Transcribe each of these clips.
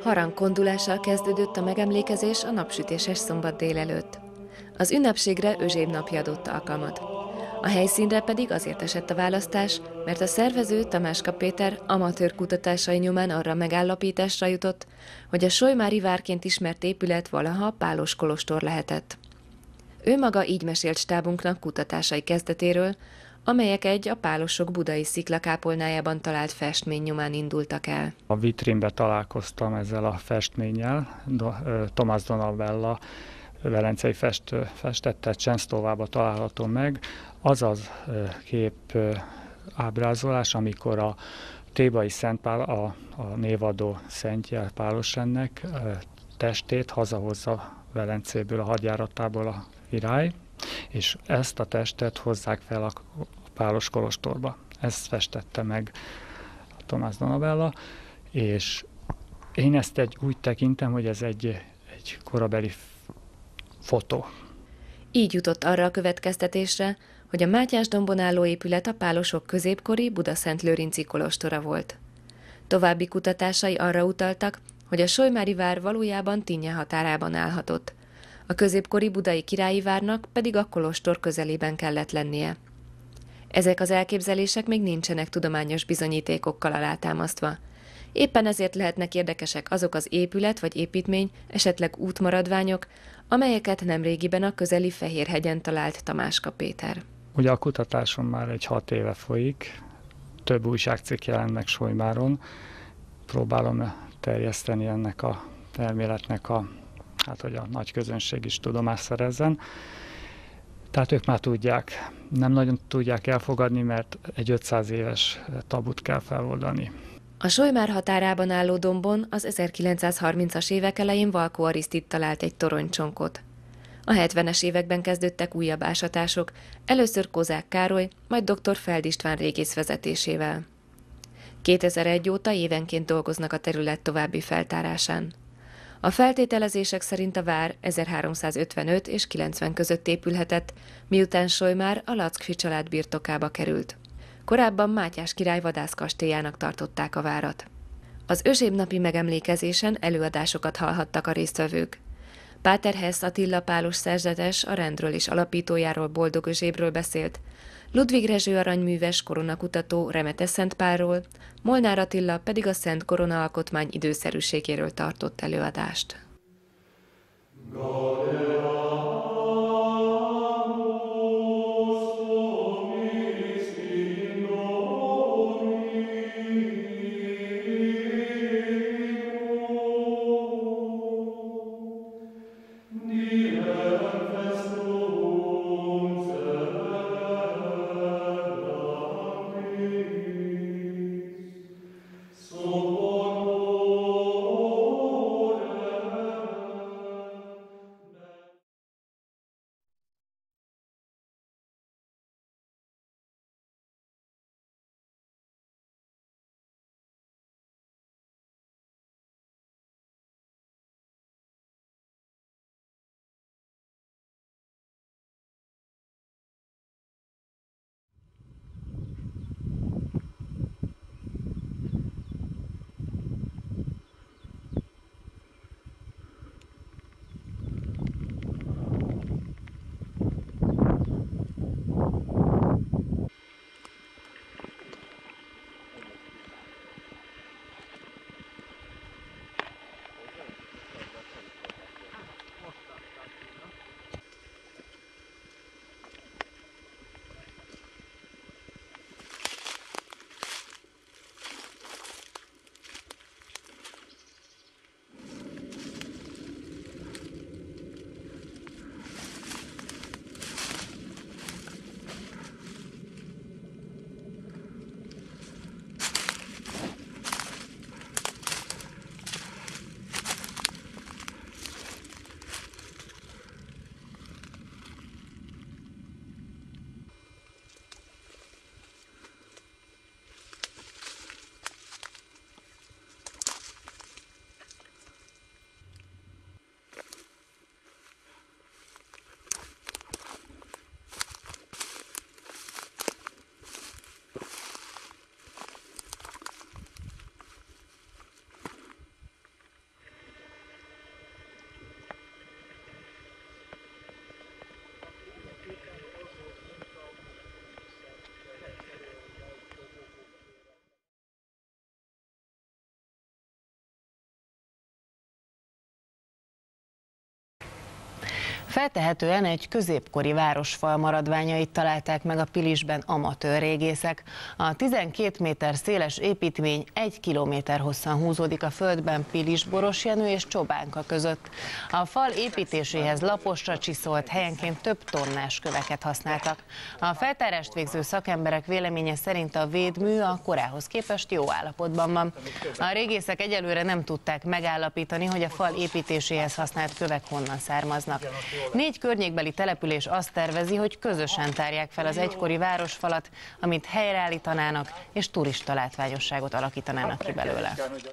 Harangkondulással kezdődött a megemlékezés a napsütéses szombat délelőtt. Az ünnepségre Özséb napja adott alkalmat. A helyszínre pedig azért esett a választás, mert a szervező, Tamáska Péter amatőr kutatásai nyomán arra megállapításra jutott, hogy a solymári várként ismert épület valaha pálos kolostor lehetett. Ő maga így mesélt stábunknak kutatásai kezdetéről, amelyek egy a pálosok budai sziklakápolnájában talált festmény nyomán indultak el. A vitrínbe találkoztam ezzel a festménnyel, Tomás Donabella velencei festő festette, Częstochovába található meg. Az az kép ábrázolás, amikor a Thébai Szent Pál, a névadó szentje Pálos ennek testét hazahozza Velencéből, a hadjáratából a király, és ezt a testet hozzák fel a pálos kolostorba. Ezt festette meg a Tomás Donabella, és én ezt úgy tekintem, hogy ez egy korabeli fotó. Így jutott arra a következtetésre, hogy a Mátyás-dombon álló épület a pálosok középkori Budaszent-lőrinci kolostora volt. További kutatásai arra utaltak, hogy a solymári vár valójában Tinnye határában állhatott. A középkori budai királyi várnak pedig a kolostor közelében kellett lennie. Ezek az elképzelések még nincsenek tudományos bizonyítékokkal alátámasztva. Éppen ezért lehetnek érdekesek azok az épület vagy építmény, esetleg útmaradványok, amelyeket nemrégiben a közeli Fehérhegyen talált Tamáska Péter. Ugye a kutatásom már 6 éve folyik, több újságcikk jelent meg Solymáron. Próbálom terjeszteni ennek a elméletnek hogy a nagy közönség is tudomást szerezzen. Tehát ők már tudják, nem nagyon tudják elfogadni, mert egy 500 éves tabut kell feloldani. A Solymár határában álló dombon az 1930-as évek elején Valkó Arisztid talált egy toronycsonkot. A 70-es években kezdődtek újabb ásatások, először Kozák Károly, majd dr. Feld István régész vezetésével. 2001 óta évenként dolgoznak a terület további feltárásán. A feltételezések szerint a vár 1355 és 90 között épülhetett, miután Solymár a Lackfi család birtokába került. Korábban Mátyás király vadászkastélyának tartották a várat. Az Özséb napi megemlékezésen előadásokat hallhattak a résztvevők. Páter Hess Attila pálos szerzetes a rendről és alapítójáról, Boldog Özsébről beszélt, Ludvig Rezső aranyműves koronakutató Remete Szent Pálról, Molnár Attila pedig a Szent Korona alkotmány időszerűségéről tartott előadást. Feltehetően egy középkori városfal maradványait találták meg a Pilisben amatőr régészek. A 12 méter széles építmény 1 kilométer hosszan húzódik a földben Pilis, Borosjenő és Csobánka között. A fal építéséhez laposra csiszolt, helyenként több tonnás köveket használtak. A feltárást végző szakemberek véleménye szerint a védmű a korához képest jó állapotban van. A régészek egyelőre nem tudták megállapítani, hogy a fal építéséhez használt kövek honnan származnak. 4 környékbeli település azt tervezi, hogy közösen tárják fel az egykori városfalat, amit helyreállítanának és turista látványosságot alakítanának ki belőle.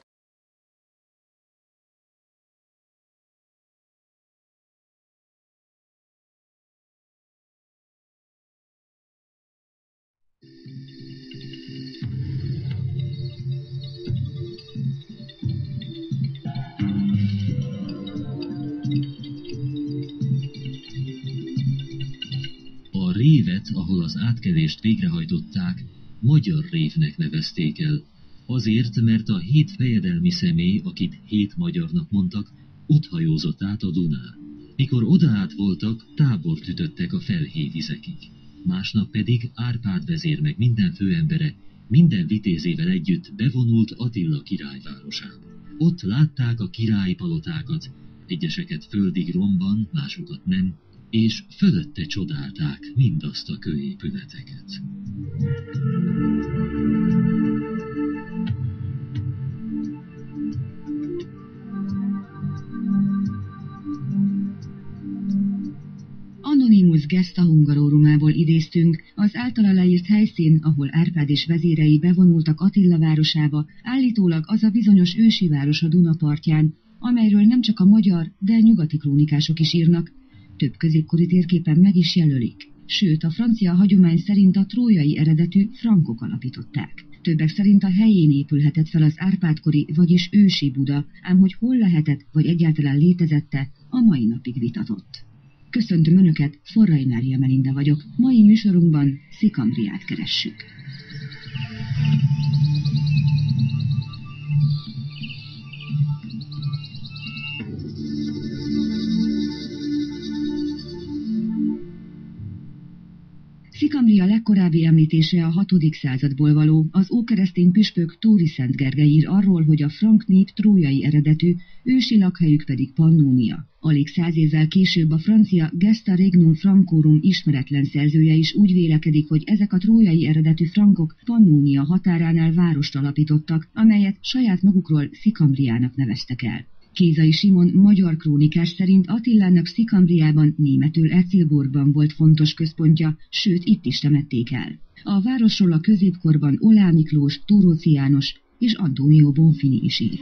A révet, ahol az átkelést végrehajtották, Magyar révnek nevezték el. Azért, mert a 7 fejedelmi személy, akit 7 magyarnak mondtak, ott hajózott át a Dunán. Mikor odaát voltak, tábort ütöttek a Felhévizekig. Másnap pedig Árpád vezér meg minden főembere, minden vitézével együtt bevonult Attila királyvárosába. Ott látták a királyi palotákat, egyeseket földig romban, másokat nem, és fölötte csodálták mindazt a kőépületeket. Anonymus Gesta Hungarorumából idéztünk, az általa leírt helyszín, ahol Árpád és vezérei bevonultak Attila városába, állítólag az a bizonyos ősi város a Duna partján, amelyről nem csak a magyar, de nyugati krónikások is írnak, több középkori térképen meg is jelölik. Sőt, a francia hagyomány szerint a trójai eredetű frankok alapították. Többek szerint a helyén épülhetett fel az Árpád-kori, vagyis ősi Buda, ám hogy hol lehetett, vagy egyáltalán létezette, a mai napig vitatott. Köszöntöm Önöket, Forrai Mária Melinda vagyok. Mai műsorunkban Szicambriát keressük. Szicambria legkorábbi említése a 6. századból való. Az ókeresztény püspök Tóri Szent Gergely ír arról, hogy a frank nép trójai eredetű, ősi lakhelyük pedig Pannónia. Alig 100 évvel később a francia Gesta Regnum Francorum ismeretlen szerzője is úgy vélekedik, hogy ezek a trójai eredetű frankok Pannónia határánál várost alapítottak, amelyet saját magukról Szicambriának neveztek el. Kézai Simon magyar krónikás szerint Attilának Szicambriában, németül Ecilborgban volt fontos központja, sőt itt is temették el. A városról a középkorban Olá Miklós, Tóróczy János és Antonio Bonfini is ír.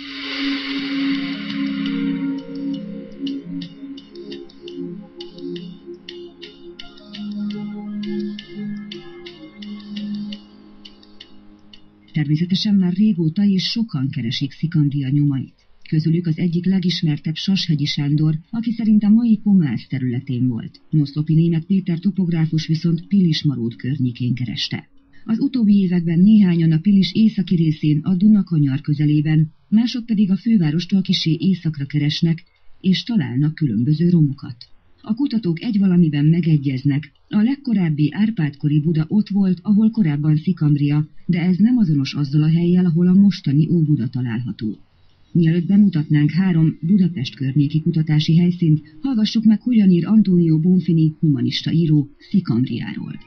Természetesen már régóta és sokan keresik Szicambria nyomait. Közülük az egyik legismertebb Sashegyi Sándor, aki szerint a mai Pomász területén volt. Noszlopi német Péter topográfus viszont Pilismaród környékén kereste. Az utóbbi években néhányan a Pilis északi részén, a Duna-kanyar közelében, mások pedig a fővárostól kissé északra keresnek, és találnak különböző romokat. A kutatók egy valamiben megegyeznek. A legkorábbi Árpád-kori Buda ott volt, ahol korábban Szicambria, de ez nem azonos azzal a hellyel, ahol a mostani Óbuda található. Mielőtt bemutatnánk 3 Budapest környéki kutatási helyszínt, hallgassuk meg, hogyan ír Antonio Bonfini, humanista író, Szicambriáról.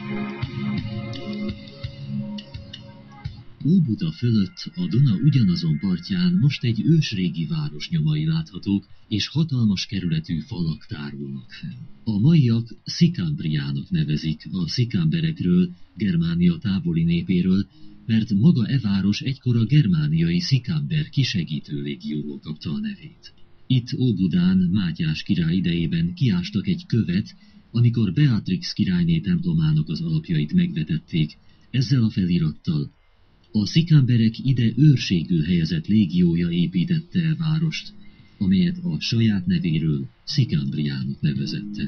Óbuda fölött, a Duna ugyanazon partján most egy ősrégi város nyomai láthatók, és hatalmas kerületű falak tárulnak fel. A maiak Szicambriának nevezik a szicamberekről, Germánia távoli népéről, mert maga e város egykor a germániai Szicamber kisegítő légióról kapta a nevét. Itt Óbudán Mátyás király idejében kiástak egy követ, amikor Beatrix királyné templomának az alapjait megvetették, ezzel a felirattal: a szicamberek ide őrségül helyezett légiója építette el várost, amelyet a saját nevéről Szicambriának nevezette.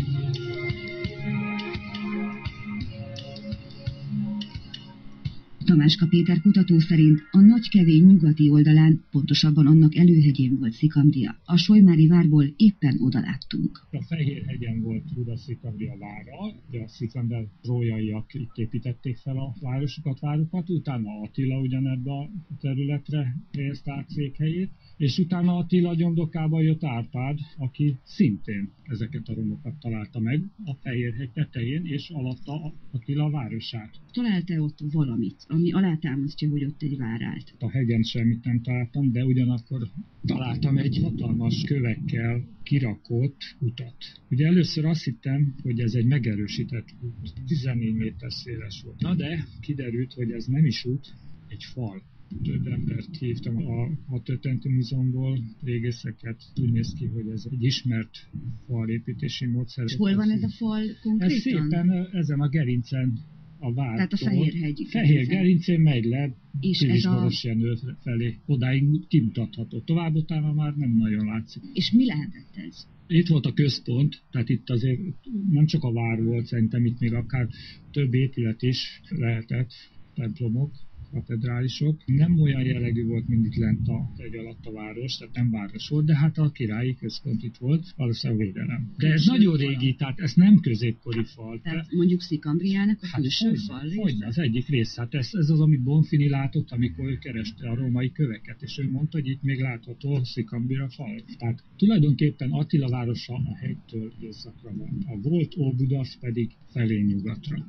A Tamáska Péter kutató szerint a Nagykevény nyugati oldalán, pontosabban annak előhegyén volt Szikandria. A Solymári várból éppen oda láttunk. A Fehérhegyen volt Buda-Szikandria vára, de a Szikander rójaiak itt építették fel a várokat, utána Attila ugyanebbe a területre helyezte át székhelyét, és utána Attila gyomdokába jött Árpád, aki szintén ezeket a romokat találta meg a Fehérhegy tetején, és alatta Attila városát. Találta ott valamit, ami alátámasztja, hogy ott egy vár állt? A hegyen semmit nem találtam, de ugyanakkor találtam egy hatalmas kövekkel kirakott utat. Ugye először azt hittem, hogy ez egy megerősített út, 14 méter széles volt. Na de kiderült, hogy ez nem is út, egy fal. Több embert hívtam a Hadtörténeti Múzeumból, régészeket. Úgy néz ki, hogy ez egy ismert falépítési módszer. És hol van ez a fal konkrétan? Ez szépen ezen a gerincen a vártól. Tehát a Fehérhegy. Fehér gerincén megy le Pilisborosjenő felé. Odáig kimutatható. Tovább utána már nem nagyon látszik. És mi lehetett ez? Itt volt a központ, tehát itt azért nem csak a vár volt, szerintem itt még akár több épület is lehetett, templomok, katedrálisok. Nem olyan jellegű volt, mint itt lent a hegy alatt a város, tehát nem város volt, de hát a királyi központ itt volt, valószínűleg védelem. De ez nagyon régi, tehát ez nem középkori fal. Tehát mondjuk Szikandriának a külső fal része? Hogyne, az egyik része. Hát ez az, amit Bonfini látott, amikor ő kereste a római köveket, és ő mondta, hogy itt még látható a Szikandria fal. Tehát tulajdonképpen Attila városa a hegytől északra van. A volt Óbudasz pedig felé nyugatra.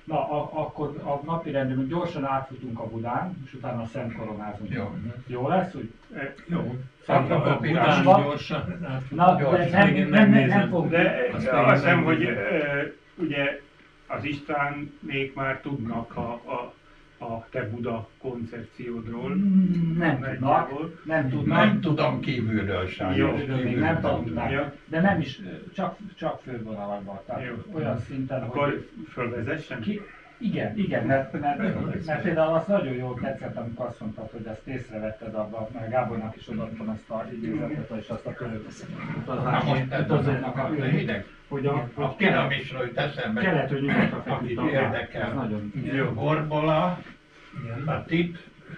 Na, akkor a napi rendben gyorsan átfutunk a Budán, és utána Szentkoronázunk. Jó lesz, úgy? Jó. A Budán gyorsan. Na, nem fog, de azt hiszem, hogy ugye az Istvánék már tudnak a te Buda koncepciódról. Nem tudnak. Nem tudom kívülről sem. Jó, még nem tanulták, de nem is, csak fővonalakban, tehát olyan szinten, akkor hogy... fölvezessen? Igen, mert például az nagyon jól tetszett, amikor azt mondtad, hogy ezt észrevetted abban, mert Gábornak is odaadtam ezt a idézetet, és azt a utazónak a hideg. Hogy a piramisról jut eszembe, keletről nyugatra akit feküdt érdekel. Borbola, a TIP,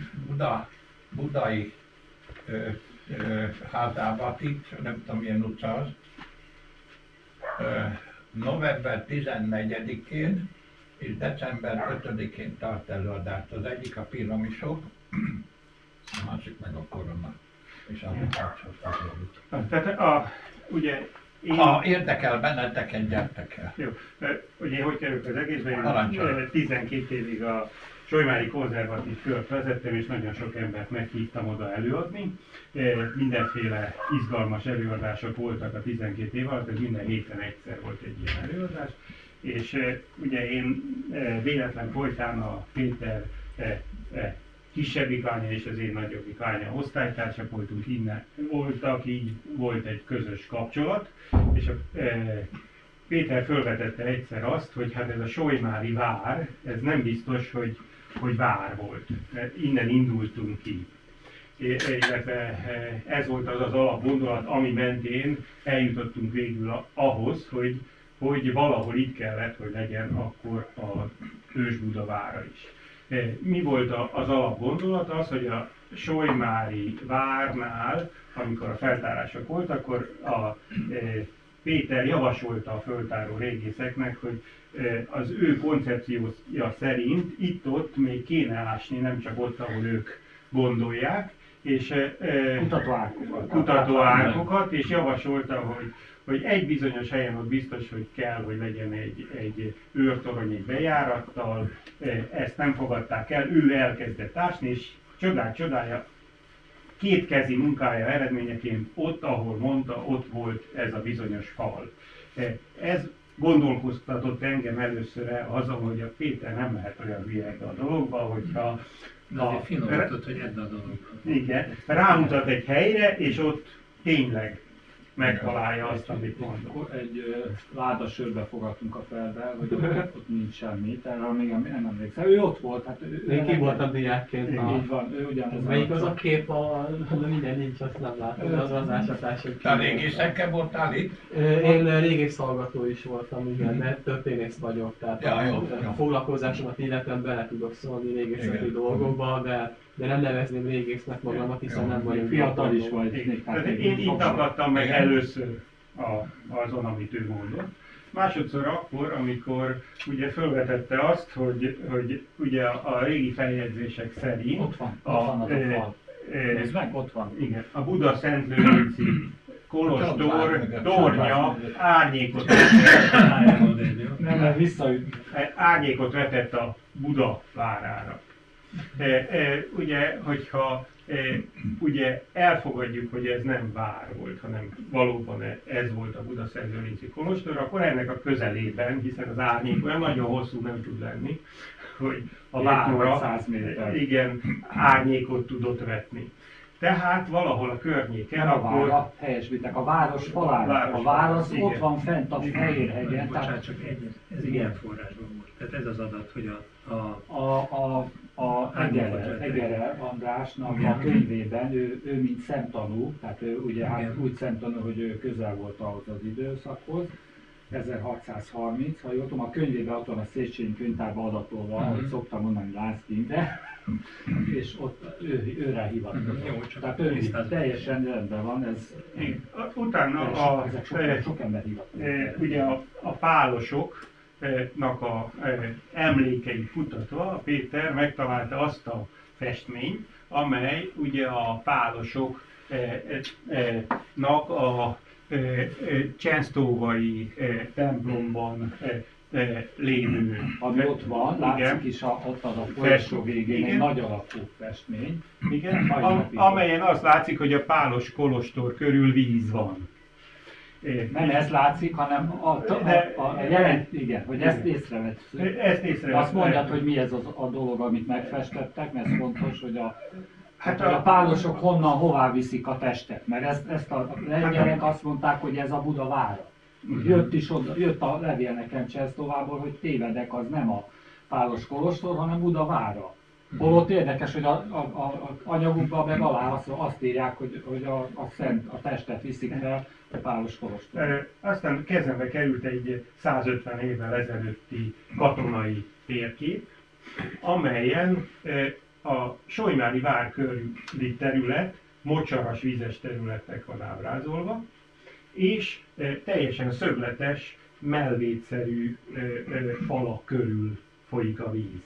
budai házában, a TIP, nem tudom milyen utca az, november 14-én és december 5-én tart előadást. Az egyik a piramisok, a másik meg a korona. És a kapcsolatot. Tehát ugye ha érdekel benneteket, gyertek el. Jó. Ugye hogy került az egészben? 12 évig a Solymári konzervatív kört vezettem, és nagyon sok embert meghívtam oda előadni. Mindenféle izgalmas előadások voltak a 12 év alatt, ez minden héten egyszer volt egy ilyen előadás. És ugye én véletlen folytán a Péter kisebbik lánya és az én nagyobbik lánya osztálytársak voltunk, voltak, így volt egy közös kapcsolat, és Péter felvetette egyszer azt, hogy hát ez a solymári vár, ez nem biztos, hogy vár volt. Innen indultunk ki. Illetve ez volt az alapgondolat, ami mentén eljutottunk végül ahhoz, hogy valahol itt kellett, hogy legyen akkor a Ős-Buda vára is. Mi volt az alapgondolat? Az, hogy a solymári várnál, amikor a feltárások voltak, akkor a Péter javasolta a föltáró régészeknek, hogy az ő koncepciója szerint itt-ott még kéne ásni, nem csak ott, ahol ők gondolják, és kutatóárkokat, és javasolta, hogy egy bizonyos helyen ott biztos, hogy kell, hogy legyen egy őrtorony egy bejárattal, ezt nem fogadták el, ő elkezdett ásni, és csodája, kétkezi munkája eredményeként ott, ahol mondta, ott volt ez a bizonyos fal. Ez gondolkoztatott engem először azon, hogy a Péter nem lehet olyan hülye ebbe a dologba, hogyha... Azért finomított, hogy ebbe a dologba. Igen, rámutat egy helyre, és ott tényleg megtalálja azt, amit mondott. Egy láda sörbe fogadtunk a Feldel, hogy ott nincs semmi, erről még nem emlékszem. Ő ott volt, hát én ki voltam diákként. Így van, ő ugyanaz. Melyik az a kép, de minden nincs, azt nem látom, az az ásatások. Te a régészekkel voltál itt? Én régész hallgató is voltam, igen, de történész vagyok, tehát a foglalkozásomat illetve bele tudok szólni régészeti dolgokba, de nem nevezném régésznek magamat, hiszen nem vagyok fiatal is vagy. Én itt akadtam meg először azon, amit ő mondott. Másodszor akkor, amikor ugye felvetette azt, hogy ugye a régi feljegyzések szerint... Ott van az a fal. Nézd meg, ott van. Igen, a Buda Szentlőrinci kolostor tornya árnyékot vetett a Buda várára. Ugye, hogyha ugye elfogadjuk, hogy ez nem vár volt, hanem valóban ez volt a Buda Szentlőrinci kolostor, akkor ennek a közelében, hiszen az árnyék olyan nagyon hosszú nem tud lenni, hogy a várra igen, árnyékot tudott vetni. Tehát valahol a környéken akkor... helyesbitek, a város falára. A város ott van fent a Fehérhegyen. Bocsánat, csak ez ilyen forrásban volt. Tehát ez az adat, hogy Egere Andrásnak a könyvében, ő mint szemtanú, tehát ő ugye úgy szemtanú, hogy ő közel volt ahhoz az időszakhoz, 1630, ha jól tudom, a könyvében ott van a Széchenyi könyvtárban adatolva, ahogy szoktam mondani Lászkínre, és ott őre hivatkozott. Tehát ő teljesen rendben van, ez... Utána sok ember hivatkozott. Ugye a pálosoknak a emlékeit kutatva, a Péter megtalálta azt a festményt, amely ugye a pálosoknak a Csensztóvai templomban lévő. Ami ott van, látszik is ott az a folyosó végén egy nagy alakú festmény. Igen, amelyen azt látszik, hogy a Pálos kolostor körül víz van. Nem ez látszik, hanem igen, hogy ezt észrevettük. Azt mondjad, hogy mi ez a dolog, amit megfestettek, mert ez fontos, hogy a pálosok hová viszik a testet, mert ezt a lengyelek azt mondták, hogy ez a Buda vára. Jött a levél nekem Csensztovából, hogy tévedek, az nem a Pálos kolostor, hanem Buda vára. Holott érdekes, hogy a anyagukban meg alá azt írják, hogy a testet viszik fel a Pálos kolostor. Aztán kezembe került egy 150 évvel ezelőtti katonai térkép, amelyen a Solymári vár körüli terület, mocsaras vízes területek van ábrázolva, és teljesen szögletes, mellvédszerű falak körül folyik a víz.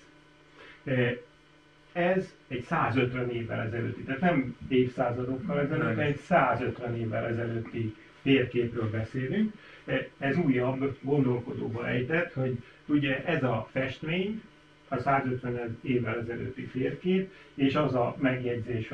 Ez egy 150 évvel ezelőtti, tehát nem évszázadokkal ezelőtt, de egy 150 évvel ezelőtti térképről beszélünk. Ez újabb gondolkodóba ejtett, hogy ugye ez a festmény, a 150 évvel ezelőtti térkép, és az a megjegyzés,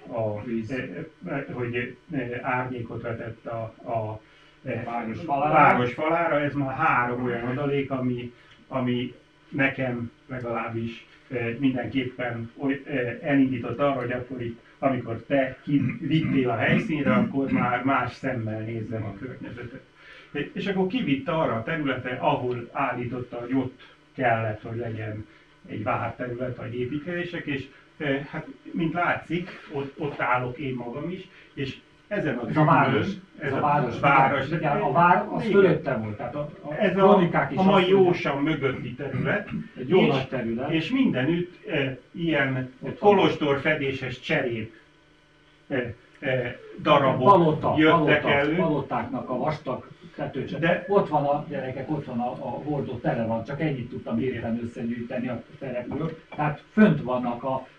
hogy árnyékot vetett a város falára, ez már 3 olyan adalék, ami nekem legalábbis mindenképpen elindított arra, hogy akkor itt, amikor te vittél a helyszínre, akkor már más szemmel nézzem a környezetet. És akkor kivitt arra a területre, ahol állította, hogy ott kellett, hogy legyen egy várterület vagy építkezések, és hát, mint látszik, ott állok én magam is, és ezen a város. A vár az fölötte volt, tehát ez a mai Jósan mögötti terület, egy jó nagy terület. És mindenütt ilyen kolostorfedéses cserép darabok jöttek elő. Palotáknak a vastag tetőcse. De ott van a gyerekek, ott van a hordó, tele van, csak ennyit tudtam éppen összegyűjteni a terepről. Tehát fönt vannak a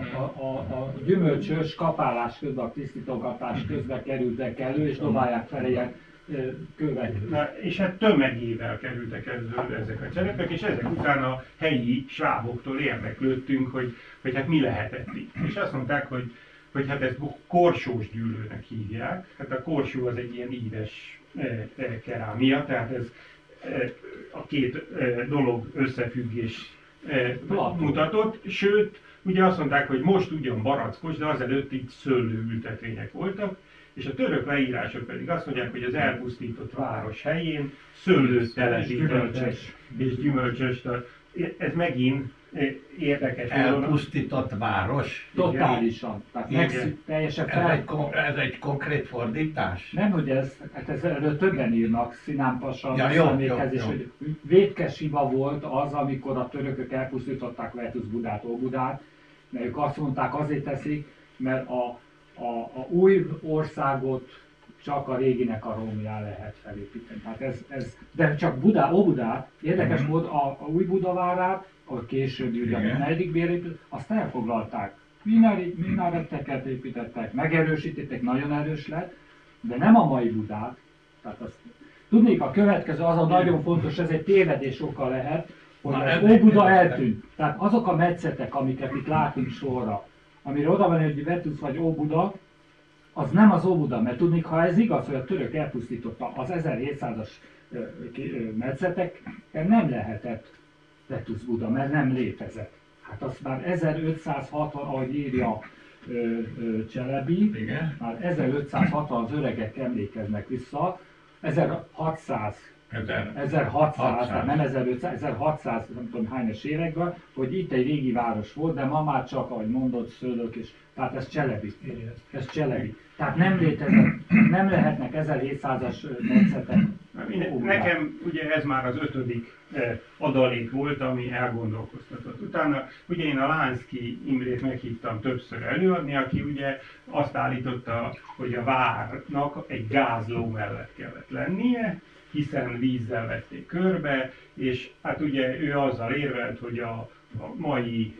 gyümölcsös kapálás közben, a tisztítogatás közben kerültek elő, és dobálják fel ilyen kövek. És hát tömegével kerültek elő ezek a cserepek, és ezek után a helyi sváboktól érdeklődtünk, hogy hát mi lehetett itt. És azt mondták, hogy hát ezt korsós gyűlőnek hívják. Hát a korsó az egy ilyen íves kerámia, tehát ez a két dolog összefüggés mutatott, sőt, ugye azt mondták, hogy most ugyan barackos, de azelőtt itt szőlőültetvények voltak, és a török leírások pedig azt mondják, hogy az elpusztított város helyén szőlőt telepítettek és gyümölcsös. Ez megint érdekes. Elpusztított város? Totálisan. Teljesen ez egy konkrét fordítás? Nem, hogy erről többen írnak, Szinán Pasa emlékezés, hogy vétkes hiba volt az, amikor a törökök elpusztították Vetusz Budát, Óbudát, mert ők azt mondták, azért teszik, mert a új országot csak a réginek a romján lehet felépíteni. Hát de csak Óbudát, érdekes volt, a új Budavárát, a későbbi ugye a 4. bérépítő, azt elfoglalták. Minareteket építettek, megerősítettek, nagyon erős lett, de nem a mai Budát. Tehát tudnék, a következő az a nagyon fontos, ez egy tévedés oka lehet, hogy az Óbuda eltűnt. Tehát azok a metszetek, amiket itt látunk sorra, amire oda van, hogy Vetusz vagy Óbuda, az nem az Óbuda, mert tudnék, ha ez igaz, hogy a török elpusztította az 1700-as metszeteken, nem lehetett Vetusz Buda, mert nem létezett. Hát azt már 1560, ahogy írja Cselebi, már 1560 az öregek emlékeznek vissza, 1600, tehát nem 1500, 1600, nem tudom hányas években, hogy itt egy régi város volt, de ma már csak, ahogy mondod, szőlők, és tehát ez Cselebi. Tehát nem létezett, nem lehetnek 1700-as metszetek. Nekem ugye ez már az 5. adalék volt, ami elgondolkoztatott. Utána ugye én a Lánszky Imrét meghívtam többször előadni, aki ugye azt állította, hogy a várnak egy gázló mellett kellett lennie, hiszen vízzel vették körbe, és hát ugye ő azzal érvelt, hogy a mai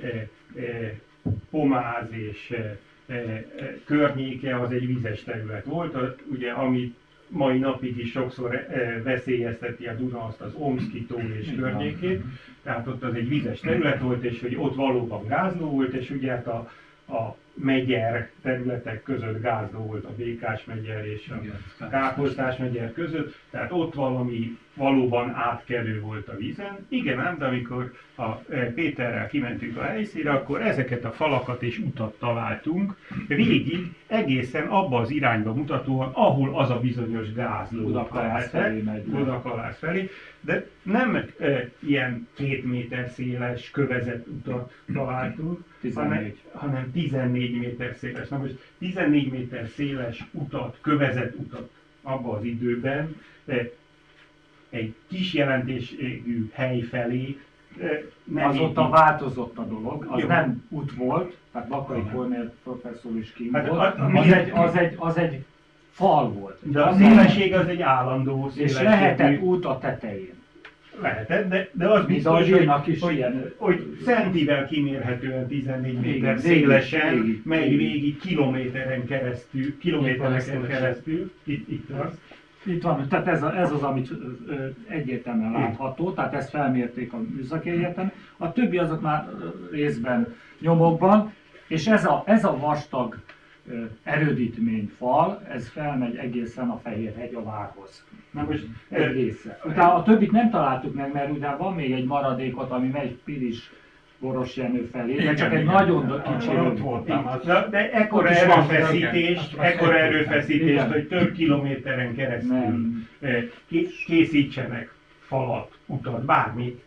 Pomáz és környéke az egy vízes terület volt, ugye amit mai napig is sokszor veszélyezteti a Duna azt az Omszki-tó és környékét, tehát ott az egy vizes terület volt, és hogy ott valóban gázló volt, és ugye hát a megyer területek között gázló volt a Békás megyer és a Káposztás megyer között, tehát ott valami valóban átkelő volt a vízen. Igen ám, de amikor a Péterrel kimentünk a helyszínre, akkor ezeket a falakat és utat találtunk végig, egészen abba az irányba mutatóan, ahol az a bizonyos gázló Budakalász felé, de nem ilyen 2 méter széles kövezett utat találtunk, hanem 14 méter széles. Na most 14 méter széles utat, kövezett utat abban az időben egy kis jelentőségű hely felé azóta változott a dolog, az nem út volt, tehát Bakai Kornél professzor is kint volt, az egy fal volt. De a szélesség az egy állandó szélességű. És lehetett út a tetején. Lehetett, de az biztos, hogy centivel kimérhetően 14 méter szélesen megy végig kilométereken keresztül, itt az. Itt van, tehát ez az, amit egyértelműen látható, tehát ezt felmérték a Műszaki Egyetem. A többi azok már részben nyomokban, és ez a vastag erődítményfal, ez felmegy egészen a Fehérhegy a várhoz. Na most egy része. Utána a többit nem találtuk meg, mert utána van még egy maradékot, ami megy Pilis Borosjenő felé, de csak egy nagyon kicsi de ekkora erőfeszítést, hogy több kilométeren keresztül készítsenek falat, utat, bármit.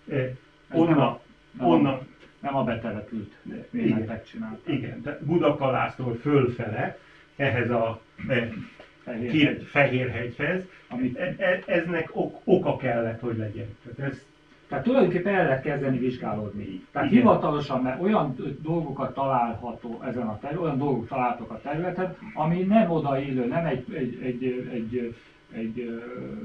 Onnan nem a betelepült németek csinálták. Igen, tehát Budakalásztól fölfele, ehhez a Fehérhegyhez, eznek oka kellett, hogy legyen. Tehát tulajdonképpen el lehet kezdeni vizsgálódni. Tehát hivatalosan, mert olyan dolgokat található ezen a területen, olyan dolgok találhatók a területen, ami nem odaillő, nem egy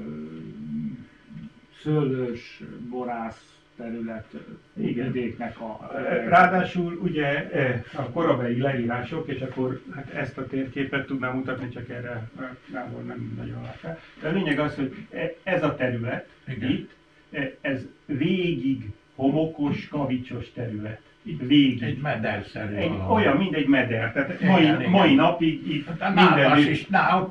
szőlős, borász terület vidéknek a... Ráadásul ugye a korabeli leírások, és akkor hát ezt a térképet tudnám mutatni, csak erre Gábor nem nagyon látja. De a lényeg az, hogy ez a terület itt, ez végig homokos, kavicsos terület. Végig. Egy mederszerű olyan, mint egy meder. Tehát mai napig itt mindenütt.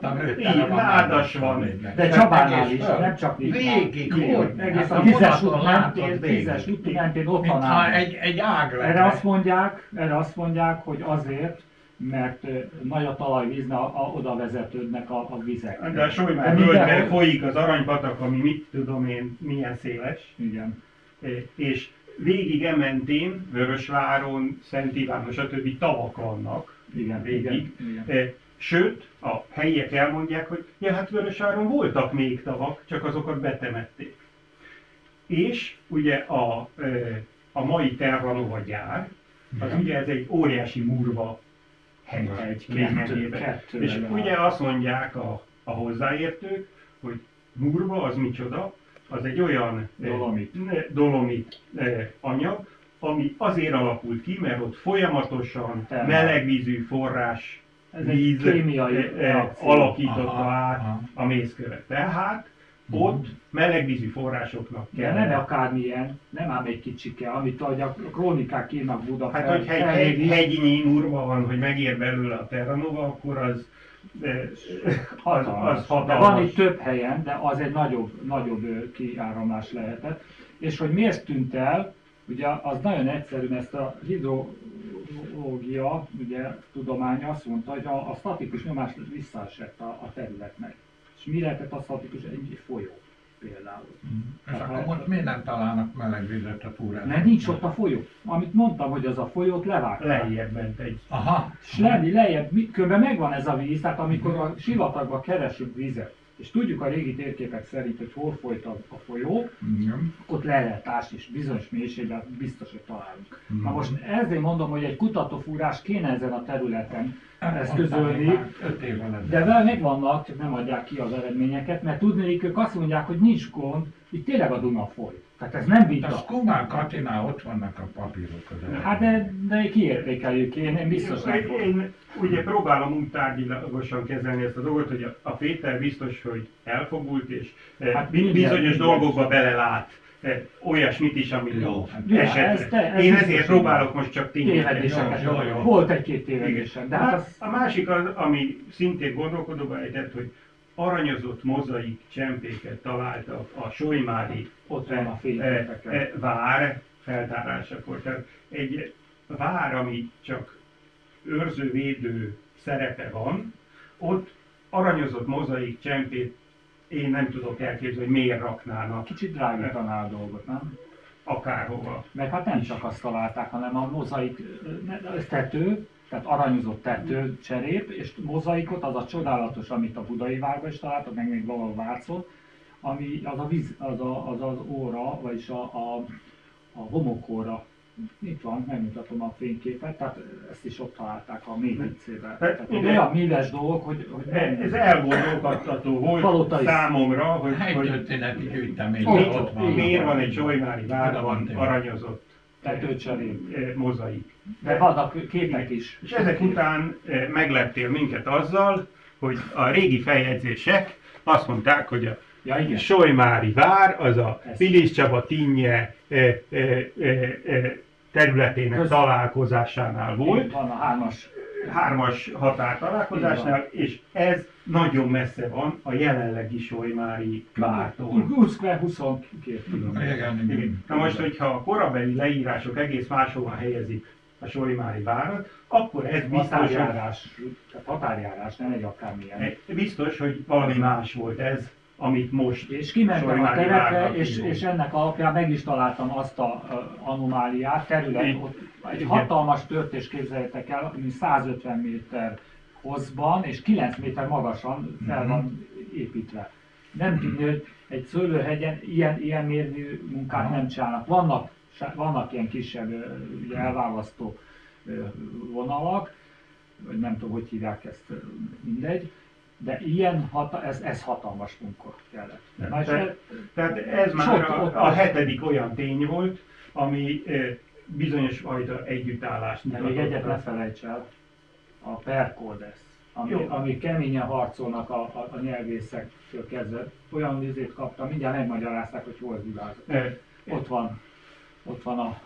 Nádas van. De Csabánál is, nem csak itt. Végig, hogy? Egész a 10-es út mentén ott van áll. Egy ág lenne. Erre azt mondják, hogy azért, mert nagy a talajvíz, oda vezetődnek a vizek. De a Solymár völgyben folyik az Aranypatak, ami mit tudom én, milyen széles. Igen. És végig ementén, Vörösváron, Szent Iván, stb. Tavak vannak. Igen, végig. Igen. Sőt, a helyiek elmondják, hogy ja, hát Vörösváron voltak még tavak, csak azokat betemették. És ugye a mai Terranova gyár, az ugye ez egy óriási murva hegy lényegében. És ugye azt mondják a hozzáértők, hogy murva az micsoda, az egy olyan dolomit anyag, ami azért alakult ki, mert ott folyamatosan melegvízű forrás víz alakította át a mészkövet. Tehát ott melegvízű forrásoknak kell. De nem akármilyen, nem ám egy kicsike, amit a krónikák írnak Budapest. Hát, hogy hegynyi murva van, hogy megér belőle a Terranova, akkor az hatalmas. De van itt több helyen, de az egy nagyobb kiáramlás lehetett. És hogy miért tűnt el, ugye az nagyon egyszerű, ezt a hidrológia, ugye tudománya azt mondta, hogy a statikus nyomás visszaesett a területnek. És mi lehetett a statikus? Egy folyó például. És akkor most miért nem találnak meleg vizet a túrán? Mert nincs ott a folyó. Amit mondtam, hogy az a folyót levágták. Lejjebb ment egy. Aha. És lejjebb, különben megvan ez a víz, tehát amikor a sivatagban keresünk vizet, és tudjuk a régi térképek szerint, hogy hol folyt a folyó, ott le lehet ásni, és bizonyos mélységben biztos, hogy találunk. Na most ezért mondom, hogy egy kutatófúrás kéne ezen a területen eszközölni, de vele megvannak, csak nem adják ki az eredményeket, mert tudnék, ők azt mondják, hogy nincs gond, itt tényleg a Duna folyt. Tehát ez nem vita. A Kumán Katinál ott vannak a papírok. Hát de kiértékeljük, én biztos nem fogom. Én ugye próbálom úgy tárgyilagosan kezelni ezt a dolgot, hogy a Péter biztos, hogy elfogult, és hát bizonyos dolgokba belelát. Olyasmit is, ami jó esetleg. Én ezért próbálok most csak tévedéseket. Volt egy-két tévedésem. De hát a másik az, ami szintén gondolkodóba ejtett, hogy aranyozott mozaik csempéket találtak a solymári vár feltárásakor. Tehát egy vár, ami csak őrző-védő szerepe van, ott aranyozott mozaik csempét én nem tudok elképzelni, hogy miért raknának. Kicsit drágítaná a dolgot, nem? Akárhova. Meg hát nem csak azt találták, hanem a mozaik tető, tehát aranyozott tető cserép, és mozaikot, az a csodálatos, amit a Budai Várban is találtak, meg még valahol Vácon, ami az a víz, az óra, vagyis a homokóra. Itt van, megmutatom a fényképet, tehát ezt is ott találták a Méhicében. Tehát olyan míves dolgok, hogy ez elgondolkodtató volt számomra, hogy miért van egy solymári várban aranyozott tetőcserép mozaik. De vannak képek is. És ezek után megleptél minket azzal, hogy a régi feljegyzések azt mondták, hogy a solymári vár az a Pilis Csaba Tinnye területének találkozásánál volt. Van a hármas határ találkozásnál, és ez nagyon messze van a jelenlegi solymári vártól. 22 km. Na most, hogyha a korabeli leírások egész máshova helyezik a solymári várat, akkor ez biztos, határjárás, nem egy akármilyen. Biztos, hogy valami más volt ez, amit most és kimentem a terepre, és ennek alapján meg is találtam azt a anomáliát, egy hatalmas törtés képzeljétek el, ami 150 méter hosszban és 9 méter magasan fel van építve. Nem tudni, hogy egy szőlőhegyen ilyen mérvű munkát nem csinálnak. Vannak ilyen kisebb elválasztó vonalak, nem tudom, hogy hívják ezt, mindegy. De ilyen ez hatalmas munka kellett. Tehát ez már a hetedik olyan tény volt, ami bizonyos fajta együttállást mutatott. De még egyet ne felejts el, a perkódex, ami keményen harcolnak a nyelvészektől kezdve. Olyan vizét kaptam, mindjárt megmagyarázták, hogy hol virázott. Ott van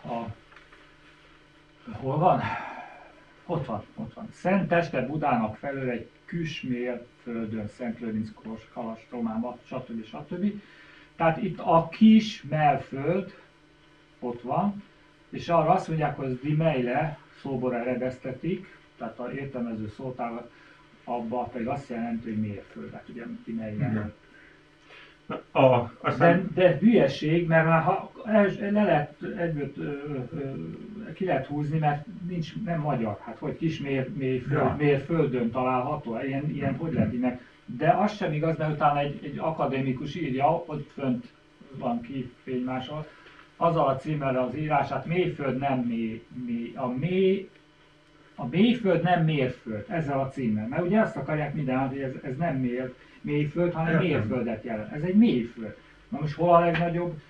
hol van? Ott van. Szenteste Budának felől egy Küsmérföldön, Szentlőrinc, Kalastromába, stb. Tehát itt a kis melföld ott van, és arra azt mondják, hogy Dimeile szóból eredeztetik, tehát az értelmező szótár abban pedig azt jelenti, hogy mérföld, hát ugye Dimeile. De hülyeség, mert már ki lehet húzni, mert nem magyar. Hát hogy kis mérföldön található, ilyen hogy lehet így meg. De az sem igaz, mert utána egy akadémikus írja, ott fönt van kifénymással, azzal a címmel az írását, mélyföld nem a mélyföld nem mérföld, ezzel a címmel. Mert ugye azt akarják mindenhol, hogy ez nem mélyföld, hanem mérföldet jelent. Ez egy mélyföld. Na most hol a legnagyobb,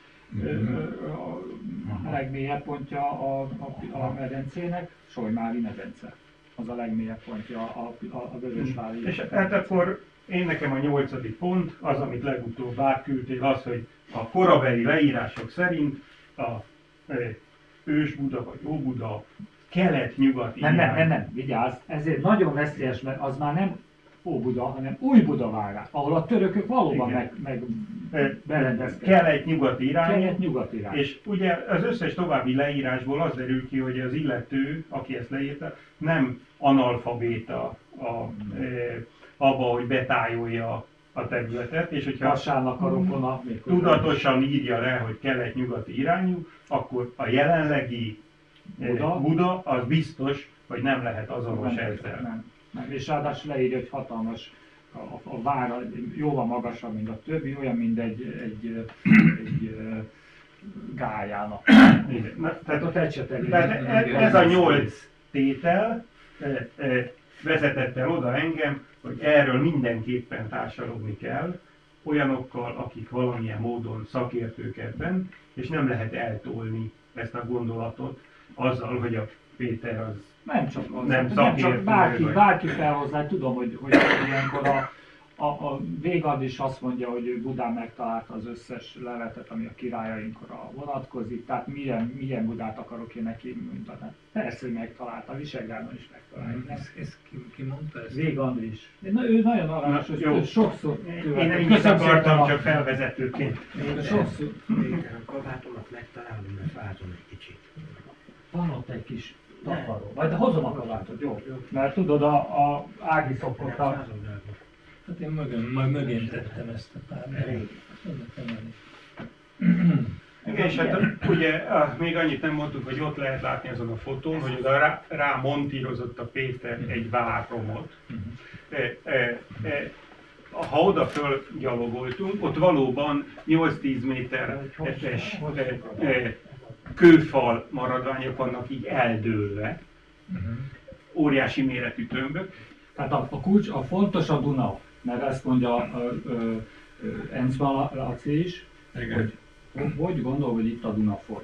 a legmélyebb pontja a medencének? Solymári medence. Az a legmélyebb pontja a Vörösvári. És hát akkor nekem a 8. pont, az, amit legutóbb átküldtél, az, hogy a korabeli leírások szerint a Ős-Buda vagy Óbuda kelet-nyugati nem, vigyázz, ezért nagyon veszélyes, mert az már nem Óbuda, hanem Új-Budavárás, ahol a törökök valóban meg berendeztek. Kelet-nyugati irány. És ugye az összes további leírásból az derül ki, hogy az illető, aki ezt leírta, nem analfabéta abba, hogy betájolja a területet, és hogyha tudatosan írja le, hogy kelet-nyugati irányú, akkor a jelenlegi Buda az biztos, hogy nem lehet azonos ezzel. Nem. És ráadásul leírja, hogy hatalmas, a vár jóval magasabb, mint a többi, olyan, mint egy gályának. Tehát ott ez a 8 tétel vezetett el oda engem, hogy erről mindenképpen társalogni kell, olyanokkal, akik valamilyen módon szakértők ebben, és nem lehet eltolni ezt a gondolatot azzal, hogy a Péter az nem csak szakértő. Bárki felhozzá, tudom, hogy ilyenkor a végad is azt mondja, hogy ő Budán megtalálta az összes leletet, ami a királyainkra vonatkozik, tehát milyen Budát akarok én neki mondani. Persze, hogy megtalálta, Visegrádon is megtalálta. Ez ki mondta ezt? Vég Andris. Ő nagyon aranyos, hogy sokszor... Én ennyit akartam csak felvezetőként. Sokszor... A kabátomat megtalálom, mert fázom egy kicsit. Van ott egy kis takaró. Majd hozom a kabátot, jó? Mert tudod, a Ági szokott a... Hát én mögén tettem ezt a pár. Igen, és hát ugye még annyit nem mondtuk, hogy ott lehet látni azon a fotón, hogy oda rá montírozott a Péter egy várromot. Ha oda fölgyalogoltunk, ott valóban 8-10 méteres kőfal maradványok vannak így eldőlve, óriási méretű tömbök. Tehát a fontos a Duna, mert ezt mondja Enzma Laci is, hogy gondol, hogy itt a Duna folyt.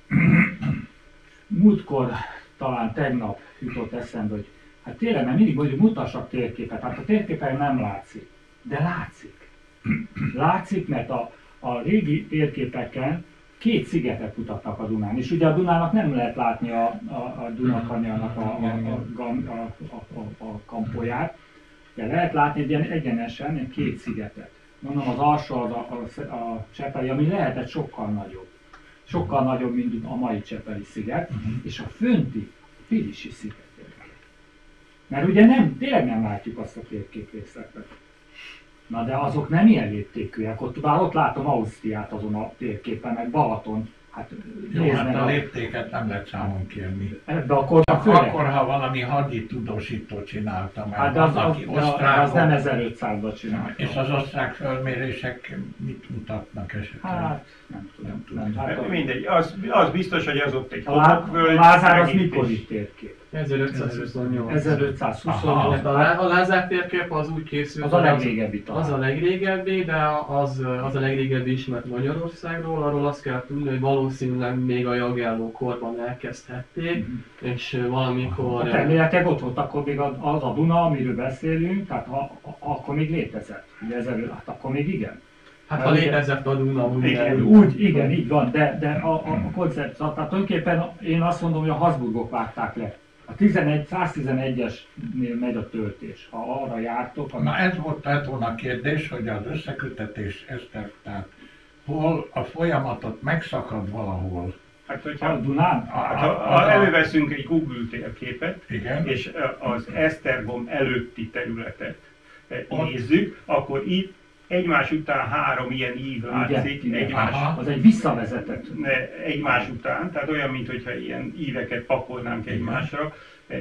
Múltkor, talán tegnap jutott eszembe, hogy hát tényleg, mert mindig mondjuk mutassak térképet, hát a térképen nem látszik, de látszik. Látszik, mert a régi térképeken 2 szigetet mutatnak a Dunán, és ugye a Dunának nem lehet látni a Dunakanyarnak a kampóját, de lehet látni egyenesen 2 szigetet. Mondom, az alsó a Csepeli, ami lehetett sokkal nagyobb, mint a mai Csepeli sziget, és a fönti Pilisi sziget. Mert ugye tényleg nem látjuk azt a térképrészletet. Na de azok nem ilyen léptékűek, ott látom Ausztriát azon a térképen, meg Balaton. Hát, jó, hát a léptéket nem lehet számon kérni. De akkor ha valami hadi tudósítót csináltam, hát az nem 1500-ban csináltam. És az osztrák felmérések mit mutatnak esetleg? Hát nem tudom. Hát mindegy, az biztos, hogy az ott egy homokvölgy. A Lázár az mikori térkép? 1528. 1528. A Lázár térkép az úgy készült, az a legrégebbi talán. Az a legrégebbi, de az a legrégebbi ismert Magyarországról, arról azt kell tudni, hogy valószínűleg még a Jagelló korban elkezdhették, és valamikor... Hát elméletileg ott volt akkor még az a Duna, amiről beszélünk, tehát akkor még létezett, ugye hát akkor még igen. Hát ha létezett a Duna, igen, így van, de a koncept, tehát tulajdonképpen én azt mondom, hogy a Habsburgok vágták le. A 111-esnél megy a töltés, ha arra jártok. Na ez volt tehát volna a kérdés, hogy az összekötetés tehát hol a folyamatot megszakad valahol. Hát, hogyha a Dunán? Ha előveszünk egy Google térképet, igen, és az Esztergom előtti területet nézzük, akkor itt egymás után 3 ilyen ív látszik, az egy visszavezetett. Egymás után, tehát olyan, mintha ilyen íveket pakolnánk egymásra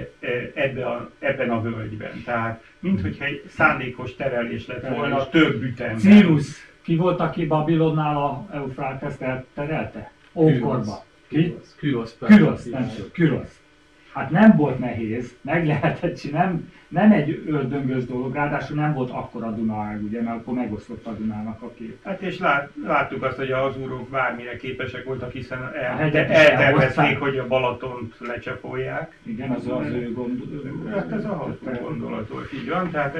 ebben a völgyben. Tehát, minthogyha egy szándékos terelés lett volna több ütemben. Cyrus, ki volt, aki Babilonnál a Eufráteszt terelte? Ókorba. Ki? Kürosz. Hát nem volt nehéz, meg lehetett csinálni, nem egy ördöngös dolog, ráadásul nem volt akkora Dunaág, ugye, mert akkor megosztott a Dunának a kép. Hát és láttuk azt, hogy a hazúrok bármire képesek voltak, hiszen eltervezték, hogy a Balatont lecsapolják. Igen, az ő gondolat. Hát ez a gondolat volt, így van, tehát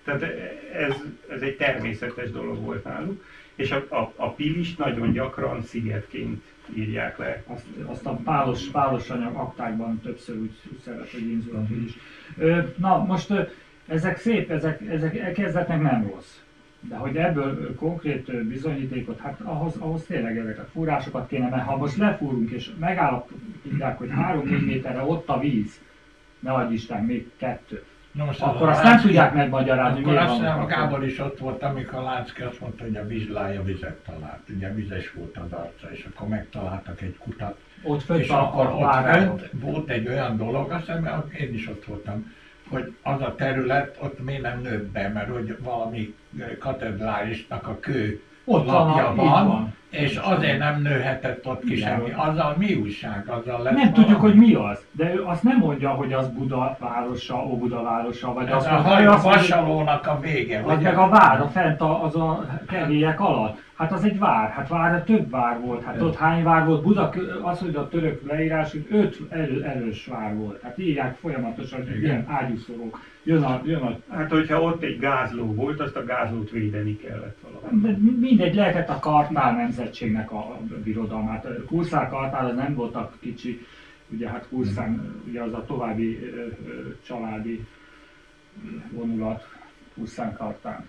ez egy természetes dolog volt náluk. És a Pilist nagyon gyakran szigetként írják le. Azt a pálos anyag aktákban többször úgy szerep, hogy Inzul a Pilis. Na most ezek szép, ezek kezdetnek nem rossz. De hogy ebből konkrét bizonyítékot, hát ahhoz tényleg ezeket fúrásokat kéne, mert ha most lefúrunk és megállapítják, hogy 3-4 méterre ott a víz, ne adj Isten, még 2. Akkor azt nem tudják megmagyarázni, miért van. Akkor azt a Gábor is ott volt, amikor László azt mondta, hogy a vizslája vizet talált. Ugye vizes volt az arca, és akkor megtaláltak egy kutat. Ott fönt és akkor ott fönt volt egy olyan dolog, azt hiszem, én is ott voltam, hogy az a terület ott miért nem nőtt be, mert hogy valami katedrálisnak a kő ott lapja van, És azért nem nőhetett ott ki semmi. Azzal mi újság? Azzal lett nem tudjuk, hogy mi az, de ő azt nem mondja, hogy az Buda városa, Óbuda városa, vagy az az a vasalónak a vége. Az meg a vár, fent az a kerélyek alatt. Hát az egy vár, hát vár, több vár volt. Hát ott hány vár volt? Buda, az, hogy a török leírás, hogy 5 erős vár volt. Hát írják folyamatosan, hogy ilyen ágyúszorok. Jön a... Hát hogyha ott egy gázló volt, azt a gázlót védeni kellett valami. Mindegy, lehetett a Kartmál nemzetségnek a birodalmát. Kurszál Kartmál az nem voltak kicsi, ugye hát Kurszán, ugye az a további családi vonulat, Kurszán Kartán.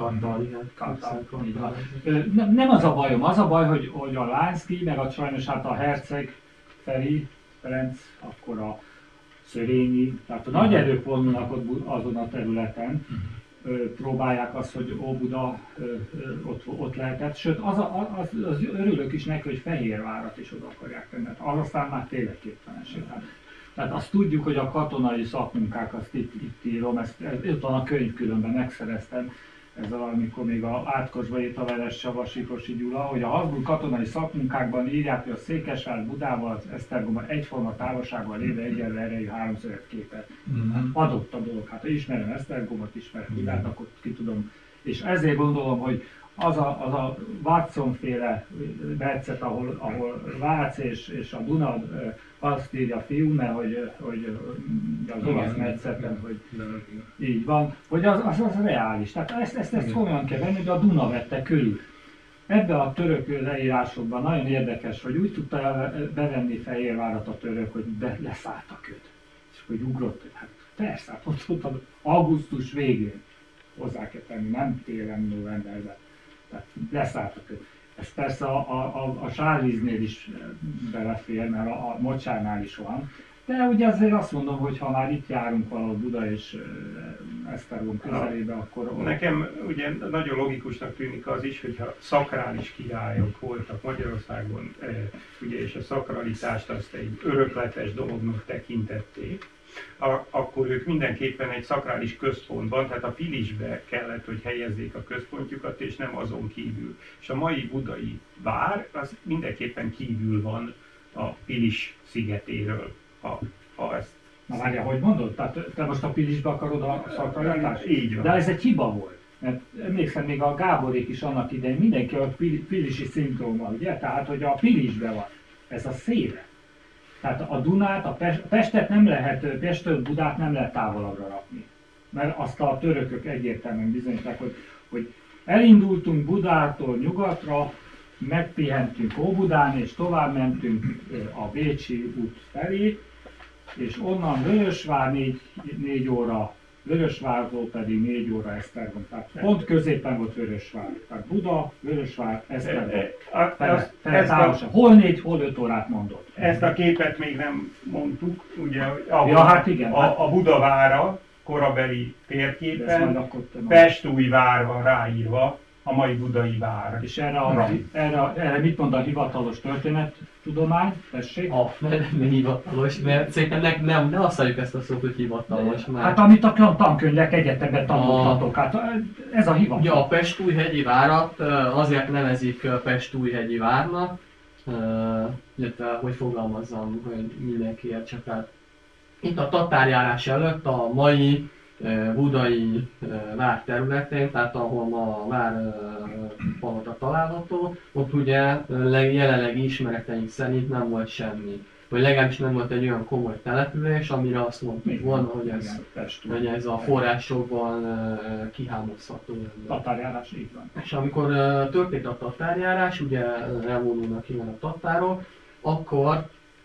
Nem az a bajom, az a baj, hogy a Lánszky, meg a sajnos hát a herceg Feri, Ferenc, akkor a Szörényi, tehát a nagy erők vonulnak azon a területen, próbálják azt, hogy Óbuda ott lehetett, sőt az örülök is neki, hogy Fehérvárat is oda akarják tenni, az aztán már tényleg képtelenség. Tehát azt tudjuk, hogy a katonai szakmunkák, azt itt írom, itt van a könyv, különben megszereztem, ez amikor még a Átkosba írt a Veres Csaba, Sikosi Gyula, hogy a Habsburg katonai szakmunkákban írják, hogy a Székesvár Budával, az Esztergomban egyforma távolságban lévő egyenlő erejű háromszöget képet. Adott a dolog. Hát ha ismerem Esztergomot, ismerem Budát, akkor ki tudom. És ezért gondolom, hogy az a Watson-féle metszet, ahol Vác és a Duna azt írja a fiú, mert hogy az olasz metszeten, hogy így van, hogy az reális. Tehát ezt komolyan kell venni, hogy a Duna vette körül. Ebben a török leírásokban nagyon érdekes, hogy úgy tudta bevenni Fehérvárat a török, hogy leszállt a köd. És hogy ugrott. Hát persze, hát ott augusztus végén hozzá kell tenni, nem télen, novemberben. Tehát leszállt a köd. Ez persze a Sárvíznél is belefér, mert a Mocsárnál is van. De ugye azért azt mondom, hogy ha már itt járunk valahol Buda és Esztergom közelébe, akkor... Nekem ugye nagyon logikusnak tűnik az is, hogyha szakrális királyok voltak Magyarországon, ugye, és a szakralitást azt egy örökletes dolognak tekintették, akkor ők mindenképpen egy szakrális központban, tehát a Pilisbe kellett, hogy helyezzék a központjukat, és nem azon kívül. És a mai budai vár, az mindenképpen kívül van a Pilis szigetéről, ha ezt... Na várjál, hogy mondod? Tehát te most a Pilisbe akarod a szakralitást? Így van. De ez egy hiba volt. Mert emlékszem, még a Gáborék is annak idején mindenki a pilisi szindróma, ugye? Tehát, hogy a Pilisbe van. Ez a széle. Tehát a Dunát, a Pestet nem lehet, Pestől Budát nem lehet távolabbra rakni. Mert azt a törökök egyértelműen bizonyítják, hogy elindultunk Budától nyugatra, megpihentünk Óbudán, és tovább mentünk a Bécsi út felé, és onnan Vörösvár 4 óra, Vörösvártól pedig 4 óra Esztergom. Tehát pont középen volt Vörösvár. Tehát Buda, Vörösvár, Esztergom. Hol 4, hol 5 órát mondott. Ezt a képet még nem mondtuk, ugye, hát igen, a Budavára korabeli térképen Pestújvár van ráírva, a mai budai vár. És erre mit mond a hivatalos történettudomány? Tessék? Nem hivatalos, mert szerintem ne használjuk ezt a szót, hogy hivatalos. Mert... Hát amit a tankönyvek egyetemben tanultatok, hát ez a hivatalos. Ja, a Pestújhegyi várat azért nevezik Pestújhegyi várnak, illetve hogy fogalmazzam, hogy mindenki értse. Tehát itt a tatárjárás előtt a mai budai vár területén, tehát ahol ma a várpalota található, ott ugye jelenlegi ismereteink szerint nem volt semmi. Vagy legalábbis nem volt egy olyan komoly település, amire azt mondtuk volna, hogy ez a forrásokban kihámozható. Tatárjárás, így van. És amikor történt a tatárjárás, ugye elvonulnak innen a tatárok, akkor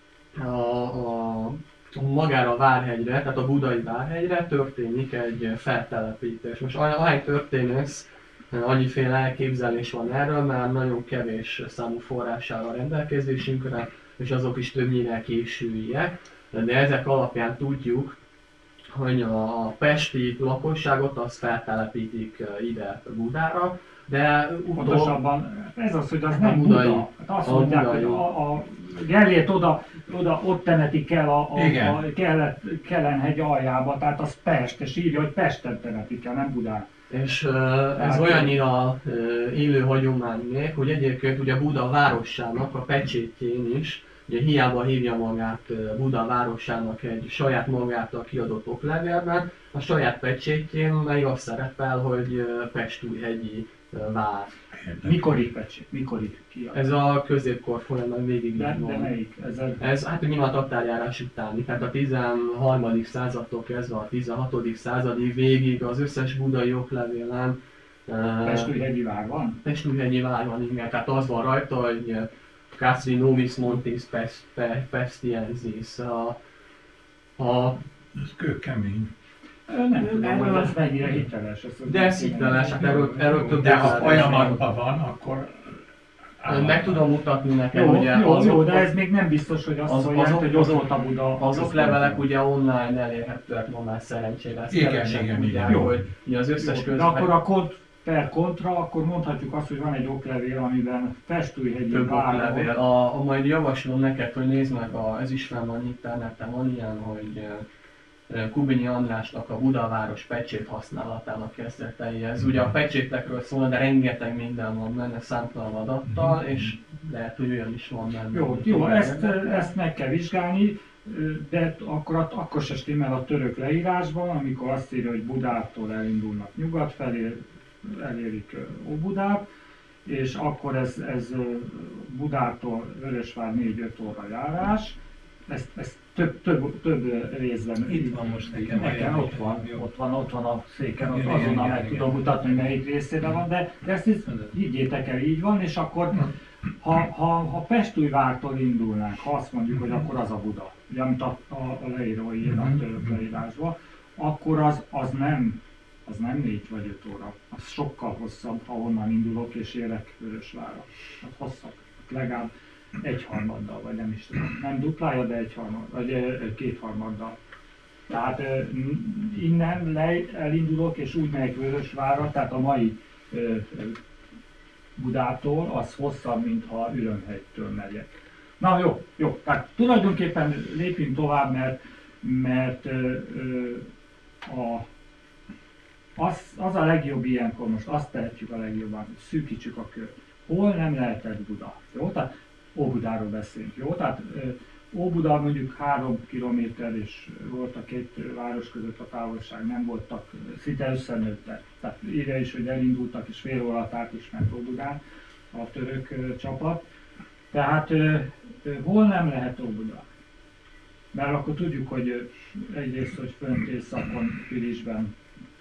magára a Várhegyre, tehát a budai Várhegyre történik egy feltelepítés. Most ahány történész, annyiféle elképzelés van erről, mert nagyon kevés számú forrás áll a rendelkezésünkre, és azok is többnyire későiek. De ezek alapján tudjuk, hogy a pesti lakosságot azt feltelepítik ide Budára, de pontosabban ez az, hogy az nem budai. Buda. Hát azt mondják, hogy a Gellért ott temetik el a Kellenhegy aljába, tehát az Pest, és írja, hogy Pesten temetik el, nem Budán. És ez olyannyira élő hagyomány még, hogy egyébként ugye Buda városának a pecsétjén is, ugye hiába hívja magát Buda városának egy saját magától kiadott oklevélben, a saját pecsétjén meg azt szerepel, hogy Pestújhegyi vár. Mikori pecsét? Mikori kiadott? Ez a középkor folyamán végig de van. melyik? Ez hát nyilván a tatárjárás utáni, tehát a 13. századtól kezdve a 16. századig végig az összes budai oklevélen Pestújhegyi vár van? Pestújhegyi vár van, igen, tehát az van rajta, hogy Castri Novis Montis Pestiensis, Ez kőkemény. Nem tudom, hogy ez mennyire hiteles. De ez hiteles, hát erről több. De ha folyamatban van, akkor... Meg tudom mutatni neked, jó, ugye. Jó, de ez még nem biztos, hogy azt mondják, hogy ott volt a Buda. Azok levelek ugye online elérhetőek ma már szerencsére. Ezt Igen. Jó, hogy ugye az összes közben. De akkor a per kontra, akkor mondhatjuk azt, hogy van egy oklevél, amiben Pestújhegyi vár. Majd javaslom neked, hogy nézd meg, ez is fenn van interneten, van ilyen, hogy Kubinyi Andrásnak a Budaváros pecsét használatának kezdetei. Ez ugye a pecsétekről szól, de rengeteg minden van benne, számtalan adattal, és lehet, hogy olyan is van benne. Jó, ezt meg kell vizsgálni, de akkor se stimmel a török leírásban, amikor azt írja, hogy Budától elindulnak nyugat felé, elérik Óbudát, és akkor ez Budától Vörösvár 4-5 óra járás. Ez több részben. Itt van most nekem ott van a széken, azonnal meg tudom mutatni, melyik részében van, de ezt higgyétek el, így van, és akkor ha Pestújvártól indulnánk, ha azt mondjuk, hogy akkor az a Buda, ugye, amit a leíró ír a török leírásba, akkor az nem 4 vagy 5 óra, az sokkal hosszabb, ha onnan indulok és érek Vörösvárra. Az hosszabb, legalább egyharmaddal, vagy nem is tudom. Nem duplája, de kétharmaddal. Tehát innen elindulok és úgy megyek Vörösvárra, tehát a mai Budától az hosszabb, mint ha Ürömhegytől megyek. Na jó, tehát tulajdonképpen lépjünk tovább, mert az a legjobb ilyenkor, most azt tehetjük a legjobban, hogy szűkítsük a kört. Hol nem lehetett Buda? Jó? Tehát Óbudáról beszélünk, jó? Tehát Óbuda mondjuk 3 kilométer, és volt a két város között a távolság, nem voltak, szinte összenőttek. Tehát írja is, hogy elindultak, és fél óra át is ment Óbudán a török csapat. Tehát hol nem lehet Óbuda? Mert akkor tudjuk, hogy egyrészt, hogy fönt északon, Pilisben,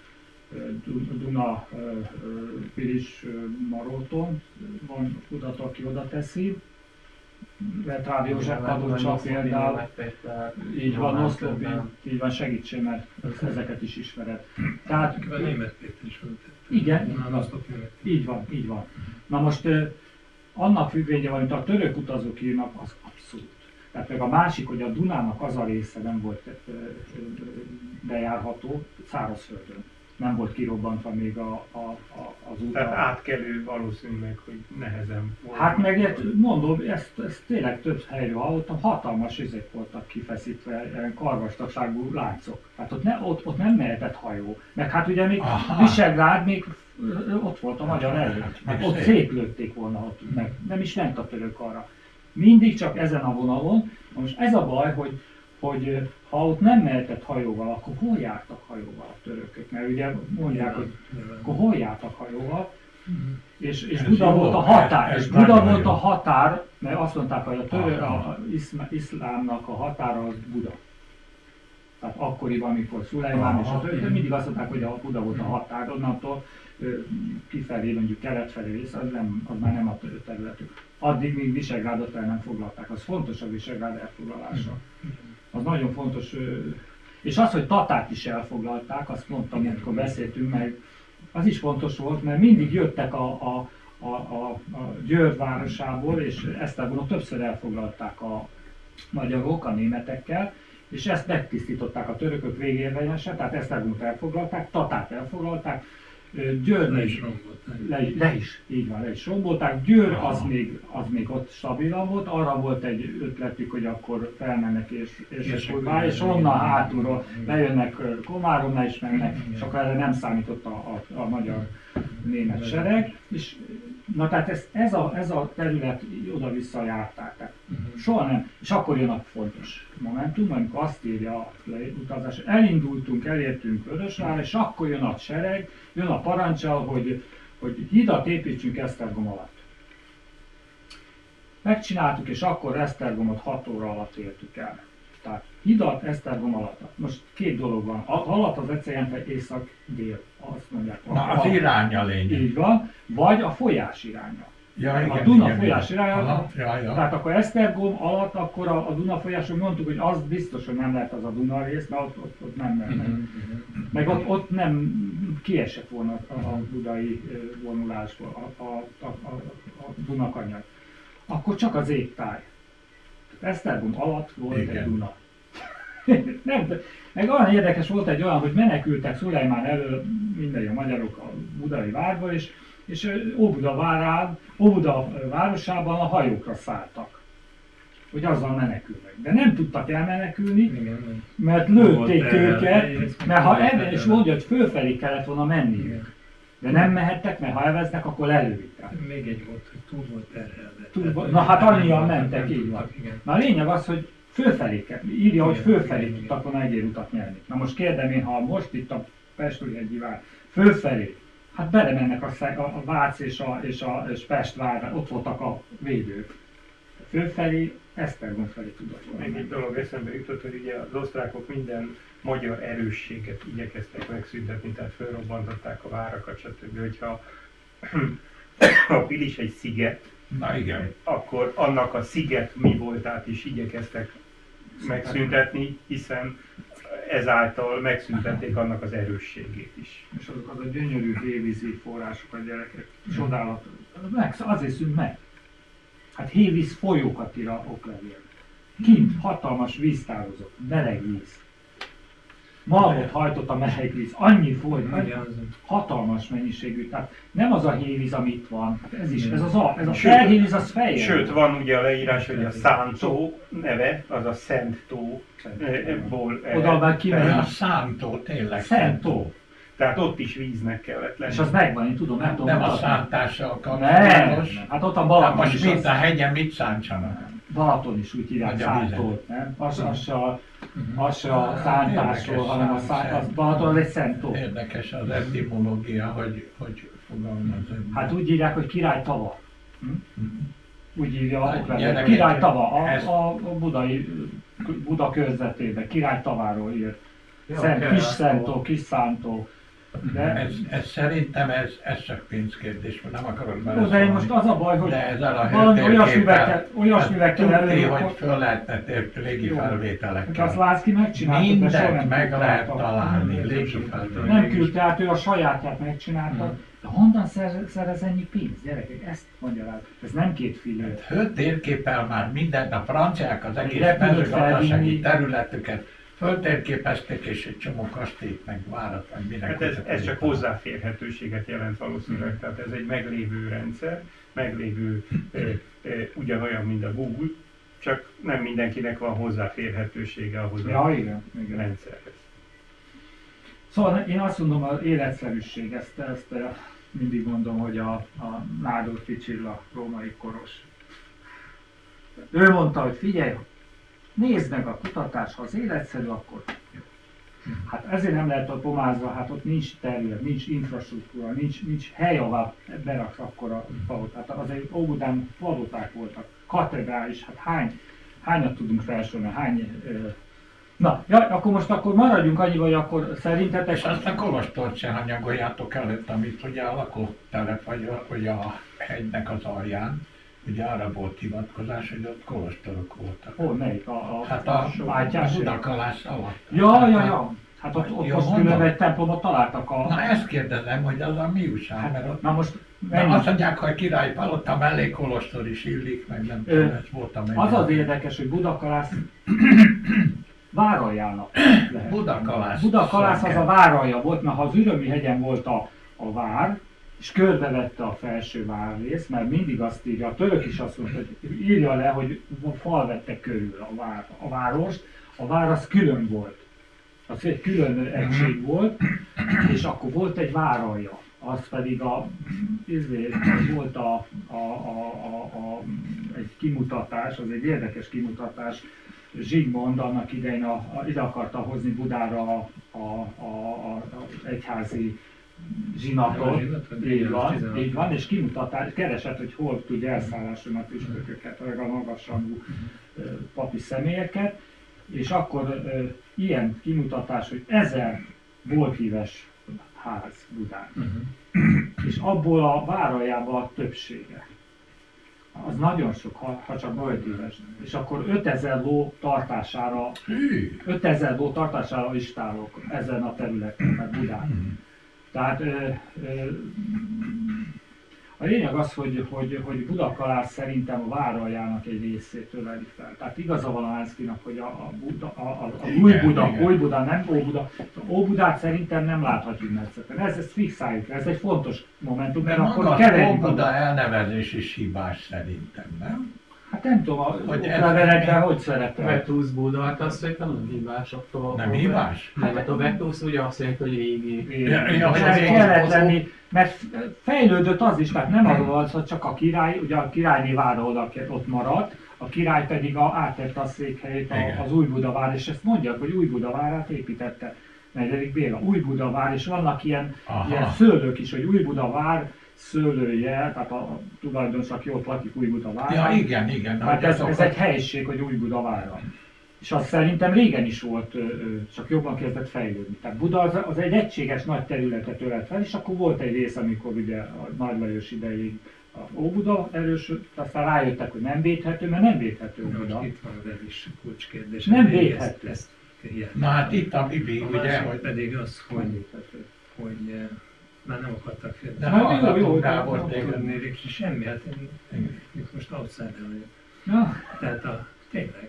Duna, Pilis, Maróton van kudat, aki oda teszi. Vetráv József Padocsa például, így van, Oszlopin, így van, segítsél, mert ezeket is ismered. Tehát, a német Péter is volt. Igen, így van. Na most annak függvénye, amit a török utazók írnak, az abszolút. Tehát meg a másik, hogy a Dunának az a része nem volt bejárható szárazföldön. Nem volt kirobbantva még az út. Tehát átkelő valószínűleg, hogy nehezen volt. Hát meg mondom, ezt tényleg több helyről hallottam, hatalmas ezek voltak kifeszítve, ilyen karvastagságú láncok. Tehát ott nem mehetett hajó. Meg hát ugye még Visegrád még ott volt a magyar előtt. Hát ott szétlőtték volna, ott meg nem is ment a török arra. Mindig csak ezen a vonalon. Most ez a baj, hogy ha ott nem mehetett hajóval, akkor hol jártak hajóval a törökök? Mert ugye mondják, hogy akkor hol jártak hajóval, és Buda volt a határ. És Buda volt a határ, mert azt mondták, hogy a iszlámnak a határa az Buda. Tehát akkoriban, amikor Szulejmán és a török, mindig azt mondták, hogy a Buda volt a határ, onnantól kifelé, mondjuk kelet felé, az már nem a területük. Addig még Visegrádot el nem foglalták, az fontos a Visegrád elfoglalása. Az nagyon fontos, és az, hogy Tatát is elfoglalták, azt mondtam, amikor beszéltünk meg, az is fontos volt, mert mindig jöttek a Győr városából, és Esztergomot többször elfoglalták a magyarok a németekkel, és ezt megtisztították a törökök végérvényesen, tehát Esztergomot elfoglalták, Tatát elfoglalták, Győrnek le is rombolták. Győr az még ott stabilan volt, arra volt egy ötletük, hogy akkor felmennek és onnan hátulról bejönnek Komáromra is mennek, és akkor erre nem számított a magyar német sereg, és na tehát ez a terület oda-vissza járták, tehát soha nem, és akkor jön a fontos momentum, amikor azt írja a leutazás, elindultunk, elértünk Vörösvár, és akkor jön a sereg, jön a parancsal, hogy hidat építsünk Esztergom alatt. Megcsináltuk, és akkor Esztergomot 6 óra alatt értük el. Tehát hidat Esztergom alatt. Most két dolog van. Alatt az egyszerűen észak-dél, azt mondják. Az iránya lényeg. Így van, vagy a folyás iránya. Ja, igen, a Duna igen, folyás iránya, ja. Tehát akkor Esztergom alatt, akkor a Duna folyáson mondtuk, hogy az biztos, hogy nem lehet az a Duna rész, mert ott nem lehet. Meg ott nem kiesett volna a budai vonulásból a Dunakanyag. Akkor csak az égtáj. Esztergom alatt volt egy Duna. Nem, meg olyan érdekes volt egy olyan, hogy menekültek Szulejmán elől minden a magyarok a budai várba, és Óbuda városában a hajókra szálltak, hogy azzal menekülnek. De nem tudtak elmenekülni, mert lőtték őket, mert ha ebben is mondja, hogy fölfelé kellett volna menniük. De nem mehettek, mert ha elvesznek, akkor lelőik. Még egy volt, hogy túl volt terhelve. Na hát annyian mentek, így van. Na a lényeg az, hogy fölfelé kell, írja, hogy fölfelé tudtak volna egérutat nyerni. Na most kérdem én, ha most itt a Pest-Újhegyi vár fölfelé, hát belemennek a Vác és Pest várra, ott voltak a védők. Fölfelé, Esztergom felé tudott volna. Még egy dolog eszembe jutott, hogy ugye az osztrákok minden magyar erősséget igyekeztek megszüntetni, tehát felrobbantották a várakat, stb. Hogyha a Pilis egy sziget, na igen, akkor annak a sziget mi voltát is igyekeztek megszüntetni, hiszen ezáltal megszüntették annak az erősségét is. És azok az a gyönyörű hévízi források a gyerekek, csodálatos. Azért szűnt meg. Hát hévíz folyókat ír a oklevél. Kint hatalmas víztározók, meleg víz. Malmot hajtott a meleg víz, annyi folyt, hatalmas mennyiségű. Tehát nem az a hévíz, amit van, hát ez a felhévíz, az feljel. Sőt, van ugye a leírás, hogy a Szántó neve, az a Szent tóból. Oda már kimegy. A Szántó, tényleg. Szent tó. Tehát ott is víznek kellett lenni. És az megvan, én tudom, nem tudom. Nem a szántással kapcsolatos. Hát ott a Balaton most is. Most a hegyen mit szántsanak? Balaton is úgy hívják Szántót, nem? Az se a szántásról, hanem a Balaton az egy szent tó. Érdekes az etimológia, hogy fogalmazom. Hát úgy írják, hogy király tava. Úgy írja a oklevél. Király tava, a Buda körzetében, király taváról írt. Kis Szentó, kis Szántó. De ez szerintem ez csak pénzkérdés, mert nem akarok beleszólni. De most az a baj, hogy olyasmivel kell tudni, hogy föl lehetne légi felvételekkel. Azt Lászki megcsinálta, mindent meg lehet találni légi felvételekkel. Nem küldte át, ő a sajátját megcsinálta. De honnan szerez ennyi pénz, gyerekek? Ezt magyaráz. Ez nem két fillér. Föltérképpel már mindent, a franciák az egész mezőgazdasági területüket föltérképezték, és egy csomó kastélyt, meg várat, meg minek. Hát ez csak hozzáférhetőséget jelent valószínűleg, tehát ez egy meglévő rendszer, meglévő ugyanolyan, mint a Google, csak nem mindenkinek van hozzáférhetősége ahhoz a rendszerhez. Szóval én azt mondom, az életszerűség, ezt mindig mondom, hogy a Nádor Ficsilla római koros. Ő mondta, hogy figyelj, nézd meg a kutatás, ha az életszerű, akkor hát ezért nem lehet a Pomázra, hát ott nincs terület, nincs infrastruktúra, nincs hely, ahová beraksz akkor a palotát. Hát azért Óbudán paloták voltak, katedrális, hát hányat tudunk felsorolni, Na, ja, akkor maradjunk annyi, hogy akkor szerintetek... És azt a kolostort se hanyagoljátok előtt, amit ugye a lakótelep, vagy a hegynek az alján, ugye arra volt hivatkozás, hogy ott kolostorok voltak. Melyik? Hát a Budakalász alatt. Ja. Hát ott most különben egy templomot találtak a... Na ezt kérdezem, hogy az a mi újság, hát, mert ott... Na most... azt mondják, hogy Király Palota mellé kolostor is illik, meg nem tudom, ez volt a Az az érdekes, hogy Budakalász Váraljának lehet. Budakalász Az a Váralja volt, mert ha az Ürömi hegyen volt a a vár, és körbevette a felső várrészt, mert mindig azt írja, a török is azt mondta, hogy írja le, hogy fal vette körül a várost, a vár az külön volt. Az egy külön egység volt, és akkor volt egy váralja. Az pedig volt egy kimutatás, az egy érdekes kimutatás. Zsigmond annak idején ide akarta hozni Budára a egyházi zsinatot, így van, és kimutatás, keresett, hogy hol tudja elszállásolni a püspököket, a magasrangú papi személyeket, és akkor ilyen kimutatás, hogy 1000 bolthíves ház Budán. És abból a váraljában a többsége. Az nagyon sok, ha csak bolthíves. És akkor 5000 ló tartására istálok ezen a területen, mert Budán. Tehát a lényeg az, hogy Budakalász szerintem a váraljának egy részét öleli fel. Tehát igaza van a Hánszkinak, hogy a Új-Buda, nem Óbuda. Óbudát szerintem nem láthatjuk metszeten. Ezt fixáljuk, ez egy fontos momentum, mert akkor keverjük. A Óbuda elnevezés is hibás szerintem, nem? Hát nem tudom, hogy leveletben hogy szerepel. Vetusz Buda, hát azt szerintem nem hibás attól. Nem hibás? Nem, mert a Vetusz ugye azt jelenti, hogy régi. Kellett lenni, mert fejlődött az is, tehát nem arról az, hogy csak a király, ugye a királyné vára ott maradt, a király pedig átette a székhelyét az Új-Budavár, és ezt mondják, hogy Új-Budavárát építette 4. Béla. Új-Budavár, és vannak ilyen szőlők is, hogy Új-Budavár szőlője, tehát a tulajdonos, aki ott lakik Új-Budavárán. Ja, igen. Hát ez egy helység, hogy Új-Budavára. És azt szerintem régen is volt, csak jobban kezdett fejlődni. Tehát Buda az egy egységes nagy területet ölelt fel, és akkor volt egy rész, amikor ugye a Nagy Lajos idején a Óbuda erősödött, aztán rájöttek, hogy nem védhető, mert nem védhető Óbuda. Itt van ez is kulcskérdés. Nem védhető. Na hát itt a Bibi, ugye? Hogy pedig az, hogy már nem akartak félni. De hallgatunk rá volt téged. Semmi, hát én most outsider vagyok. Ja. Tehát tényleg,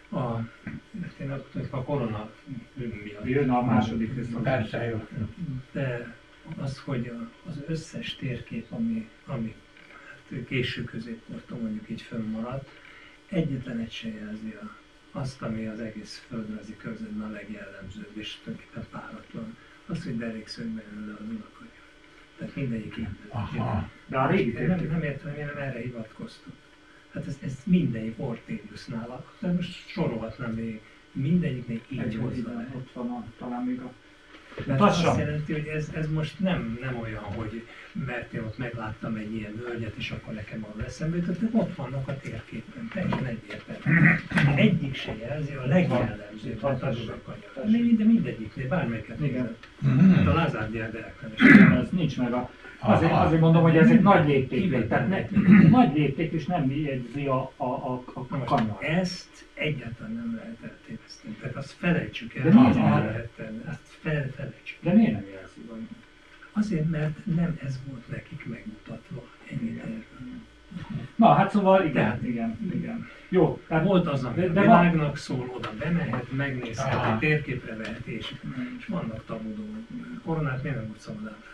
a korona miatt. Jön a második rész. Persze, jó. De az, hogy az összes térkép, ami késő középkortól mondjuk így fönnmaradt, egyetlen egy se jelzi azt, ami az egész földrajzi körzetben a legjellemzőbb, és tulajdonképpen páratlan. Az, hogy derékszögben jön le a Dunakanyar. Tehát mindegyik így. De a régi nem értem, én nem erre hivatkoztam. Hát ez mindegyik Orteliusnál, de most sorolhatnám még, mindegyiknél így hozza. Ott van talán még a... De azt jelenti, hogy ez most nem olyan, hogy mert én ott megláttam egy ilyen völgyet, és akkor nekem arra eszembe jutott, de ott vannak a térképen, teljesen egyértelmű. Egyik se jelzi a legjellemzőbb, a Dunakanyar. De mindegyiknél, bármelyiket nézem. Hát a Lázár Diák ez nincs meg a... Azért mondom, hogy ez egy nagy lépték, tehát nagy lépték, és nem jegyzi a kanyar. Ezt egyáltalán nem lehet eltéveszteni, tehát azt felejtsük el, azt felejtsük. De miért nem jelzi? Azért, mert nem ez volt nekik megmutatva ennyire. Na, hát szóval igen. Jó. Tehát volt az, ami a világnak szól, oda bemehet, megnézheti, térképre vehet, és vannak tabudó. Koronát miért nem volt szabad ábrázolni?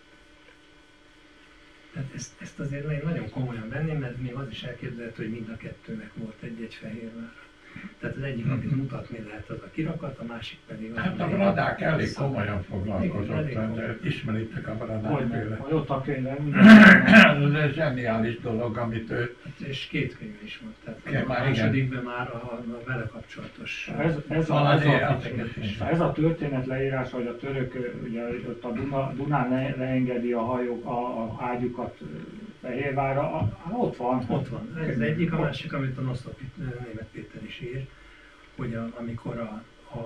Tehát ezt azért én nagyon komolyan venném, mert még az is elképzelhető, hogy mind a kettőnek volt egy-egy Fehérvár. Tehát az egyik, amit mutatni lehet, az a kirakat, a másik pedig... Hát a Bradák elég komolyan foglalkozott, ismeritek a Bradák tőle. Hogy ott a könyve, ez egy zseniális dolog, amit ő... És 2 könyv is volt, tehát a másodikben már a vele kapcsolatos... Ez a történet leírás, hogy a török, ugye ott a Dunán leengedi a hajók, a ágyukat Fehérvárra, ott van. Ott van. Ez egyik, a másik, amit a Nosztopi Németh Péter is ír, hogy amikor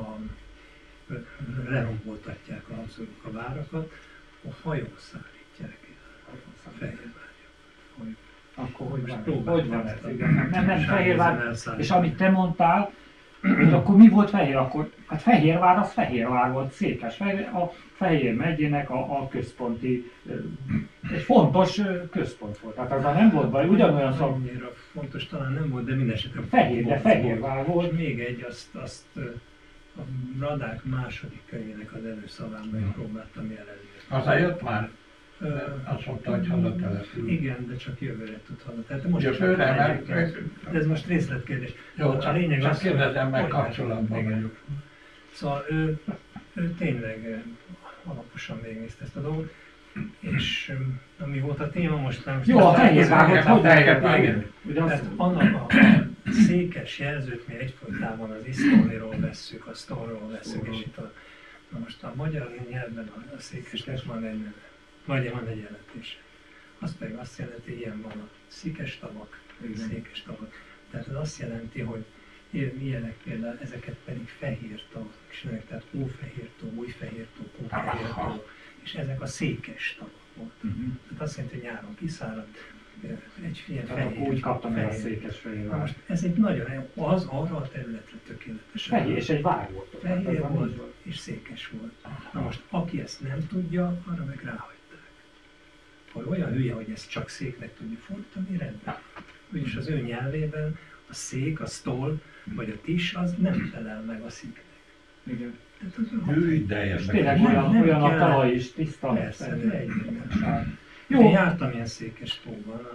leromboltatják a várakat, a hajón szállítják el a Fehérvárra. Akkor hogy van ez? Nem Fehérvár. És amit te mondtál, hogy akkor mi volt Fehér? Hát Fehérvár az Fehérvár volt, Székesfehérvár, a Fehér megyének a központi, egy fontos központ volt. Tehát azzal nem volt baj, ugyanolyan szó. Annyira fontos talán nem volt, de mindenesetre Fehérvár volt. És még egy, azt a Bradák második könyvének az előszavában próbáltam jelezni. Haza jött már? Azt mondta, hogy hazatelepül. Igen, de csak jövőre tud haza. Tehát most jövőre, de ez most részletkérdés. Jó, a lényeg csak kérdezem meg, kapcsolatban vagyok. Szóval ő tényleg alaposan végignézte ezt a dolgot, és ami volt a téma most nem... Jó, a fehérvágott, hogy lehet? Tehát annak a székes jelzőt mi egyfolytában az isztóniról vesszük, a sztónról vesszük, és itt na most a magyar nyelvben a székesnek van egy jelentése. Az pedig azt jelenti, ilyen van a székes tavak, székes tavak. Tehát ez azt jelenti, hogy ilyenek például, ezeket pedig fehér tavak ismernek, tehát Ófehértó, Újfehértó, Pófehértó, és ezek a székes tavak voltak. Tehát azt jelenti, hogy nyáron kiszáradt, egy ilyen fehér. Úgy kaptam el a székes fehér. Na most ez egy nagyon, az arra a területre tökéletes. Fehér, és egy vár volt. Fehér volt, és székes volt. Na most, aki ezt nem tudja, arra meg ráhagyták. Hogy olyan hülye, hogy ezt csak széknek tudja fordítani, rendben. Úgyis az ő nyelvében a szék, a stól, vagy a tis, az nem felel meg a széknek. Igen. És tényleg olyan a talaj is, tiszta. Persze, de jó. Én jártam ilyen székes tóban,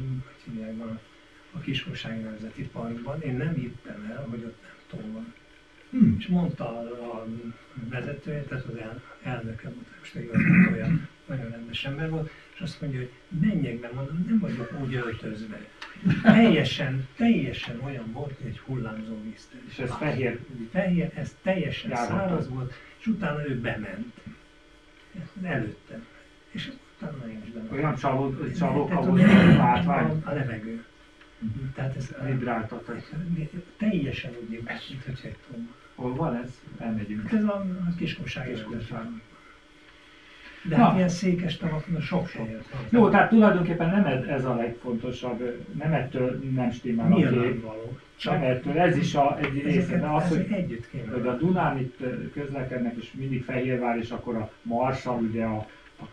a Kiskunság Nemzeti Parkban, én nem hittem el, hogy ott nem tó van. És mondta a vezetője, tehát az elnöke volt, most olyan nagyon rendes ember volt, és azt mondja, hogy menjek be, mondom, nem vagyok úgy öltözve. Teljesen olyan volt, mint egy hullámzó víztől. És ez fehér? Fehér, ez teljesen száraz volt, és utána ő bement. Előttem. És utána én is bementem. Olyan csalóka volt a látvány? A levegő. Tehát ez hidráltatás. Teljesen úgy mint hogy egy tó. Hol van ez? Elmegyünk. Ez a Kiskunság. De hát ilyen székes tavaknak sok helyet van. Jó, tehát tulajdonképpen nem ez a legfontosabb, nem ettől nem stimmel a kép. Nem ettől, ez is egy része, de az, hogy a Dunán itt közlekednek, és mindig Fehérvár, és akkor a Marsal, ugye a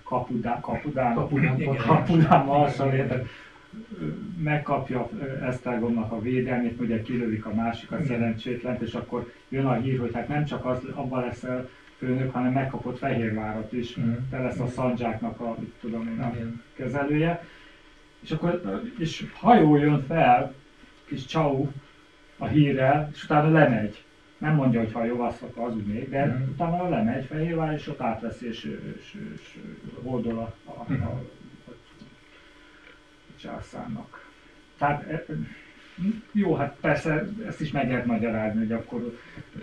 Kapudán Marsal, érted, megkapja Esztergomnak a védelmét, ugye kilövik a másikat, szerencsétlent, és akkor jön a hír, hogy hát nem csak az, abban leszel főnök, hanem megkapott Fehérvárat is, te lesz a szandzsáknak a, mit tudom én, a kezelője. És akkor hajó jön fel, kis csau a hírrel, és utána lemegy. Nem mondja, hogy hajó, azt az még, de utána lemegy Fehérvár, és ott átveszi, és hódol a császárnak. Tehát jó, hát persze ezt is meg lehet magyarázni, hogy akkor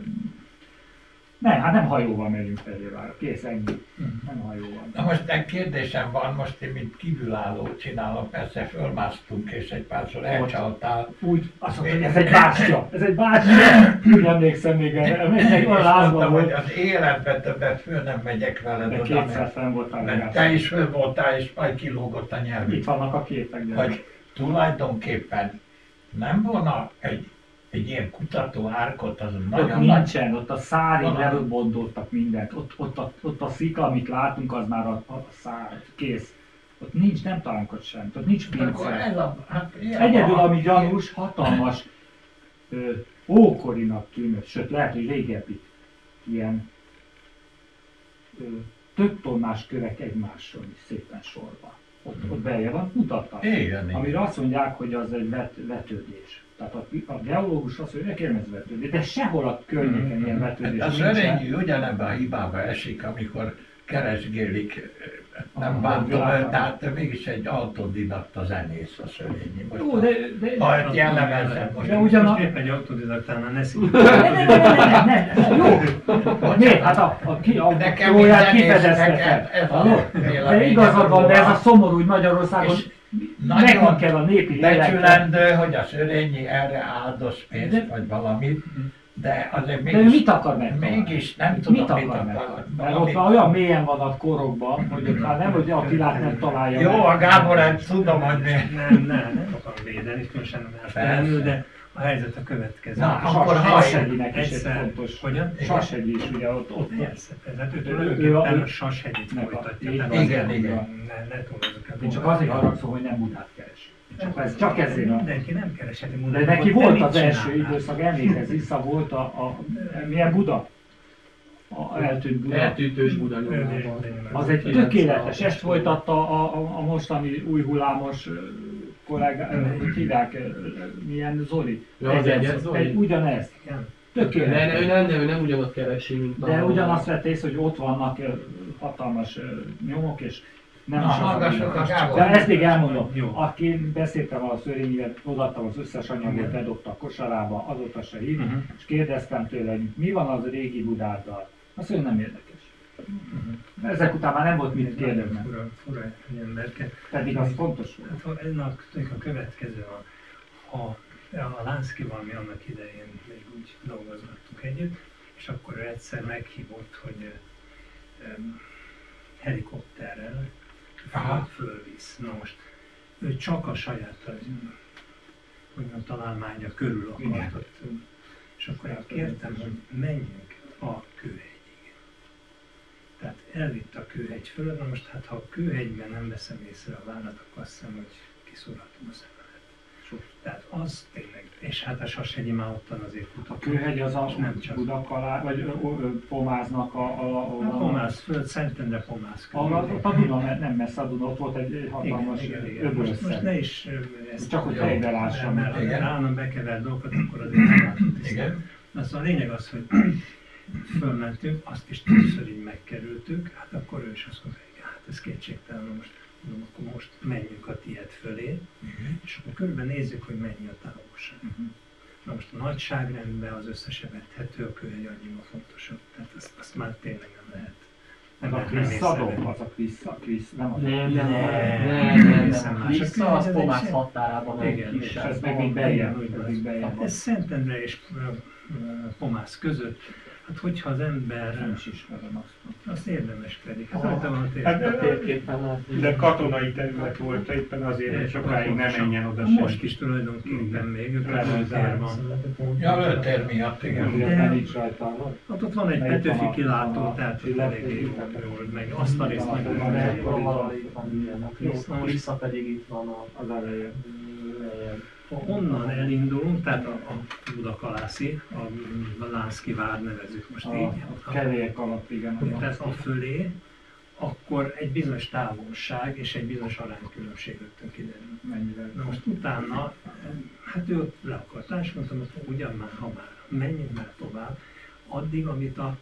nem hajóval megyünk Fehérvárra, kész, ennyi. Nem hajóval. Na most egy kérdésem van, most én mint kívülálló csinálom, persze fölmásztunk és egy párszor elcsaltál. Úgy, azt mondta, hogy ez egy bástya, úgy emlékszem még erre, még olyan lázban volt. Hogy az életben többet föl nem megyek veled de oda, kétszer fenn voltál mert te is föl voltál és majd kilógott a nyelvük. Itt vannak a képek. Hogy tulajdonképpen nem volna egy ilyen kutató árkot, az nagyon nincsen, nagy... ott a szárig lebondoltak mindent, ott a szikla, amit látunk, az már a szár, kész. Ott nincs, nem találunk ott semmit, ott nincs pincel. Egyedül, ami gyanús, hatalmas ókorinak tűnött, sőt lehet, hogy régebbi ilyen több tonnás kövek egymással is szépen sorba. Ott belje van, mutattak. Amire azt mondják, hogy az egy vetődés. Tehát a geológus azt mondja, hogy ez vetődés, de sehol a környéken ilyen vetődés a Szörényi ugyanebben a hibába esik, amikor keresgélik, nem bántom, tehát mégis egy autodidakta zenész a Szörényi. Jó, de jellemezem most. De ugyanak épp egy autodidaktánál ne szívjuk. Jó. Miért? Hát a jóját kifedezte. De igazad van, de ez a szomorú, hogy Magyarországon nekünk kell a népi becsülendő, hogy a Szörényi erre áldoz pénzt vagy valamit, de azért mégis... De ő mit akar megtalálni? Mégis nem tudom, mit akar. Mert ott már olyan mélyen van a korokban, hogy ott már nem, hogy Attilát nem találja. Jó, a Gáborát tudom, hogy nem akarom védeni, különösen nem elfelelő, de a helyzet a következő. Na, akkor Sashegyinek is egy fontos. Hogyan? Sashegyi is, ugye ott. Persze, ő tulajdonképpen a Sashegyit folytatja. Igen. Ne túlozzuk el. Én csak azért haragszom, hogy nem Budát keres. Csak ezért mindenki nem keresheti Budát. De neki volt az első időszak, emlékezz vissza, volt milyen Buda? eltűnt Ős-Buda nyomában. Az egy tökéletes, ezt folytatta a mostani új hullámos kollégák, hogy hívják, milyen Zoli? Ugyanezt. Tökéletes. Ő nem ugyanott keresi, mint a... De ugyanazt vett észre, hogy ott vannak hatalmas nyomok, és nem is az. De ezt még elmondom. Aki beszéltem a Szörényivel, odaadtam az összes anyagot, bedobta a kosarába, azóta se hív, és kérdeztem tőle, hogy mi van az régi Budárdal. Azt mondja, nem érdekes. Ezek után már nem volt mit kérdezni. Fura emberke. Pedig az fontos volt. Hát a következő, a Lánszkival mi annak idején még úgy dolgozgattuk együtt, és akkor ő egyszer meghívott, hogy helikopterrel fölvisz. Na most ő csak a saját találmánya körül akartott. És akkor én kértem, hogy menjünk a Kőhegyig. Tehát elvitt a Kőhegy fölött, na most hát ha a Kőhegyben nem veszem észre a várat, akkor azt hiszem, hogy kiszúrhatom a szememet. Tehát az tényleg, és hát a Sashegyi már ottan azért a Kőhegy az a Budakalá, vagy Pomáznak a Pomáz föld, Szentendre Pomáz körül. A Duna nem messze a Duna, ott volt egy hatalmas öbölszer. Most ne is csak hogy helybe lássam. Mert ha állam bekevert dolgokat, akkor azért nem látott tisztán. A lényeg az, hogy fölmentünk, azt is többször így megkerültük, hát akkor ő is azt mondta, hogy hát ez kétségtelen, most mondom, akkor most menjünk a tiéd fölé, és akkor körülbelül nézzük, hogy mennyi a távolság. Na most a nagyságrendben az összesevethető, a Kőhegy annyira fontosabb, tehát azt már tényleg nem lehet. Nem a Krisszadom, az a Krissz, nem a Krisza, az Pomász határában egy kisebb. Ez meg még beljön. Ez Szentendre és Pomász között. Hát hogyha az ember... Nem is ismerem azt érdemes pedig. De katonai terület volt éppen azért, hogy sokáig nem menjen oda sem. Most is tulajdonképpen még, Lőtér van. Ja, Lőtér miatt, igen. Ott van egy Petőfi kilátó, tehát eléggé jól, meg azt a részt meg a Krisza pedig itt van az elején. Ha onnan elindulunk, tehát a Budakalászi, a Lánszki vár nevezzük most így. A kerék alatt, igen. Tehát a fölé, akkor egy bizonyos távolság és egy bizonyos aránykülönbség rögtön kiderül. Mennyivel? Na most utána, hát ő ott le akart állni, és mondtam, hogy ugyan már, ha már, menjünk már tovább, addig, amit a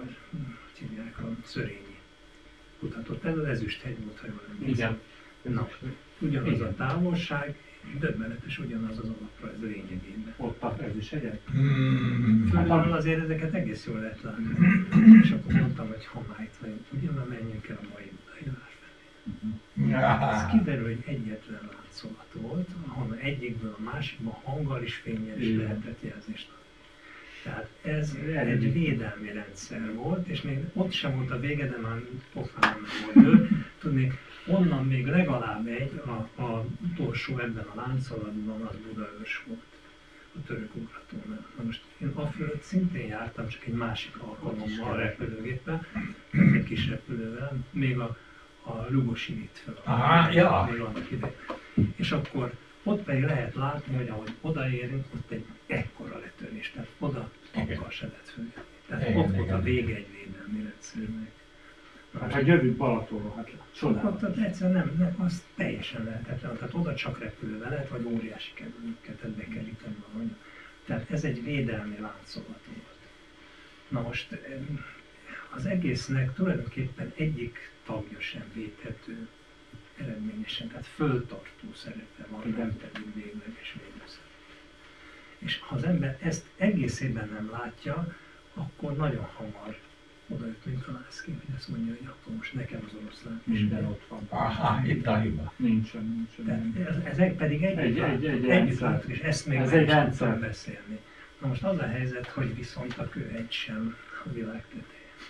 Szörényi kutatott. Ez az Ezüsthegy volt, ha jól emlékszem. Igen. Na, ugyanaz a távolság, döbbenetes ugyanaz az alaprajz lényegében. Ott a Ezüsthegyen? Fölülről azért ezeket egész jól lehet látni. És akkor mondtam, hogy ha már itt vagyunk, ugye már menjünk el a mai Budai vár felé. Ez kiderül, hogy egyetlen látszólat volt, ahol egyikből a másikban hanggal is fényel is lehetett jelzést adni. Tehát ez egy védelmi rendszer volt, és még ott sem volt a vége, de már pofán nem volt ő. Tudnék, onnan még legalább egy, a utolsó ebben a láncolatban az Budaörs volt, a török ugratónál. Na most én afölött szintén jártam, csak egy másik alkalommal a repülőgéppel, egy kis repülővel, még a Lugosinit fel. Még annak idején. És akkor ott pedig lehet látni, hogy ahogy odaérünk, ott egy ekkora letörés, tehát oda akkor se lehet följönni. Tehát ott volt a vége egy védelmi rendszernek. Hát ha jövünk Balatonról, hát csodálatos. Tehát egyszerűen nem, az teljesen lehetetlen. Tehát oda csak repülővel lehet, vagy óriási kerülőket bekeríteni valahogy. Tehát ez egy védelmi láncolat volt. Na most az egésznek tulajdonképpen egyik tagja sem védhető eredményesen, tehát föltartó szerepe van, nem pedig végleges védőszerep. És ha az ember ezt egészében nem látja, akkor nagyon hamar odaüt, mint a Lászki, hogy azt mondja, hogy akkor most nekem az oroszlán is. Minden ott van. Itt a hiba. Nincsen. Ez pedig együtt látok, és ezt még nem is tudtam beszélni. Na most az a helyzet, hogy viszont a Kőhegy sem a világ tetején.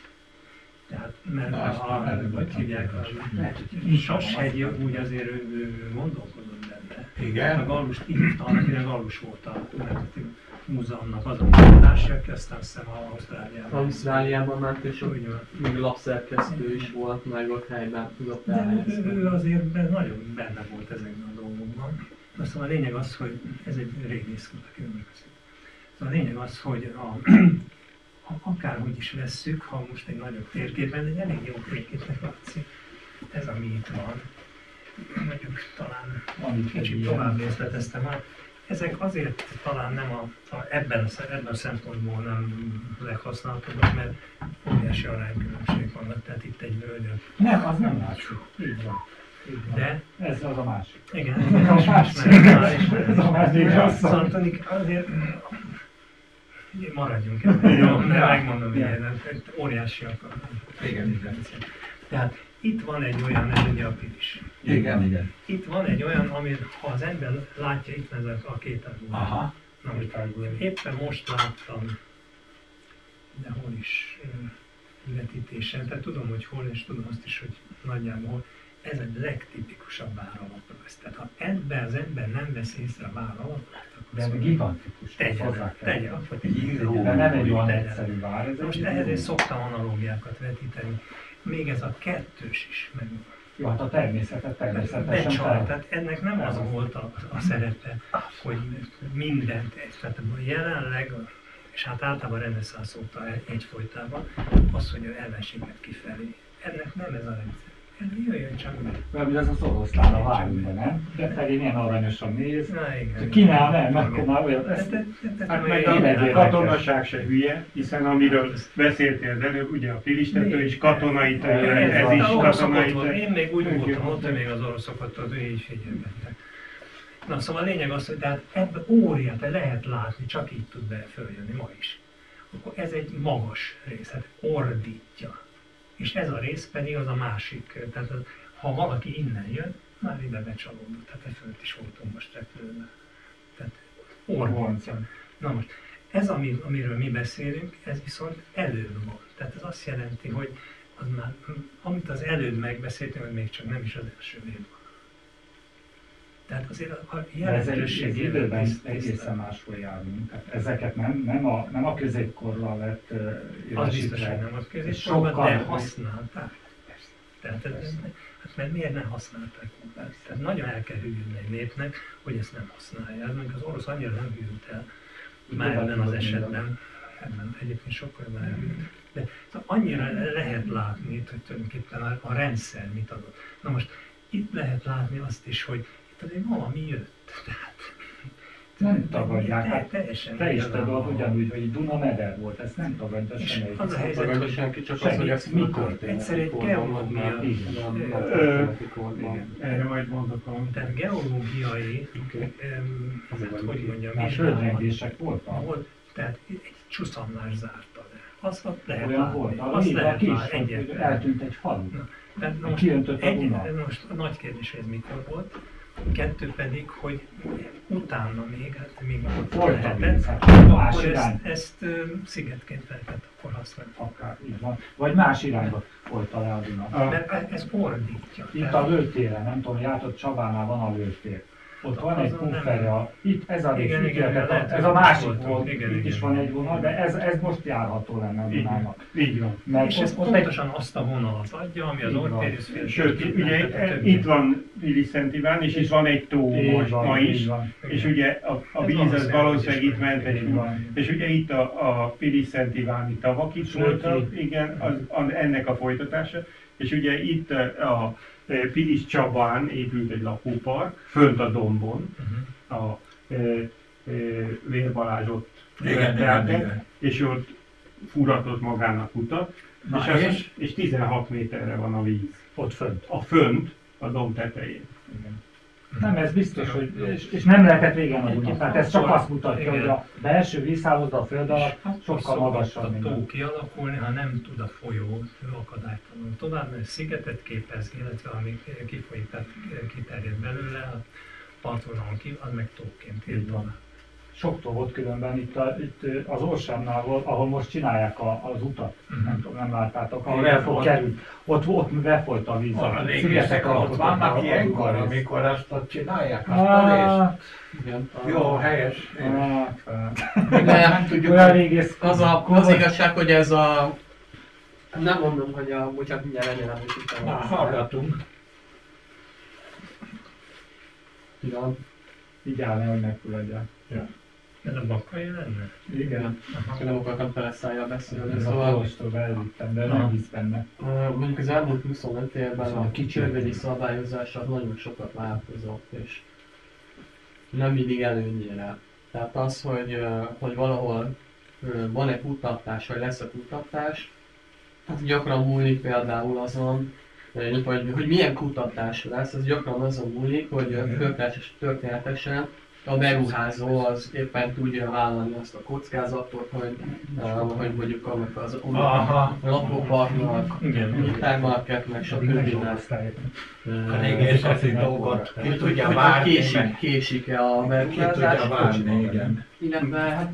Tehát, mert hogy hívják, a Sashegy úgy azért ő gondolkodott benne. Igen. A Gallust így hívta, annak ide Gallus volt a Nemzeti Múzeumnak az a munkatársa, aki aztán azt hiszem Ausztráliában. Ausztráliában ment, és még lapszerkesztő is volt, meg ott helyben tudott elhelyezni. De ő azért nagyon benne volt ezekben a dolgokban. Aztán a lényeg az, hogy ez egy régész, akiről most beszélünk. Szóval a lényeg az, hogy akárhogy is vesszük, ha most egy nagyobb térképen, egy elég jó térképnek látszik. Ez, ami itt van. Mondjuk talán kicsit tovább részleteztem már. Ezek azért talán nem ebben a szempontból nem leghasználhatóbbak, mert óriási aránykülönbség vannak, tehát itt egy völgyön. Nem, az nem látszik. Így van. De ez az a másik. Igen, ez a másik. Azért maradjunk ebben, de megmondom, hogy óriásiak a differenciák. Tehát itt van egy olyan, ez ugye a pilis. Igen. Itt van egy olyan, amit ha az ember látja, itt ezek a két ágúja. Éppen most láttam, de hol is vetítésen, tehát tudom, hogy hol, és tudom azt is, hogy nagyjából hol. Ez a legtipikusabb váralaprajz. Tehát ha ebben az ember nem vesz észre a váralaprajzt, de ez gigantikus. Tegye. De nem egy olyan egyszerű vár. Most ehhez én szoktam analógiákat vetíteni. Még ez a kettős is megvan. Jó, hát a természetet természetesen becsalt, tehát ennek nem az volt a szerepe, hogy mindent, tehát jelenleg, és hát általában reneszánsz óta egyfolytában, az, hogy ellenséget kifelé. Ennek nem ez a rendszer. Jöjjön csak meg. Mert ez az oroszlán a várunkban, nem? De felé milyen aranyosan néz. Na igen. Kínál nem, akkor már olyan. Hát meg a katonaság se hülye, hiszen amiről beszéltél az előbb, ugye a filistető is katonai terület, ez is katonai terület. Én még úgy voltam ott, hogy még az oroszokat ő is figyelmettek. Na szóval a lényeg az, hogy tehát ebben óriát lehet látni, csak így tud be följönni ma is. Akkor ez egy magas rész, hát ordítja. És ez a rész pedig az a másik, tehát ha valaki innen jön, már ide becsalódott, tehát fönt is voltunk most repülőben. Tehát ordítja. Na most, ez amiről mi beszélünk, ez viszont előbb van. Tehát ez azt jelenti, hogy az már, amit az előbb megbeszéltünk, hogy még csak nem is az első évben. Tehát azért a jelentőség időben egészen máshol járunk. Tehát ezeket nem a középkorral lett az biztos, hogy nem a középkorban, de használták. Tehát mert miért nem használták? Tehát nagyon el kell hűlni egy népnek, hogy ezt nem használja. Mondjuk az orosz annyira nem hűlt el, már ebben az esetben, ebben egyébként sokkal jobban elhűlt. De annyira lehet látni, hogy tulajdonképpen a rendszer mit adott. Na most itt lehet látni azt is, hogy azért valami jött, tehát nem tagadják, hát te is tudod ugyanúgy, hogy Duna-meder volt, ezt nem tagadja semmelyik. Az a helyzet, hogy senki, csak az, hogy ez mikor egyszer egy geológia, erre majd mondok valamit. Tehát geológiai, hogy mondjam, már földrengések voltak. Tehát egy csuszamlás zárta le. Az lehet olyan volt, az lehet hogy eltűnt egy falu. Kiöntött a Duna. Most a nagy kérdés, hogy ez mikor volt. Kettő pedig, hogy utána még, hát még lehetett, akkor ezt szigetként lehetett akkor használni. Akár, így van. Vagy más irányba folyta le a Duna. Mert ez ordítja. Itt a lőtére, nem tudom, játott Csabánál van a lőtér. Ott van egy pufferja, itt ez a rész, ez a másik volt, itt is van egy vonal, de ez most járható lenne a Dunának. Így van. És ez pontosan azt a vonalat adja, ami az Orpérius fél. Sőt, ugye itt van Pilis-Szent Iván, és itt van egy tó ma is, és ugye a víz az valószínűleg itt ment egy és ugye itt a Pilis-Szent Iváni tavak itt voltak, igen, ennek a folytatása, és ugye itt a Pilis Csabán épült egy lakópark, fönt a dombon, a Vér Balázs ott követelte, és ott furatott magának utat, és 16 méterre van a víz. Ott fönt. Fönt, a domb tetején. Igen. Nem, ez biztos, hogy, és nem lehetett régen a Duna, tehát ez csak azt mutatja, hogy a belső vízhálózat a föld alatt sokkal magasabb, mint a tó kialakulni, ha nem tud a folyó akadálytalanul tovább, mert szigetet képez, illetve ami kifolyik, tehát kiterjed belőle, a partvonalon ki, az meg tóként írta. Sok tó volt különben itt az Orsánnál volt, ahol most csinálják az utat, nem tudom, nem láttátok, ahol el fog kerülni. Ott befolyt a víz. A szigetek ott vannak ilyenkor, amikor azt ott csinálják, azt a részt. Jó, helyes. Nem tudjuk, az igazság, hogy ez a... Nem mondom, hogy bocsánat, mindjárt legyen, amit itt van. Hallgatunk. Igen. Így állni, hogy megfulladják. Ja. Ez a Bakkai lenne? Igen. Nem akartam teleszájjal beszélni. Ez a Kolostról elvittem, de nem hisz benne. Mondjuk az elmúlt 25 évben a törvényi szabályozás az nagyon sokat változott, és nem mindig előnyére. Tehát az, hogy valahol van-e kutatás, vagy lesz a kutatás, hát gyakran múlik például azon, hogy milyen kutatás lesz, az gyakran azon múlik, hogy történetesen a beruházó az éppen tudja vállalni azt a kockázatot, hogy mondjuk amikor az lapoparknak, intermarketnek, stb. A régészeti dolgot ki tudja várni, késik-e a beruházás. Ki tudja várni, igen. Illetve hát,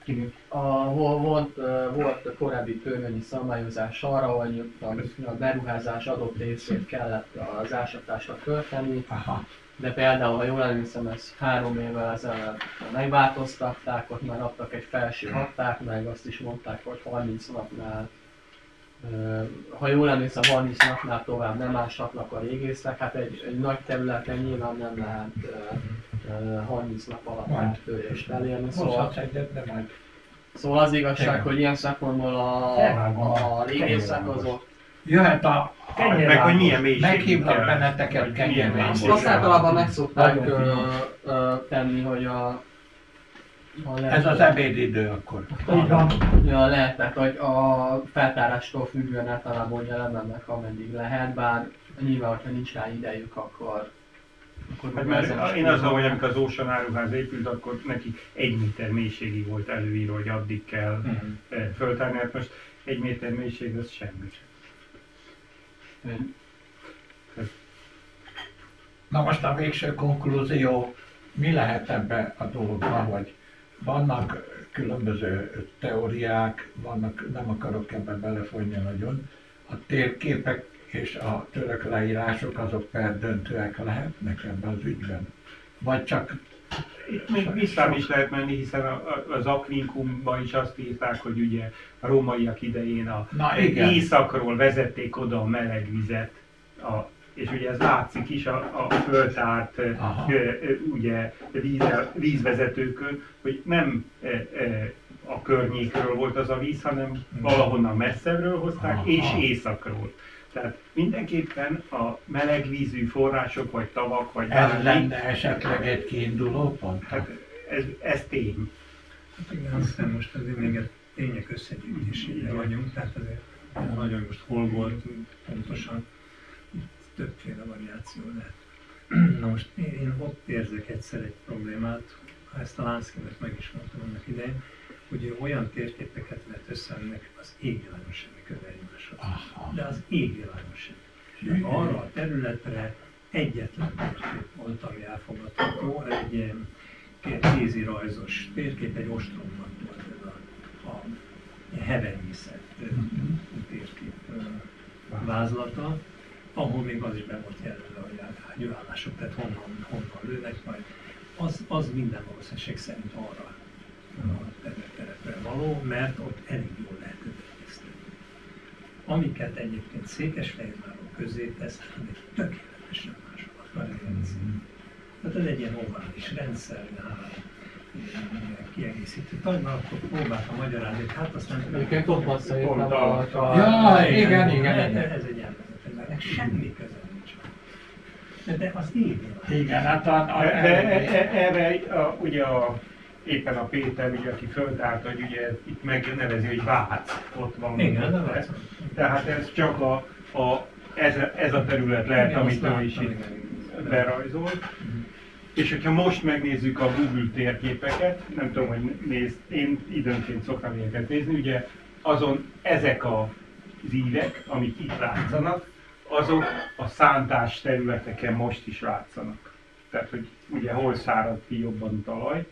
volt korábbi törvényi szabályozás arra, hogy a beruházás adott részét kellett az ásatásra tölteni. Aha. De például, ha jól emlékszem, ezt 3 évvel ezelőtt megváltoztatták, ott már adtak egy felső határt, meg azt is mondták, hogy 30 napnál, ha jól emlékszem, 30 napnál tovább nem áshatnak a régészek, hát egy nagy területen nyilván nem lehet 30 nap alatt áttörést elérni. Szóval az igazság, hogy ilyen szempontból a régészek azok jöhet meg hogy milyen mélység. Meghívnak benneteket kenyermélység. Azt általában meg szokták tenni, hogy ez az ebédidő akkor. Így van. Ja, lehet, tehát hogy a feltárástól függően általában ugye lemennek ameddig lehet, bár nyilván, hogyha nincs rá idejük, akkor hát mert én azzal, hogy amikor az Ocean áruház épült, akkor neki 1 méter mélységig volt előírva, hogy addig kell föltárni, hát most 1 méter mélység az semmi. Na most a végső konklúzió, mi lehet ebbe a dologban, hogy vannak különböző teóriák, nem akarok ebbe belefolyni nagyon, a térképek és a török leírások azok perdöntőek lehetnek ebben az ügyben? Vagy csak... Itt még vissza is lehet menni, hiszen az Aquincumban is azt írták, hogy ugye a rómaiak idején északról vezették oda a meleg vizet, és ugye ez látszik is a föltárt ugye, vízvezetőkön, hogy nem a környékről volt az a víz, hanem valahonnan messzebbről hozták, és északról. Tehát mindenképpen a melegvízű források, vagy tavak, vagy ez lenne esetleg egy kiinduló pont? Hát ez tény. Hát igen, aztán most azért még egy tények összegyűjtésére vagyunk, tehát azért nagyon most hol volt pontosan, többféle variáció lehet. Na most én ott érzek egyszer egy problémát, ezt a Lanskynek meg is mondtam annak idején, hogy olyan térképeket vett össze, aminek az égvilágon semmi köze egymáshoz. De az égvilágon semmi. Arra a területre egyetlen térkép volt, ami elfogadható, egy kézi rajzos térkép, egy ostromnak volt ez a hevenyészet térkép vázlata, ahol még az is be volt jelölve, hogy ágyúállások, tehát honnan lőnek majd. Az minden valószínűség szerint arra a területre való, mert ott elég jól lehetett egészteni. Amiket egyébként Székesfehérváron közé tesz, egy tökéletesen másolat. Tehát ez egy ilyen ovális rendszer, kiegészítő tagban, akkor próbáltam magyarázni, hát aztán... Egyébként ott van szerintem igen. Ez egy elvezető, mert semmi köze nincs. De az igen, hát erre ugye éppen a Péter, ugye, aki föltárt, hogy ugye itt megnevezi, hogy Vác, ott van. Igen, tehát ez csak ez a terület lehet, amit ő is itt berajzolt. És hogyha most megnézzük a Google térképeket, nem tudom, hogy én időnként szoktam ilyeneket nézni, ugye azon ezek az ívek, amik itt látszanak, azok a szántás területeken most is látszanak. Tehát, hogy ugye hol szárad ki jobban a talaj,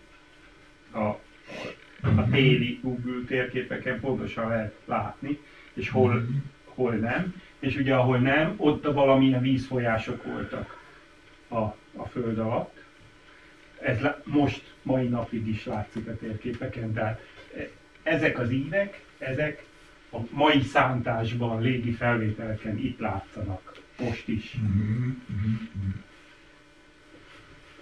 a téli Google térképeken pontosan lehet látni, és hol nem. És ugye ahol nem, ott valamilyen vízfolyások voltak a föld alatt. Ez most, mai napig is látszik a térképeken, tehát ezek az ívek, ezek a mai szántásban, légi felvételeken itt látszanak, most is.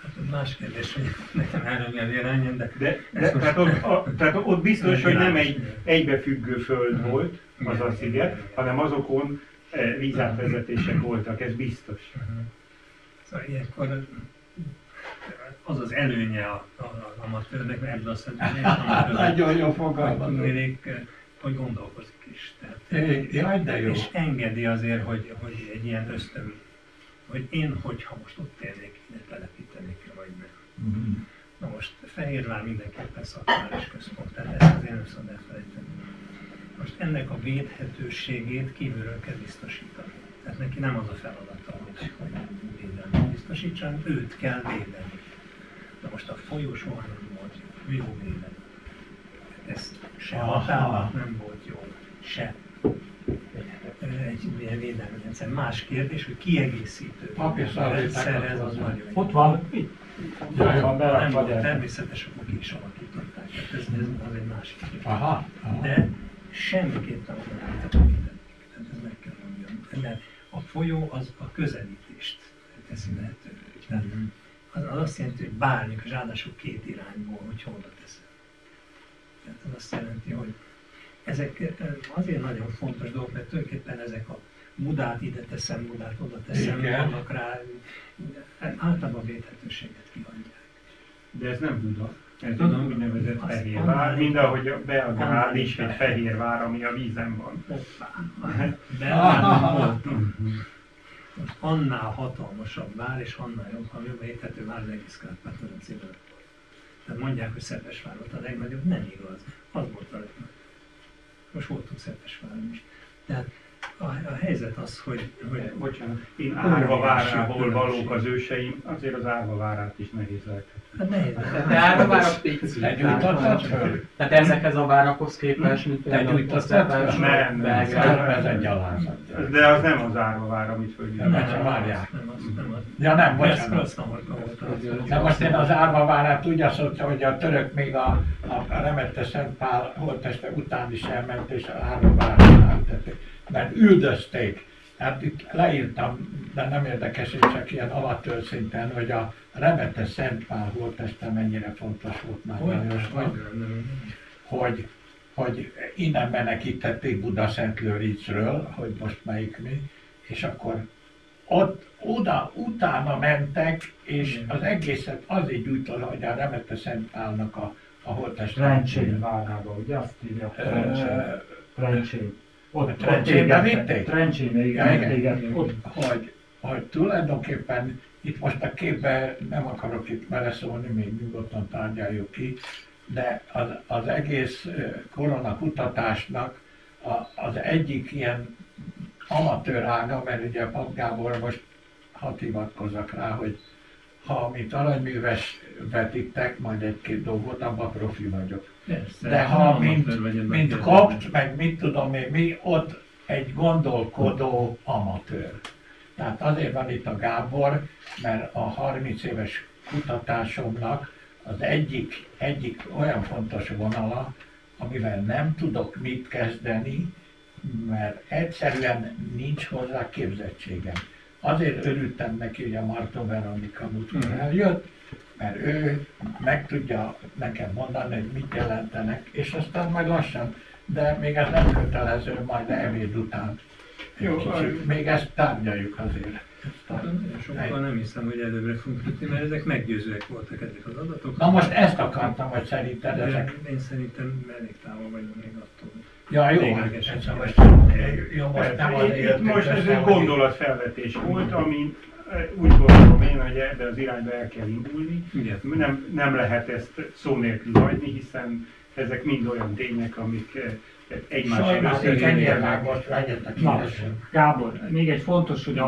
Más kérdés, hogy nekem erről mi a véleményem, de tehát ott biztos, hogy nem egy egybefüggő föld volt az a sziget, hanem azokon vízátvezetések voltak, ez biztos. Szóval ilyenkor az az előnye az amatőrnek, mert ebből azt nagyon jó fogalmazó, hogy gondolkozik is. Jaj, de jó. És engedi azért, hogy egy ilyen ösztön, hogy én, hogyha most ott élnék, ide telepítenék, vagy nem. Na most Fehérvár mindenképpen szakváros központ, tehát ezt azért nem szabad elfelejteni. Most ennek a védhetőségét kívülről kell biztosítani. Tehát neki nem az a feladata, hogy védelmet biztosítson, őt kell védeni. De most a folyó soha nem volt jó védelem. Ez se hatálat nem volt jó, se egy ilyen védelmi rendszer. Más kérdés, hogy kiegészítő rendszerhez az nagyon jó. Ott van. Nem volt természetes, akkor ki is alakították. Ez az egy másik kérdés. De semmiképpen nem lehetett. Tehát ez meg kell mondjam. Mert a folyó az a közelítést teszi lehetővé. Az azt jelenti, hogy bármik, és ráadásul két irányból, hogy oda teszem. Tehát az azt jelenti, hogy ezek azért nagyon fontos dolgok, mert tulajdonképpen ezek a mudát ide teszem, mudát oda teszem, vannak rá, általában védhetőséget kiadják. De ez nem Buda. Ez tudom, úgynevezett Fehérvár, mind ahogy a Belgrád is egy Fehérvár, ami a vízen van. Most annál hatalmasabb vár, és annál jobb érthető vár az egész Kárpát-medencében. Tehát mondják, hogy Szepesvár volt a legnagyobb, nem igaz. Az volt a legnagyobb. Most voltunk Szepesváron is. Tehát a helyzet az, hogy bocsánat, én Árva várából valók az őseim, azért az Árva várát is nehéz lehet. Hát nehéz. De Árva várak picit. Tehát ezekhez a várakhoz képest, mint például a Szepes, ez egy gyalázat. De az nem az Árva vár, amit fölgyűjtött. Nem, várják. Ja nem, bocsánat. De most én az Árva várát úgy asszonytam, hogy a török még a Remete Szent Pál holtteste után is elment, és az Árva várát áttették. Mert üldözték. Hát itt leírtam, de nem érdekes, és csak ilyen amatőr szinten, hogy a Remete Szent Pál holtteste mennyire fontos volt már Lajosnak, hogy innen menekítették Buda-Szentlőricről, hogy most melyik mi, és akkor utána mentek, és az egészet azért gyújtott, hogy a Remete Szent Pálnak a holtteste. Trencsén várába, ugye azt írja? Trencsén. Ott Trencsénbe vitték? Trencsénbe, igen. Hogy tulajdonképpen itt most a képbe nem akarok itt beleszólni, még nyugodtan tárgyaljuk ki, de az egész koronakutatásnak az egyik ilyen amatőr ága, mert ugye a Papp Gábor most hadd hivatkozzak rá, hogy ha mint aranyműves vetítek majd egy-két dolgot, abban profi vagyok. Persze, de ha mint kopt, meg mit tudom én mi, ott egy gondolkodó amatőr. Tehát azért van itt a Gábor, mert a 30 éves kutatásomnak az egyik olyan fontos vonala, amivel nem tudok mit kezdeni, mert egyszerűen nincs hozzá képzettségem. Azért örültem neki, hogy a Marton Veronika múltkor eljött, mert ő meg tudja nekem mondani, hogy mit jelentenek, és aztán majd lassan, de még ez nem kötelező, majd ebéd után. Jó, még ezt tárgyaljuk azért. Sokkal nem hiszem, hogy előbbre fogunk jutni, mert ezek meggyőzőek voltak ezek az adatok. Na most ezt akartam, hogy szerinted ezek... Én szerintem elég távol vagyunk még attól. Ja, jó, most ez egy gondolatfelvetés volt, ami úgy gondolom én, hogy ebbe az irányba el kell indulni. Nem lehet ezt szó nélkül hagyni, hiszen ezek mind olyan tények, amik egymással összefüggnek. Gábor, még egy fontos, hogy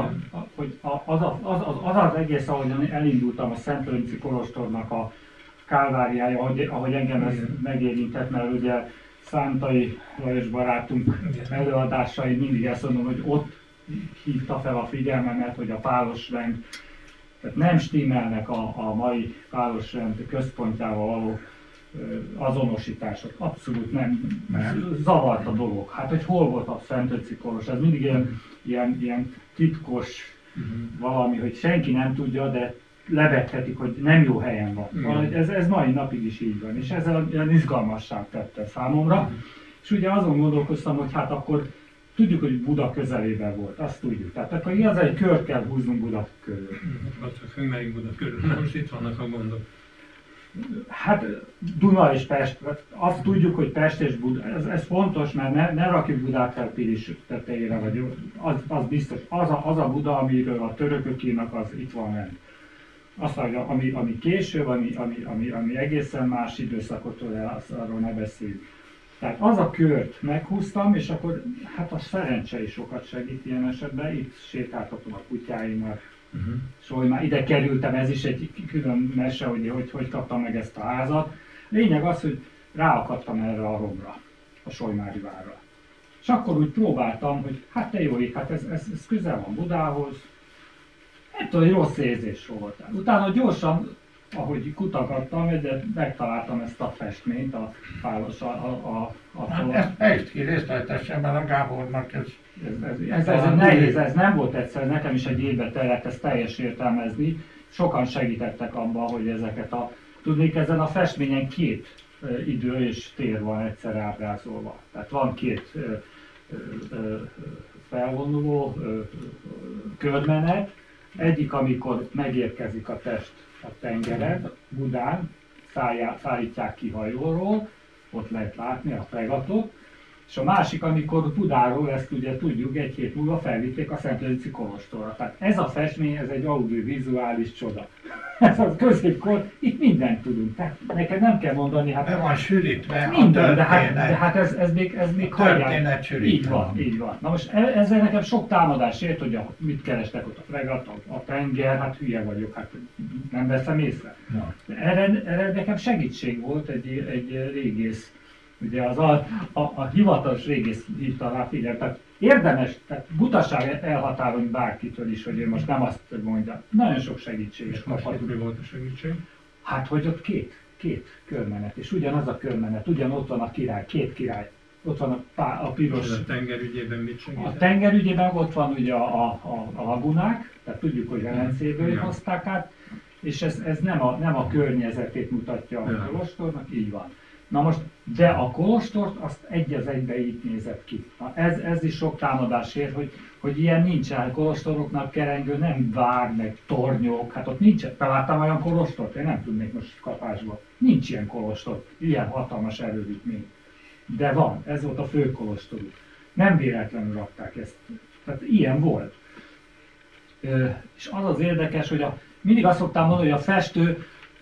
az egész, ahogyan elindultam a Szentlőrinci Kolostornak a kálváriája, ahogy engem ez megérintett, mert ugye Szántai Lajos barátunk előadásai mindig ezt mondom, hogy ott hívta fel a figyelmemet, hogy a Pálosrend, tehát nem stimmelnek a mai Pálosrend központjával való azonosítások. Abszolút nem. Zavart a dolog. Hát, hogy hol volt a Szentlőrinci Kolos, ez mindig ilyen titkos valami, hogy senki nem tudja, de levethetik, hogy nem jó helyen van. Ez mai napig is így van, és ez olyan izgalmassá tette számomra. És ugye azon gondolkoztam, hogy hát akkor tudjuk, hogy Buda közelében volt, azt tudjuk. Tehát akkor igaz, egy kört kell húznunk Buda körül. Csak hogy melyik Buda körül, most itt vannak a gondok. Hát Duna és Pest, azt tudjuk, hogy Pest és Buda, ez fontos, mert ne rakjuk Budát fel Pilis tetejére, vagy az biztos. Az a Buda, amiről a törökök írnak, az itt van benne. Azt, ami később, ami egészen más időszakot el, arról ne beszéljük. Tehát az a kört meghúztam, és akkor hát a szerencse is sokat segít ilyen esetben. Itt sétáltatom a kutyáimmal. Már ide kerültem, ez is egy külön mese, hogy kaptam meg ezt a házat. Lényeg az, hogy ráakadtam erre a romra, a Solymári várra. És akkor úgy próbáltam, hogy hát te jó ég, hát ez közel van Budához. Nem tudom, hogy rossz érzés volt. Utána gyorsan, ahogy kutagattam, megtaláltam ezt a festményt, a fálos, Ezt fejtsd ki részletesen, mert a Gábornak ez nehéz, ez nem volt egyszer, nekem is egy évbe telett ezt teljes értelmezni. Sokan segítettek abban, hogy ezeket tudnék, ezen a festményen két idő és tér van egyszerre ábrázolva. Tehát van két felvonuló körmenet, egyik, amikor megérkezik a test a tengeren, Budán, szállítják ki hajóról, ott lehet látni a fregatot, és a másik, amikor Budáról, ezt ugye tudjuk, egy hét múlva felvitték a Szentlőrinci kolostorra. Tehát ez a festmény, ez egy audiovizuális csoda. Ez a középkor, itt mindent tudunk. Tehát neked nem kell mondani, hát... Be van sűrítve minden, de hát ez még történet sűrítve. Így van. Na most ezzel nekem sok támadás ért, hogy mit kerestek ott a fregat, a tenger, hát hülye vagyok, hát nem veszem észre. Ja. Erre nekem segítség volt egy régész. Ugye a hivatalos régész hívta rá, figyelj, tehát érdemes, tehát butaság elhatárolni bárkitől is, hogy ő most nem azt mondja. Nagyon sok segítséget kaphatunk. Mi volt a segítség? Hát, hogy ott két körmenet, és ugyanaz a körmenet, ott van a király, két király. Ott van a piros... És a tengerügyében mit segített? A tengerügyében ott van ugye a lagunák, tehát tudjuk, hogy Velencéből hozták át, és ez nem a környezetét mutatja a kolostornak, így van. Na most, de a kolostort azt egy az egybe így nézett ki. Na ez is sok támadás ér, hogy ilyen nincsen. Kolostoroknak kerengő nem vár, meg tornyok, hát ott nincsen. Találtam olyan kolostort? Én nem tudnék most kapásba. Nincs ilyen kolostor, ilyen hatalmas erődítmény. De van, ez volt a fő kolostoruk. Nem véletlenül rakták ezt. Tehát ilyen volt. És az érdekes, hogy mindig azt szoktam mondani, hogy a festő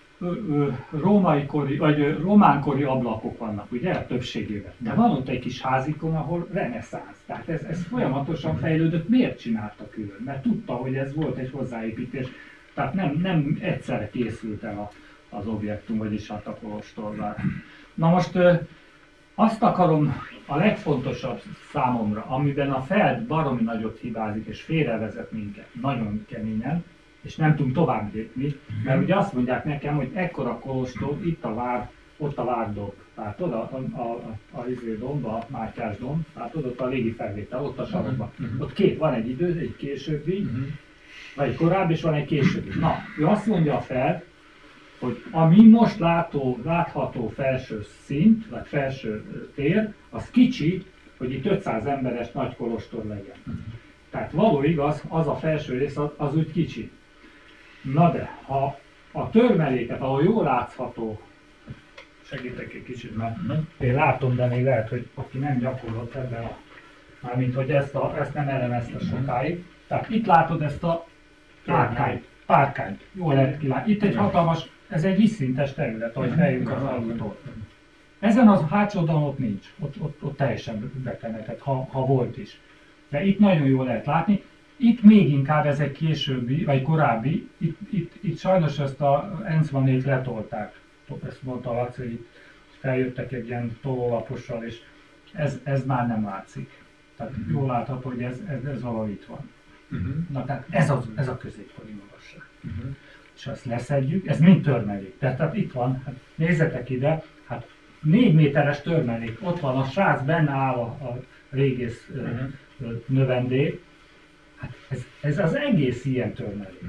római-kori, vagy románkori ablakok vannak, ugye, a többségében. De van ott egy kis házikon, ahol reneszánsz. Tehát ez folyamatosan fejlődött. Miért csinálta külön? Mert tudta, hogy ez volt egy hozzáépítés. Tehát nem egyszerre készült el az objektum, vagyis hát a kolostorvár. Na most azt akarom a legfontosabb számomra, amiben a Feld baromi nagyot hibázik és félrevezet minket, nagyon keményen, és nem tudunk tovább lépni, mert ugye azt mondják nekem, hogy ekkora kolostor, itt a vár, ott a várdomb. Látod, a domb, a Mátyás domb, látod, ott a légi felvétel, ott a sarokban. Ott van egy idő, egy későbbi, vagy egy korábbi, és van egy későbbi. Na, ő azt mondja fel, hogy ami most látható felső szint, vagy felső tér, az kicsi, hogy itt 500 emberes nagy kolostor legyen. Tehát való igaz, az a felső rész az úgy kicsi. Na de, ha a törmeléket, ahol jól látható, segítek egy kicsit, mert én látom, de még lehet, hogy aki nem gyakorlott ebben mármint, hogy ezt nem elemezte sokáig. Tehát itt látod ezt a párkányt. Jól lehet kilátni. Itt egy hatalmas, ez egy vízszintes terület, ahogy feljünk az alultól. Ezen az hátsó oldalon ott nincs, ott teljesen betemetett, ha volt is. De itt nagyon jól lehet látni. Itt még inkább ez egy későbbi, vagy korábbi, itt sajnos ezt a Enzmanét letolták. Ezt mondta Laci, hogy itt feljöttek egy ilyen tolólapossal, és ez már nem látszik. Tehát jól látható, hogy ez valahogy itt van. Na tehát ez a középkori magasság. És azt leszedjük, ez mind törmelék. Tehát itt van, hát nézzetek ide, hát 4 méteres törmelék, ott van a srác, benne áll a régész növendék. Hát ez az egész ilyen törmelék. A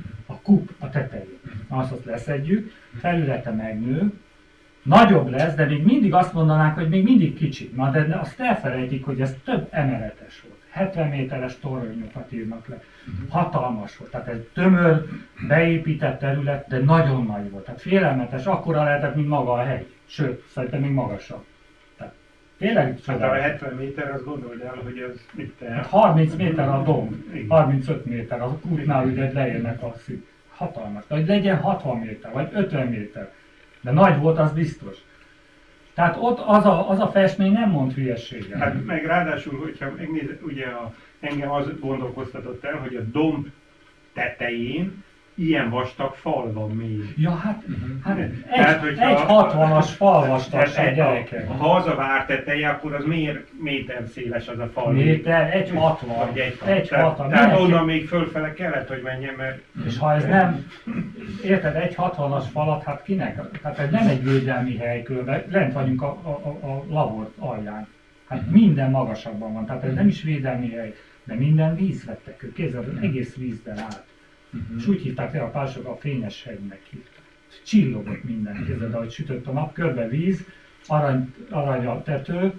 kup a tetején. Azt leszedjük, felülete megnő, nagyobb lesz, de még mindig azt mondanánk, hogy még mindig kicsi. Na de azt elfelejtik, hogy ez több emeletes volt. 70 méteres tornyokat írnak le. Hatalmas volt. Tehát ez tömör, beépített terület, de nagyon nagy volt. Tehát félelmetes, akkora lehetett, mint maga a hegy. Sőt, szerintem még magasabb. Tehát tényleg hát a 70 méter, azt gondold el, hogy ez mit tehet? 30 méter a domb, 35 méter, a kútnál ugye leérnek a szűk. Hatalmas. De hogy legyen 60 méter, vagy 50 méter. De nagy volt, az biztos. Tehát ott az a festmény nem mond hülyeséget. Hát meg ráadásul, hogyha megnézed, ugye engem az gondolkoztatott el, hogy a domb tetején ilyen vastag fal van még. Ja, hát egy 60-as fal vastagság, gyerekek. Ha az a vár teteje, akkor az miért méter széles az a fal? Méter, egy 60. Tehát onnan még fölfele kellett, hogy menjen, mert... És ha ez nem, érted, egy 60-as falat, hát kinek? Hát ez nem egy védelmi hely különben, lent vagyunk a labor alján. Hát minden magasabban van, tehát ez nem is védelmi hely, de minden víz vettek ők, képzeld, egész vízben állt. És úgy hívták el a pálosok, a fényes hegynek hívták. Csillogott minden, képzeld, ahogy sütött a nap, körbe víz, arany a tető,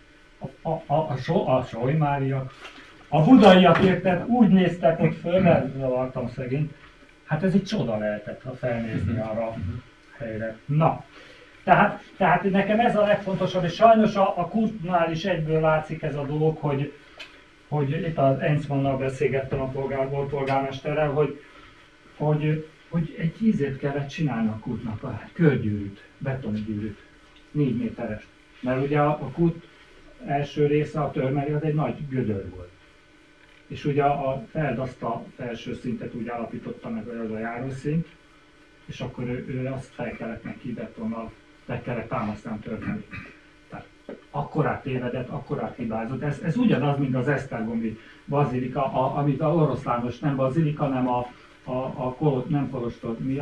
a solymáriak, a budaiak érted, úgy néztek ott föl, mert zavartam szegény. Hát ez egy csoda lehetett, ha felnézni arra a helyre. Na, tehát nekem ez a legfontosabb, és sajnos a Kurtnál is egyből látszik ez a dolog, hogy itt az Enzmannal beszélgettem a polgármesterrel, hogy egy ízét kellett csinálni a kútnak, a körgyűrűt, betongyűrűt, 4 méteres. Mert ugye a kút első része, a törmeri, az egy nagy gödör volt. És ugye a Feld azt a felső szintet úgy állapította meg, hogy az a járószint, és akkor ő azt fel kellett neki betonnal, le kellett támasztani törmeri. Akkorát tévedett, akkorát hibázott. Ez ugyanaz, mint az esztergomi bazilika, amit a oroszlános nem bazilika, hanem nem kolostor, mi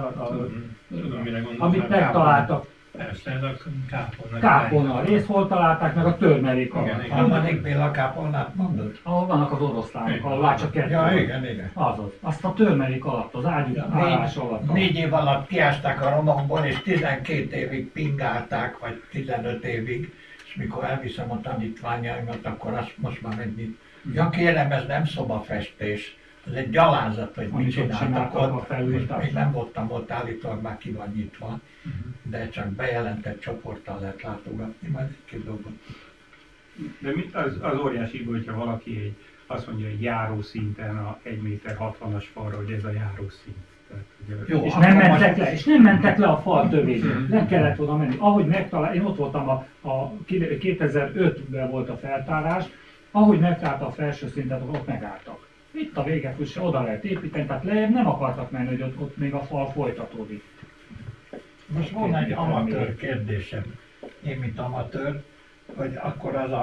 amit megtaláltak. Persze, ez a kápolna rész, hol találták meg a törmelék alatt. Harmadik Béla kápolnát mondod? Ahol vannak az oroszlánok, ahol már csak kettő. Ja, igen. Azaz. Azt a törmelék alatt, az ágyú állás alatt. 4 év alatt kiásták a romokból, és 12 évig pingálták, vagy 15 évig. És mikor elviszem a tanítványaimat, akkor azt most már mennyit. Ja kérem, ez nem szobafestés. Ez egy gyalázat, hogy mit csináltak ott. Még nem voltam ott, állítólag már ki van nyitva. De csak bejelentett csoporttal lehet látogatni, majd egy-két dolgot. De az óriási, hogyha valaki azt mondja, hogy járószinten a 1,60 méter falra, hogy ez a járószint. Jó, és nem mentek le a fal tövéből, nem kellett volna menni. Ahogy megtalál, én ott voltam, a 2005-ben volt a feltárás, ahogy megtalálta a felső szintet, ott megálltak. Itt a vége, hogy oda lehet építeni, tehát lejjebb nem akartak menni, hogy ott még a fal folytatódik. Most volna egy amatőr kérdésem, én mint amatőr, hogy akkor az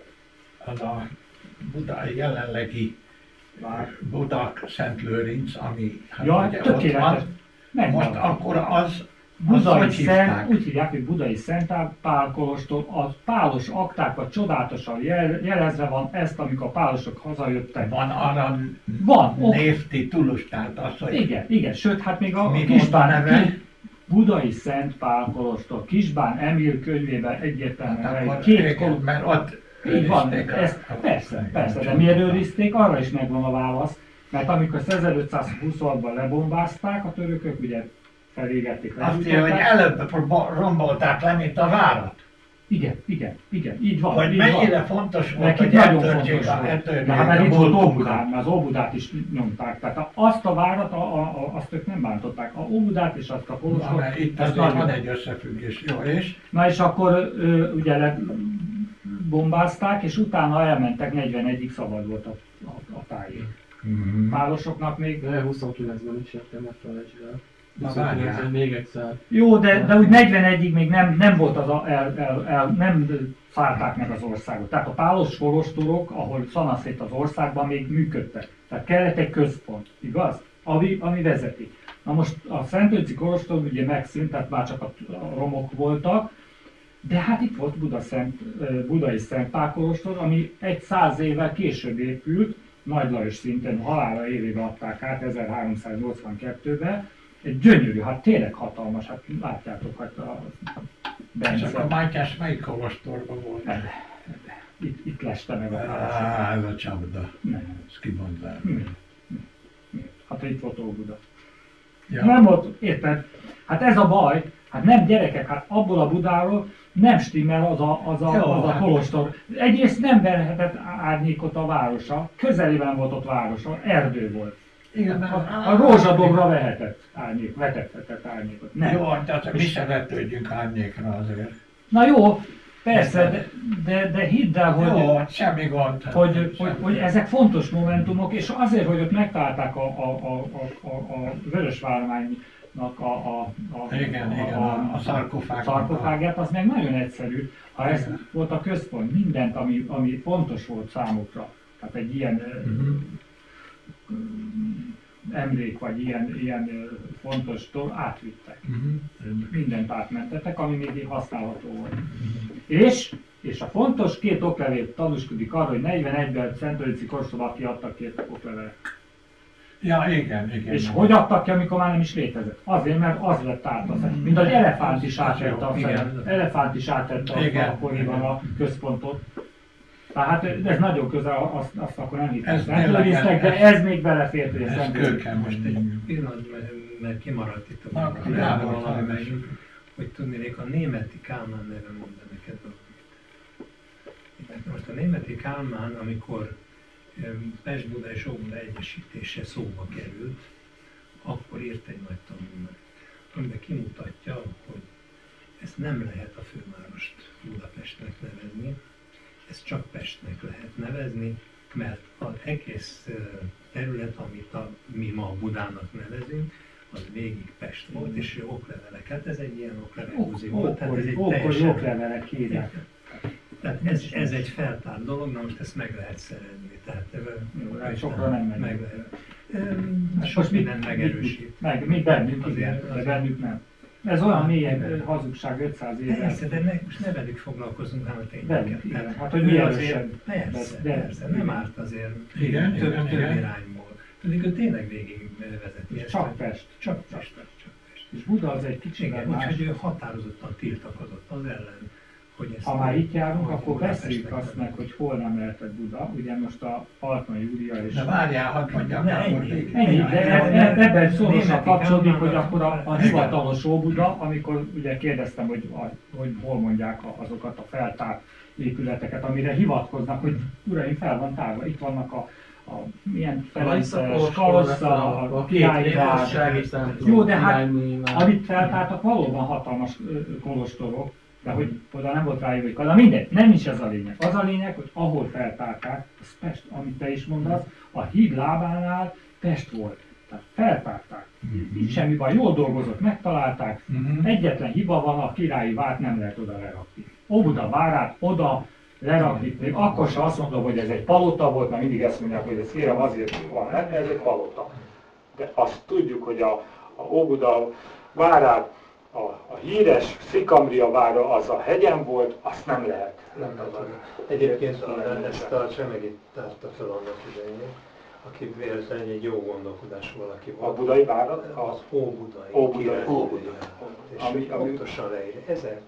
a budai jelenlegi Budak-Szent Lőrinc, ami ugye ott van, most akkor az Budai Szent, úgy hívják, hogy Budai Szent Pál kolostor, a pálos aktákban csodálatosan jelezve van ezt, amikor a pálosok hazajöttek. Van arra névtitulus, tehát az, hogy... Igen, sőt, hát még a Kisbán Budai Szent Pál kolostor, Kisbán Emil könyvében egyértelműen hát két kolostor, mert ott így van, persze, de miért őrizték, arra is megvan a válasz, mert amikor 1526-ban lebombázták a törökök, ugye felégették le. Azt mondja, hogy előbb rombolták le, mint a várat. Igen, így van. Hogy mennyire fontos volt, hogy eltörjék a mert itt volt Óbudán, mert az Óbudát is nyomták. Tehát azt a várat, azt ők nem bántották. A Óbudát és azt a kolostort. Itt azért van egy összefüggés, jó, és? Na és akkor ugye bombázták, és utána elmentek, 41-ig szabad volt a tájék. Pálosoknak még... De 29-ben is jöttem, ne felejtsd el. 29-ben még egyszer. Jó, de úgy 41-ig még nem volt nem szállták meg az országot. Tehát a pálos kolostorok, ahol szanaszét az országban még működtek. Tehát kellett egy központ, igaz? Ami vezeti. Na most a Szentőci kolostor ugye megszűnt, tehát már csak a romok voltak, de hát itt volt Budai Szent Pál kolostor, ami 100 évvel később épült, Nagy Lajos szintén halálra évébe adták át 1382-ben. Egy gyönyörű, hát tényleg hatalmas, hát látjátok, hát a Bence. És akkor Mátyás melyik kolostorban volt? Itt leste meg a ez a csapda. Nem. Ez kimondvál. Hát itt volt Óbuda. Ja. Nem volt, érted? Hát ez a baj, hát nem gyerekek, hát abból a Budáról nem stimmel az a kolostor. Egyrészt nem verhetett árnyékot a városa, közelében volt ott városa, erdő volt. Igen, a rózsadombra vetethetett árnyékot. Nem. Jó, tehát mi se vetődjünk árnyékra azért. Na jó, persze, de hidd el, hogy, jó, semmi gond. Hogy ezek fontos momentumok, és azért, hogy ott megtalálták a Vörösvármánynak a szarkofágját, az meg nagyon egyszerű. Ha ez volt a központ, mindent, ami fontos volt számukra, tehát egy ilyen emlék, vagy ilyen fontos dolog, átvittek. Mindent átmentettek, ami még használható volt. És a fontos, 2 oklevél tanúskodik arra, hogy 41-ben Szentőrici Korszóban kiadtak 2 oklevelet. Ja, igen. És hogy adtak ki, amikor már nem is létezett? Azért, mert az lett át az, mint az elefánt is átette akkoriban a központot. Tehát ez nagyon közel, azt akkor nem hittem, de ez még belefért, hogy ez kőken most egy pillanat, mert kimaradt itt a valami, hogy tudnék, a Németi Kálmán neve mondta neked valamit. Most a Németi Kálmán, amikor Pest-Buda és Óbuda egyesítése szóba került, akkor írt egy nagy tanulmányt, amiben kimutatja, hogy ezt nem lehet a fővárost Budapestnek nevezni, ezt csak Pestnek lehet nevezni, mert az egész terület, amit mi ma Budának nevezünk, az végig Pest volt, és okleveleket, ez egy ilyen oklevelhúzi volt, tehát ez egy teljesen... oklevelek hívják. Tehát ez egy feltárt dolog, na most ezt meg lehet szerezni, tehát sokra nem megy. Meg lehet. Sok mindent megerősít. Mi bennünk, igen, de bennük nem. Ez olyan mélyen hazugság 500 éve. Persze, de most ne velük foglalkozunk, hanem a tényeket. Hát, hogy mi erősen. Persze, nem árt azért több irányból. Tudjuk, hogy tényleg végig vezeti. Csak Pest. Csak Pest. És Buda az egy kicsit más. Úgyhogy ő határozottan tiltakozott az ellen, hogy ezt... Ha már itt járunk, akkor beszéljük azt meg, hogy hol nem lehetett Buda. Ugye most a Altmai Júlia és... De várjál, hadd mondjam, ennyi, de ebben szorosan kapcsolódik, hogy akkor a hivatalos Óbuda, amikor ugye kérdeztem, hogy hol mondják azokat a feltárt épületeket, amire hivatkoznak, hogy uraim, fel van tárva, itt vannak a milyen Ferences, Kalossza, a Királyvár. Jó, de hát amit feltártak, valóban hatalmas kolostorok, de hogy oda nem volt rájuk, hogy mindegy, nem is ez a lényeg. Az a lényeg, hogy ahol feltárták, az Pest, amit te is mondasz, a híd lábánál Pest volt. Tehát feltárták. Itt semmi baj, jól dolgozott, megtalálták. Egyetlen hiba van, a királyi várt nem lehet oda lerakni. Óbuda várát oda lerakni, még akkor sem azt mondom, hogy ez egy palota volt, mert mindig ezt mondják, hogy ez kérem azért van, ez egy palota. De azt tudjuk, hogy a Óbuda várát, a híres Szikambria vára az a hegyen volt, azt nem lehet letagadni. Egyébként ezt a Csemegi tárta fel annak idején, aki véletlenül egy jó gondolkodású valaki volt. A budai várat? Az Óbudai. Óbudai. És pontosan leírja,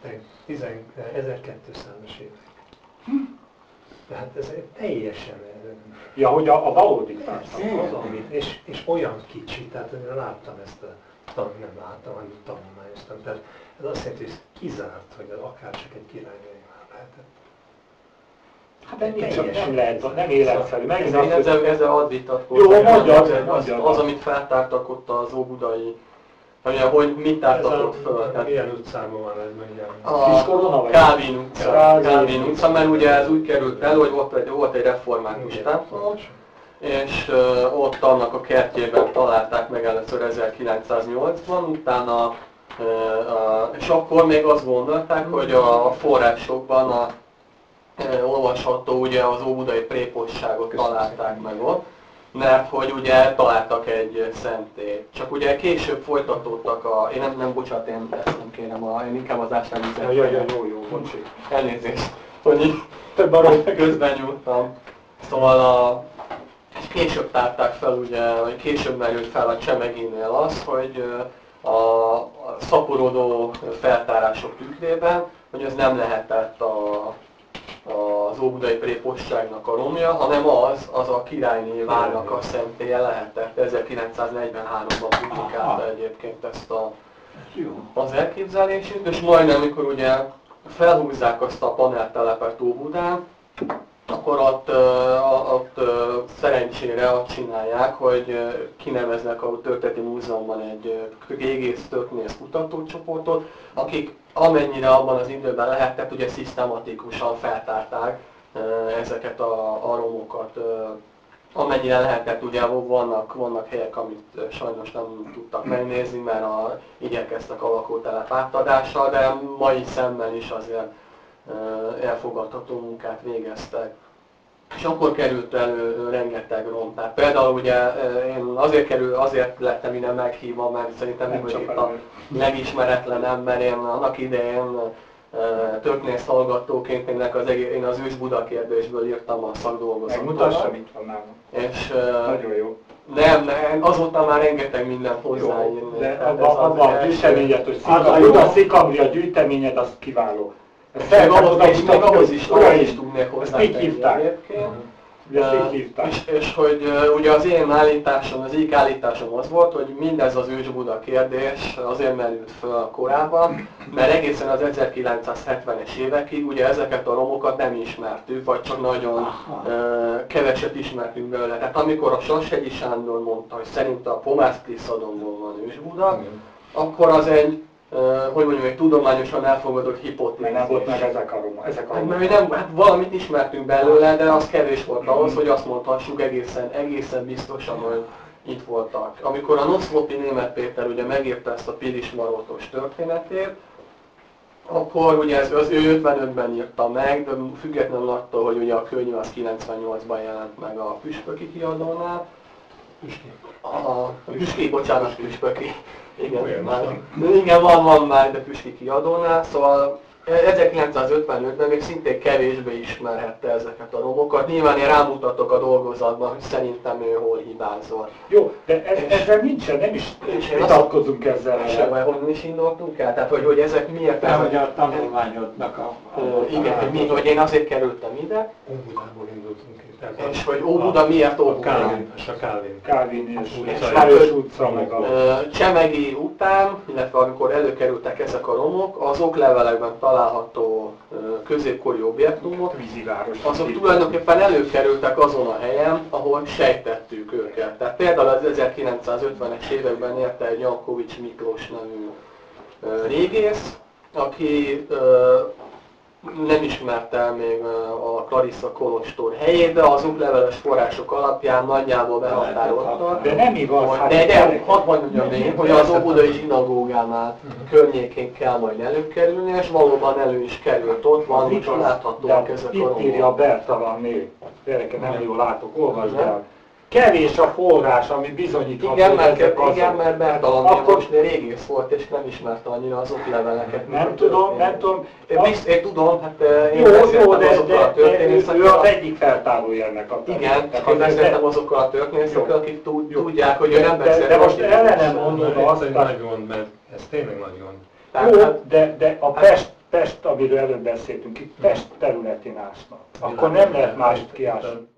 1200-as évek. Tehát ez teljesen... Ja, hogy a valódi társa. És olyan kicsi, tehát én láttam ezt nem láttam, hanem tanulmányoztam. Tehát ez azt jelenti, hogy kizárt, hogy akár csak egy királynői már lehetett. Hát ennyi csak nem lehet, nem életszerű. Ezzel ad vitatkozni. Jó, mondjad. Az, amit feltártak ott az óbudai, hogy mit tártak ott föl. Milyen utcában van ez a Kálvin utca, mert ugye ez úgy került el, hogy volt egy református templom, és ott annak a kertjében találták meg először 1980-ban, utána, és akkor még azt gondolták, hogy a forrásokban olvasható ugye az óbudai préposságot találták meg ott, mert hogy ugye találtak egy szentélyt. Csak ugye később folytatódtak én bocsánat, én ezt nem kérem, én inkább az ásványvizet. Jó, bocsi. Elnézést, hogy több arról közben nyúltam. Szóval és később tárták fel, ugye, vagy később merült fel a Csemeginél az, hogy a szaporodó feltárások tükrében, hogy ez nem lehetett az óbudai prépostságnak a romja, hanem az a királyné várnak a szentélye lehetett. 1943-ban publikálta egyébként ezt az elképzelését, és majdnem, amikor ugye felhúzzák azt a paneltelepet Óbudán, akkor ott szerencsére azt csinálják, hogy kineveznek a Történeti Múzeumban egy régész történész kutatócsoportot, akik amennyire abban az időben lehetett, ugye szisztematikusan feltárták ezeket a romokat. Amennyire lehetett, ugye vannak helyek, amit sajnos nem tudtak megnézni, mert igyekeztek a lakótelep átadással, de mai szemmel is azért elfogadható munkát végeztek. És akkor került elő rengeteg rom. Tehát például ugye én azért lettem innen meghívva, mert szerintem én vagyok a legismeretlen ember. Én annak idején történész hallgatóként én az ős Buda kérdésből írtam a szakdolgozatot. Megmutassam, itt van nálam. És nagyon jó. Nem, azóta már rengeteg minden hozzáírni. De abban a gyűjteményed, hogy a Szikambria gyűjteményed, az kiváló. Meg ahhoz is tudnék hozzátenni egyébként. És hogy ugye az én állításom, az egyik állításom az volt, hogy mindez az ős-Buda kérdés azért merült föl korábban, mert egészen az 1970-es évekig ugye ezeket a romokat nem ismertük, vagy csak nagyon keveset ismertünk belőle. Tehát amikor a Sashegyi Sándor mondta, hogy szerint a Pomász-Tiszadomból van ős-Buda, akkor az egy hogy mondjam, egy tudományosan elfogadott hipotézis. Nem volt meg ezek a romok. Hát valamit ismertünk belőle, de az kevés volt ahhoz, hogy azt mondhassuk egészen biztosan, hogy itt voltak. Amikor a Noszlopi Németh Péter ugye megírta ezt a Pilis Marótos történetét, akkor ugye az ő 55-ben írta meg, de függetlenül attól, hogy ugye a könyv az 98-ban jelent meg a Püspöki kiadónál. Püspöki. Igen, van már, de Püspöki kiadónál, szóval 1955-ben még szintén kevésbé ismerhette ezeket a romokat. Nyilván én rámutatok a dolgozatban, hogy szerintem ő hol hibázol. Jó, de ezzel nincsen, nem is vitatkozunk ezzel. Se vagy honnan is indultunk el? Tehát, hogy ezek miért... De hogy a tanulmányodnak igen, hogy én azért kerültem ide. Óbudából indultunk ki. És hogy Óbuda miért Óbuda? Kálvin és Lajos utca meg a... Csemegi után, illetve amikor előkerültek ezek a romok, az oklevelekben található középkori objektumok, azok tulajdonképpen előkerültek azon a helyen, ahol sejtettük őket. Tehát például az 1950-es években érte egy Jankovics Miklós nevű régész, aki nem ismerte még a Clarissa kolostor helyét, de az útleveles források alapján nagyjából behatárolta. De nem igaz. De hadd mondjam még, hogy az óbudai zsinagógánál környékén kell majd előkerülni, és valóban elő is került, ott van, itt láthatóak ezek a romok. Itt írja a Bertalan név. Gyereke, nem jól látok, olvasd el. Kevés a forrás, ami bizonyítható. Igen, mert Bertalan most régész volt, és nem ismerte annyira az okleveleket. Nem tudom. Én tudom, hát én beszéltem azokkal a történészekkel. Ő az egyik feltárolja ennek a igen, én beszéltem azokkal a történészekkel, akik tudják, hogy ő nem beszélt. De most ellenem mondod azt, hogy nagy gond, mert ez tényleg nagy gond. Jó, de a Pest, amiről előbb beszéltünk, itt Pest területén ásnak. Akkor nem lehet mást kiásni.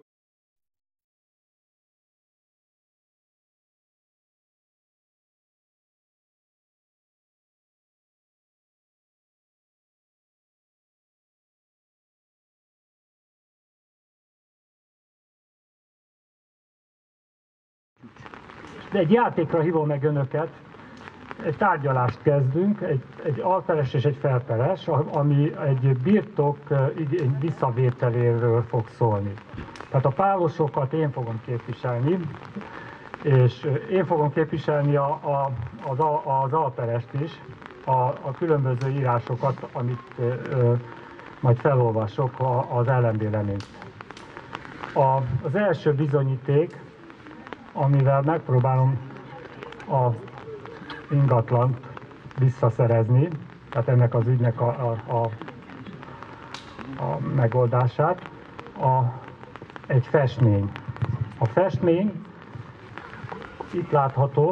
De egy játékra hívom meg önöket, egy tárgyalást kezdünk, egy alperes és egy felperes, ami egy birtok visszavételéről fog szólni. Tehát a pálosokat én fogom képviselni, és én fogom képviselni az alperest is, a különböző írásokat, amit majd felolvasok, az ellenvéleményt. Az első bizonyíték, amivel megpróbálom az ingatlant visszaszerezni, tehát ennek az ügynek a megoldását, egy festmény. A festmény itt látható,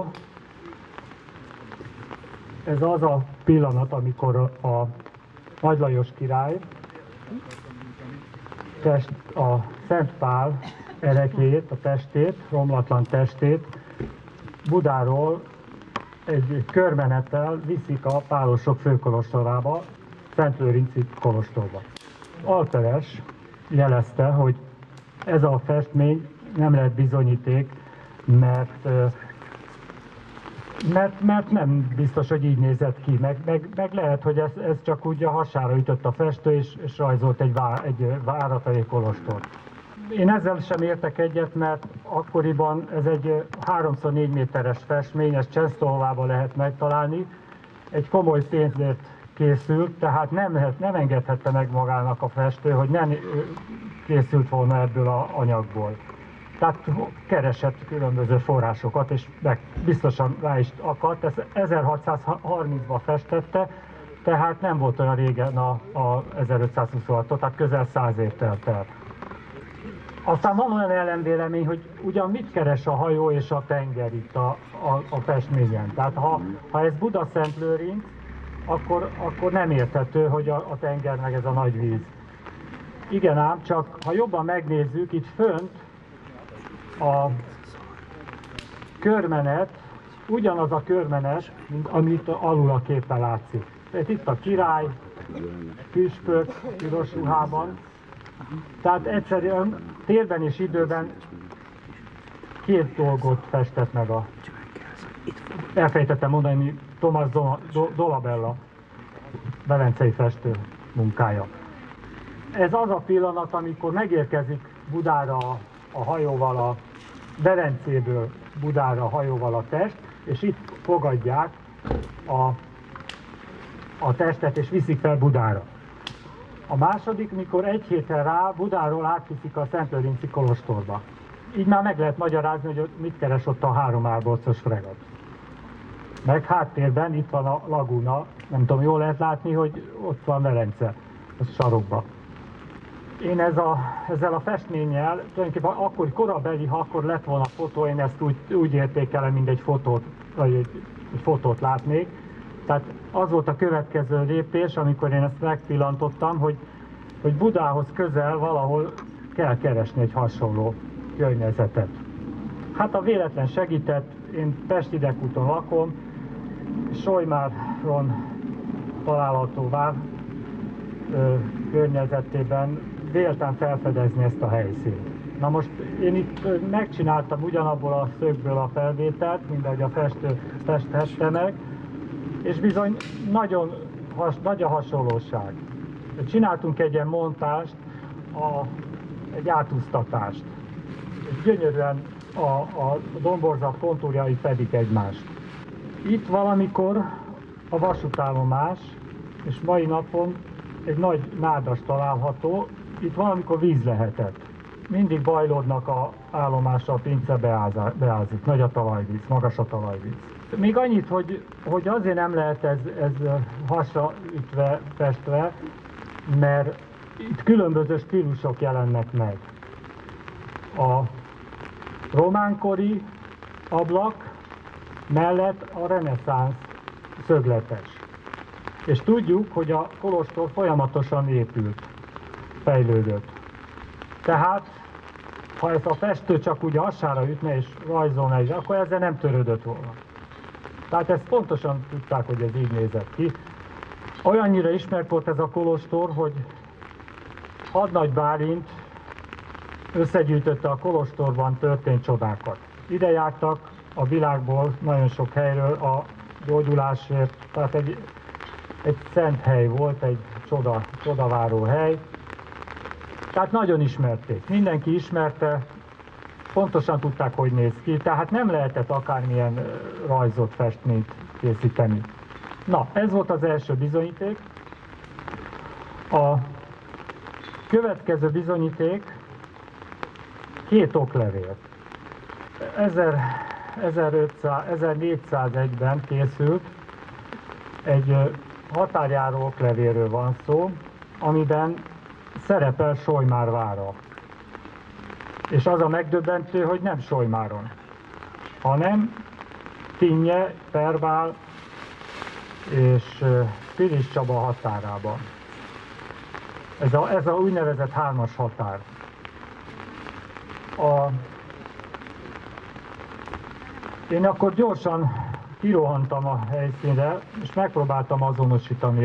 ez az a pillanat, amikor a Nagy Lajos király a Szent Pál ereklyét, a testét, romlatlan testét Budáról egy körmenettel viszik a pálosok főkolostorába, Szentlőrinci kolostorba. Alperes jelezte, hogy ez a festmény nem lehet bizonyíték, mert nem biztos, hogy így nézett ki, meg lehet, hogy ez csak úgy a hasára ütött a festő, és rajzolt egy várat, egy kolostort. Én ezzel sem értek egyet, mert akkoriban ez egy 3x4 méteres festmény, ezt Csensztolovában lehet megtalálni, egy komoly pénzért készült, tehát nem engedhette meg magának a festő, hogy nem készült volna ebből az anyagból. Tehát keresett különböző forrásokat, és biztosan rá is akadt. Ezt 1630-ban festette, tehát nem volt olyan régen a 1526-tól, tehát közel 100 év telt el. Aztán van olyan ellenvélemény, hogy ugyan mit keres a hajó és a tenger itt a festményen. Tehát ha ez Buda-Szentlőrinc, akkor nem érthető, hogy a tenger meg ez a nagy víz. Igen ám, csak ha jobban megnézzük, itt fönt a körmenet, ugyanaz a körmenet, mint amit alul a képen látszik. Tehát itt a király, püspök, piros ruhában. Tehát egyszerűen térben és időben két dolgot festett meg elfejtettem mondani, Tomás Dolabella, velencei festő munkája. Ez az a pillanat, amikor megérkezik Budára a hajóval, a Velencéből Budára a hajóval a test, és itt fogadják a testet, és viszik fel Budára. A második, mikor egy héten rá Budáról átviszik a Szentlőrinci kolostorba. Így már meg lehet magyarázni, hogy mit keres ott a 3 árbocos fregat. Meg háttérben itt van a laguna, nem tudom, jól lehet látni, hogy ott van Velence, a sarokba. Én ezzel a festménnyel, tulajdonképpen akkor korabeli, ha akkor lett volna fotó, én ezt úgy értékelem, mint egy fotót, vagy egy fotót látnék. Tehát az volt a következő lépés, amikor én ezt megpillantottam, hogy Budához közel valahol kell keresni egy hasonló környezetet. Hát a véletlen segített, én Pest-Idegkúton lakom, Solymáron található vár környezetében véltem felfedezni ezt a helyszínt. Na most én itt megcsináltam ugyanabból a szögből a felvételt, mint ahogy a festő festette meg, és bizony nagy a hasonlóság. Csináltunk egy ilyen montást, egy átúsztatást. És gyönyörűen a domborzat kontúrjai fedik egymást. Itt valamikor a vasútállomás, és mai napon egy nagy nádas található, itt valamikor víz lehetett. Mindig bajlódnak az állomásra, a pince beázik, nagy a talajvíz, magas a talajvíz. Még annyit, hogy azért nem lehet ez hasra ütve, festve, mert itt különböző stílusok jelennek meg. A románkori ablak mellett a reneszánsz szögletes. És tudjuk, hogy a kolostor folyamatosan épült, fejlődött. Tehát, ha ezt a festő csak úgy hasára ütne és rajzolna is, akkor ezzel nem törődött volna. Tehát ezt pontosan tudták, hogy ez így nézett ki. Olyannyira ismert volt ez a kolostor, hogy Hadnagy Bálint összegyűjtötte a kolostorban történt csodákat. Ide jártak a világból nagyon sok helyről a gyógyulásért, tehát egy szent hely volt, egy csodaváró hely. Tehát nagyon ismerték, mindenki ismerte, pontosan tudták, hogy néz ki, tehát nem lehetett akármilyen rajzot, festményt készíteni. Na, ez volt az első bizonyíték. A következő bizonyíték 2 oklevél. 1401-ben készült, egy határjáró oklevélről van szó, amiben szerepel Solymár vára. És az a megdöbbentő, hogy nem Solymáron, hanem Tinnye, Perbál és Pilis Csaba határában. Ez a úgynevezett 3-as határ. Én akkor gyorsan kirohantam a helyszínre, és megpróbáltam azonosítani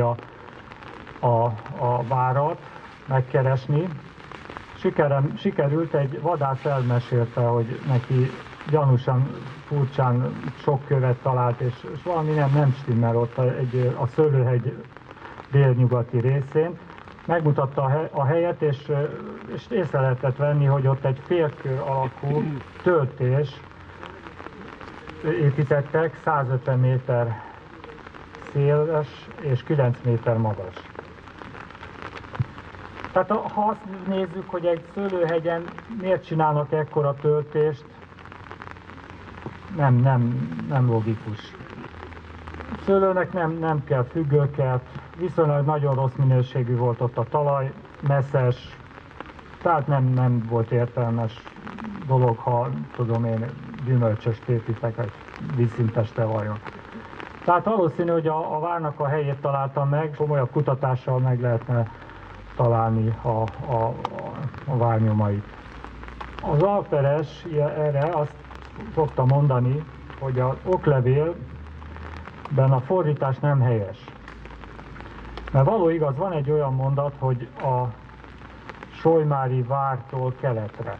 a várat, megkeresni. Sikerült, egy vadász elmesélte, hogy neki gyanúsan, furcsán sok követ talált, és valami nem stimmel ott a Szőlőhegy délnyugati részén. Megmutatta a helyet, és észre lehetett venni, hogy ott egy félkör alakú töltés építettek, 150 méter széles és 9 méter magas. Tehát ha azt nézzük, hogy egy szőlőhegyen miért csinálnak ekkora töltést, nem logikus. A szőlőnek nem kell függőkert, viszonylag nagyon rossz minőségű volt ott a talaj, messzes, tehát nem volt értelmes dolog, ha tudom én gyümölcsöst építek egy vízszinteste vajon. Tehát valószínű, hogy a várnak a helyét találtam meg, komolyabb kutatással meg lehetne találni a várnyomait. Az alperes erre azt szokta mondani, hogy az oklevélben a fordítás nem helyes. Mert való igaz, van egy olyan mondat, hogy a Solymári vártól keletre.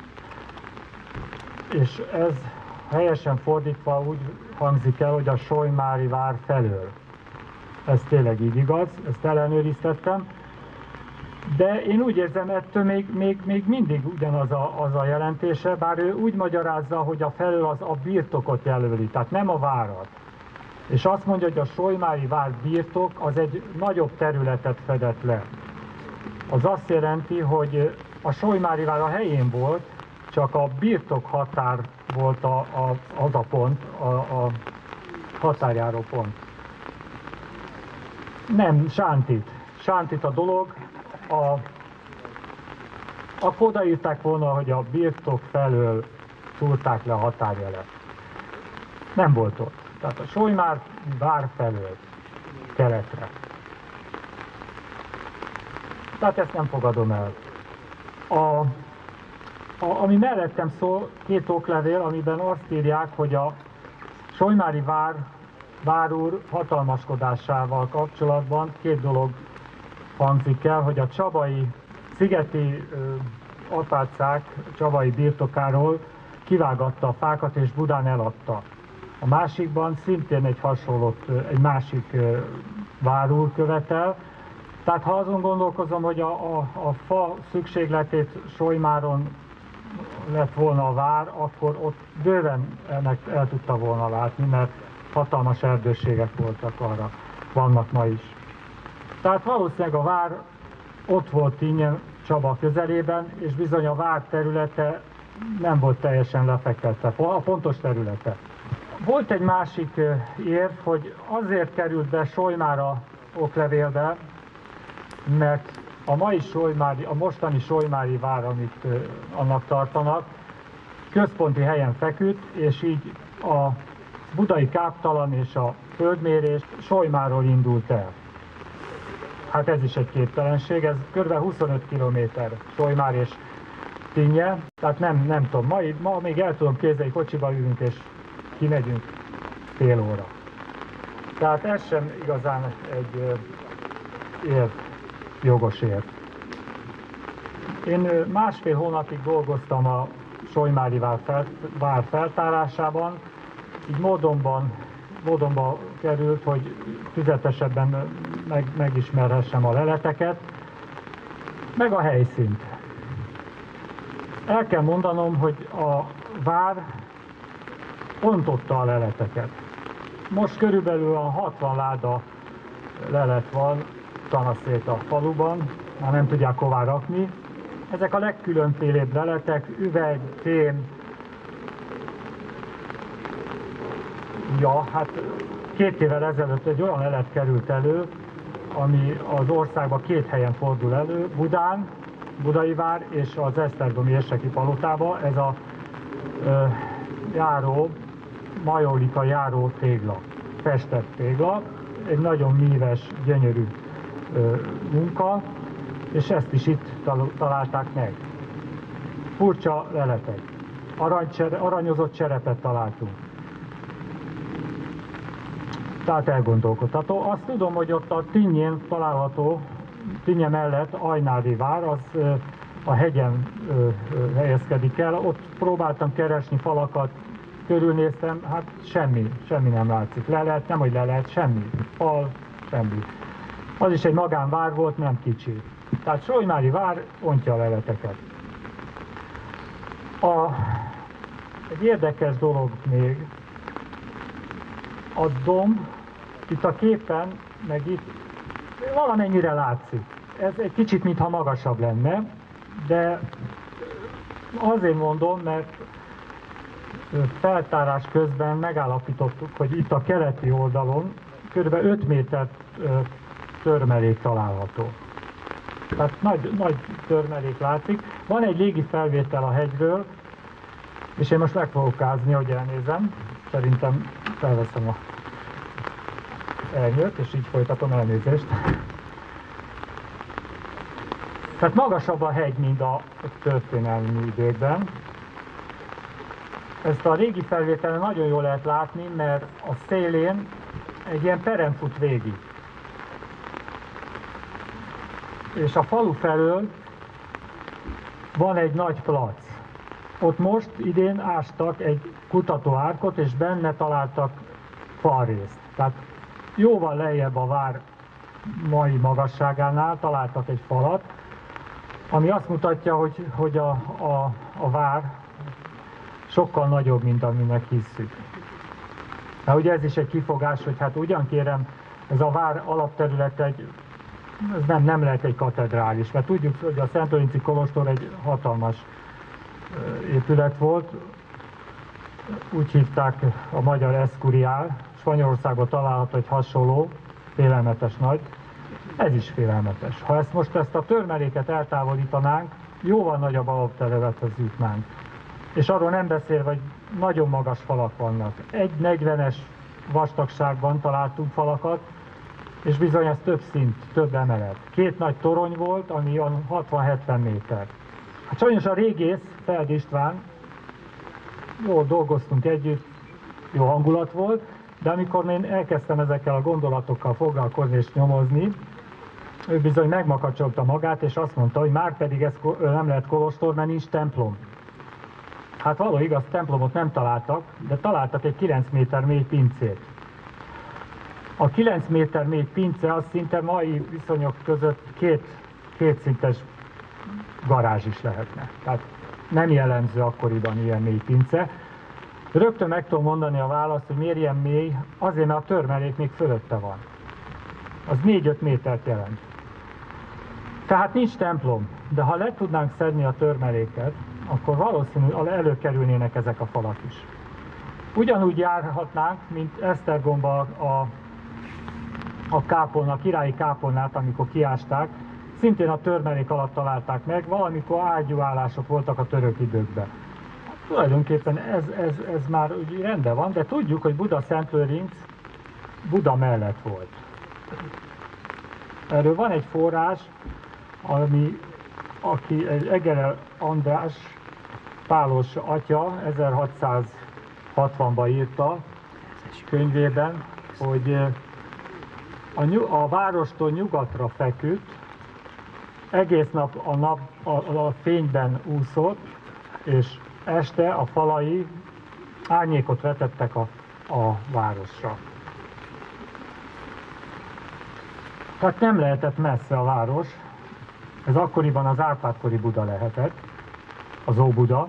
És ez helyesen fordítva úgy hangzik el, hogy a Solymári vár felől. Ez tényleg így igaz, ezt ellenőriztettem. De én úgy érzem, ettől még mindig ugyanaz a jelentése, bár ő úgy magyarázza, hogy a felől az a birtokot jelöli, tehát nem a várat. És azt mondja, hogy a Solymári vár birtok az egy nagyobb területet fedett le. Az azt jelenti, hogy a Solymári vár a helyén volt, csak a birtok határ volt az a pont, a határjáró pont. Nem, sántit a dolog. Akkor odaírták volna, hogy a birtok felől szúrták le a határjelet. Nem volt ott. Tehát a Solymári vár felől, keletre. Tehát ezt nem fogadom el. Ami mellettem szól, 2 oklevél, amiben azt írják, hogy a Solymári várúr hatalmaskodásával kapcsolatban 2 dolog hangzik el, hogy a szigeti apácák csabai birtokáról kivágatta a fákat és Budán eladta. A másikban szintén egy hasonlót, egy másik várúr követel. Tehát ha azon gondolkozom, hogy a fa szükségletét Solymáron lett volna a vár, akkor ott bőven ennek el tudta volna látni, mert hatalmas erdőségek voltak arra, vannak ma is. Tehát valószínűleg a vár ott volt Tinnye Csaba közelében, és bizony a vár területe nem volt teljesen lefektetve, a pontos területe. Volt egy másik érv, hogy azért került be Solymára oklevélbe, mert a mostani Solymári vár, amit annak tartanak, központi helyen feküdt, és így a budai káptalan és a földmérés Solymáról indult el. Hát ez is egy képtelenség, ez kb. 25 km Solymár és Tinnye, tehát nem tudom, ma még el tudom képzelni, kocsiba ülünk és kimegyünk fél óra. Tehát ez sem igazán egy jogos érv. Én 1,5 hónapig dolgoztam a Solymári vár feltárásában, így módonba került, hogy tüzetesebben megismerhessem a leleteket, meg a helyszínt. El kell mondanom, hogy a vár pontotta a leleteket. Most körülbelül a 60 láda lelet van tanaszét a faluban, már nem tudják hová rakni. Ezek a legkülönfélébb leletek, üveg, fém. Ja, hát 2 évvel ezelőtt egy olyan lelet került elő, ami az országban 2 helyen fordul elő, Budán, Budai vár és az esztergomi érseki palotába, ez a járó, majolika járó tégla, festett tégla, egy nagyon míves, gyönyörű munka, és ezt is itt találták meg. Furcsa leletek. Aranyozott cserepet találtunk. Tehát elgondolkodható. Azt tudom, hogy ott a Tinnyén található, Tinnye mellett Ajnádi vár, az a hegyen helyezkedik el. Ott próbáltam keresni falakat, körülnéztem, hát semmi nem látszik. Lelet, nem hogy lelet, semmi. Fal, semmi. Az is egy magánvár volt, nem kicsi. Tehát Solymári vár ontja a leleteket. Egy érdekes dolog még, a domb, itt a képen, meg itt valamennyire látszik. Ez egy kicsit mintha magasabb lenne, de azért mondom, mert feltárás közben megállapítottuk, hogy itt a keleti oldalon kb. 5 méter törmelék található. Tehát nagy törmelék látszik. Van egy légi felvétel a hegyről, és én most meg fogok ázni, hogy elnézem. Szerintem felveszem a elnyőt, és így folytatom, elnézést. Tehát magasabb a hegy, mint a történelmi időkben. Ezt a régi felvételen nagyon jól lehet látni, mert a szélén egy ilyen perem fut végig. És a falu felől van egy nagy plac. Ott most idén ástak egy kutatóárkot, és benne találtak falrészt. Tehát jóval lejjebb a vár mai magasságánál találtak egy falat, ami azt mutatja, hogy a vár sokkal nagyobb, mint aminek hisszük. Na, ugye ez is egy kifogás, hogy hát ugyan kérem, ez a vár alapterület ez nem lehet egy katedrális, mert tudjuk, hogy a Szent Lőrinci kolostor egy hatalmas épület volt, úgy hívták a magyar eszkuriál, Spanyolországban található egy hasonló, félelmetes nagy, ez is félelmetes. Ha ezt a törmeléket eltávolítanánk, jóval nagyobb alapterülethez jutnánk. És arról nem beszélve, hogy nagyon magas falak vannak. 1,40-es vastagságban találtunk falakat, és bizony ez több szint, több emelet. 2 nagy torony volt, ami 60-70 méter. Hát sajnos a régész, Feld István, jól dolgoztunk együtt, jó hangulat volt, de amikor én elkezdtem ezekkel a gondolatokkal foglalkozni és nyomozni, ő bizony megmakacsolta magát, és azt mondta, hogy már pedig ez nem lehet kolostor, mert nincs templom. Hát való igaz, templomot nem találtak, de találtak egy 9 méter mély pincét. A 9 méter mély pince az szinte mai viszonyok között kétszintes garázs is lehetne. Tehát nem jellemző akkoriban ilyen mély pince. Rögtön meg tudom mondani a választ, hogy miért ilyen mély, azért, mert a törmelék még fölötte van. Az 4-5 métert jelent. Tehát nincs templom, de ha le tudnánk szedni a törmeléket, akkor valószínűleg előkerülnének ezek a falak is. Ugyanúgy járhatnánk, mint Esztergomba a kápolna, a királyi kápolnát, amikor kiásták, szintén a törmelék alatt találták meg, valamikor ágyúállások voltak a török időkben. Tulajdonképpen ez már rendben van, de tudjuk, hogy Buda-Szentlőrinc Buda mellett volt. Erről van egy forrás, aki egy Egerel András, Pálos atya 1660-ban írta könyvében, hogy a várostól nyugatra feküdt, egész nap a fényben úszott, és este a falai árnyékot vetettek a városra. Tehát nem lehetett messze a város, ez akkoriban az Árpád-kori Buda lehetett, az Óbuda.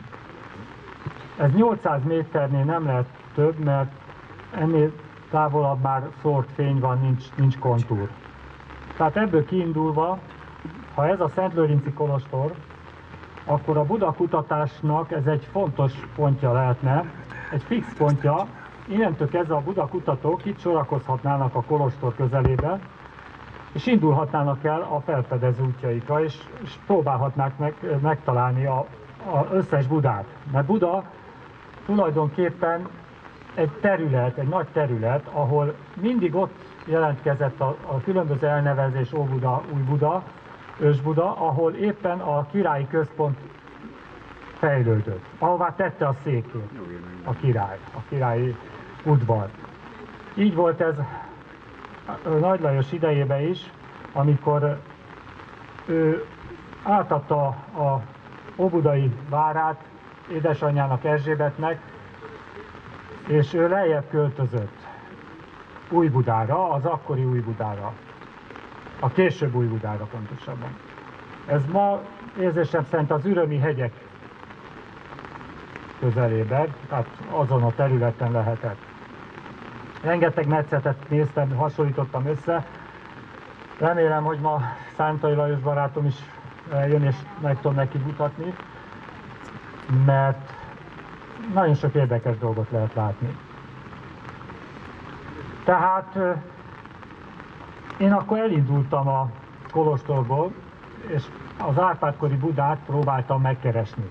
Ez 800 méternél nem lehet több, mert ennél távolabb már szórt fény van, nincs kontúr. Tehát ebből kiindulva, ha ez a Szentlőrinci kolostor, akkor a Buda kutatásnak ez egy fontos pontja lehetne, egy fix pontja. Innentől kezdve a Buda kutatók itt sorakozhatnának a kolostor közelében, és indulhatnának el a felfedező útjaikra, és próbálhatnák megtalálni az összes Budát. Mert Buda tulajdonképpen egy nagy terület, ahol mindig ott jelentkezett a különböző elnevezés, Óbuda, Újbuda, Ősbuda, ahol éppen a királyi központ fejlődött, ahová tette a székét a királyi udvar. Így volt ez Nagy Lajos idejében is, amikor ő átadta a óbudai várát édesanyjának, Erzsébetnek, és ő lejjebb költözött Újbudára, az akkori Újbudára, a később Újbudára pontosabban. Ez ma érzésem szerint az Ürömi hegyek közelében, tehát azon a területen lehetett. Rengeteg metszetet néztem, hasonlítottam össze. Remélem, hogy ma Szántai Lajos barátom is eljön és meg tudom neki mutatni, mert nagyon sok érdekes dolgot lehet látni. Tehát én akkor elindultam a kolostorból, és az Árpád-kori Budát próbáltam megkeresni.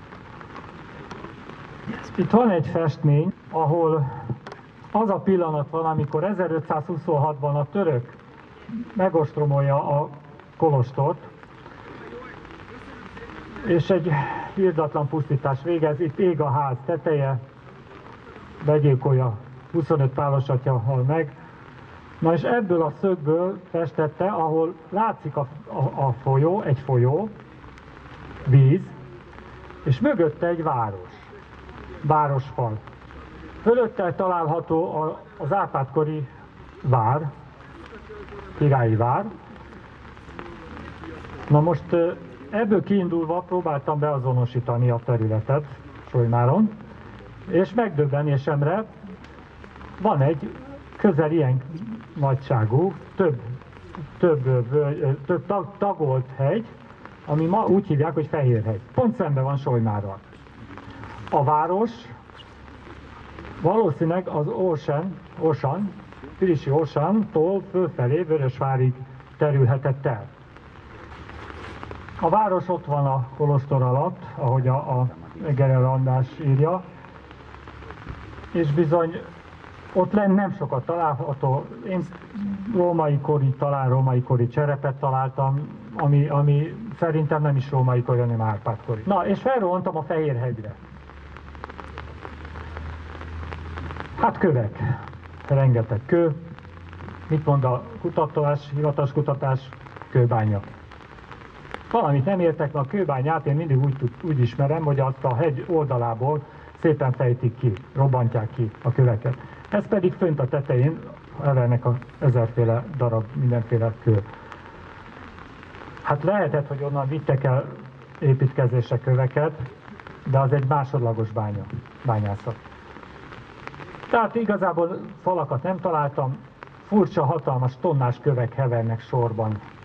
Itt van egy festmény, ahol az a pillanat van, amikor 1526-ban a török megostromolja a kolostort, és egy irdatlan pusztítás végez. Itt ég a ház teteje, begyilkolja, 25 pálosatja hal meg. Na és ebből a szögből festette, ahol látszik a folyó, egy folyó, víz, és mögötte egy városfal. Fölötte található az Árpád-kori vár, királyi vár. Na most ebből kiindulva próbáltam beazonosítani a területet Solymáron, és megdöbbenésemre van egy közel ilyen nagyságú, több tagolt hegy, ami ma úgy hívják, hogy Fehérhegy. Pont szemben van Solymárral. A város valószínűleg az Orsan, Orsantól fölfelé Vörösvárig terülhetett el. A város ott van a kolostor alatt, ahogy a Gerel András írja, és bizony ott nem sokat található. Én római kori cserepet találtam, ami szerintem nem is római kori, hanem Árpád-kori. Na, és felrohantam a Fehérhegyre. Hát kövek, rengeteg kő. Mit mond a kutatás, hivatalos kutatás? Kőbánya. Valamit nem értek, mert a kőbányát én mindig úgy ismerem, hogy azt a hegy oldalából szépen fejtik ki, robbantják ki a köveket. Ez pedig fönt a tetején hevernek a ezerféle darab, mindenféle kő. Hát lehetett, hogy onnan vittek el építkezésre köveket, de az egy másodlagos bányászat. Tehát igazából falakat nem találtam, furcsa, hatalmas tonnás kövek hevernek sorban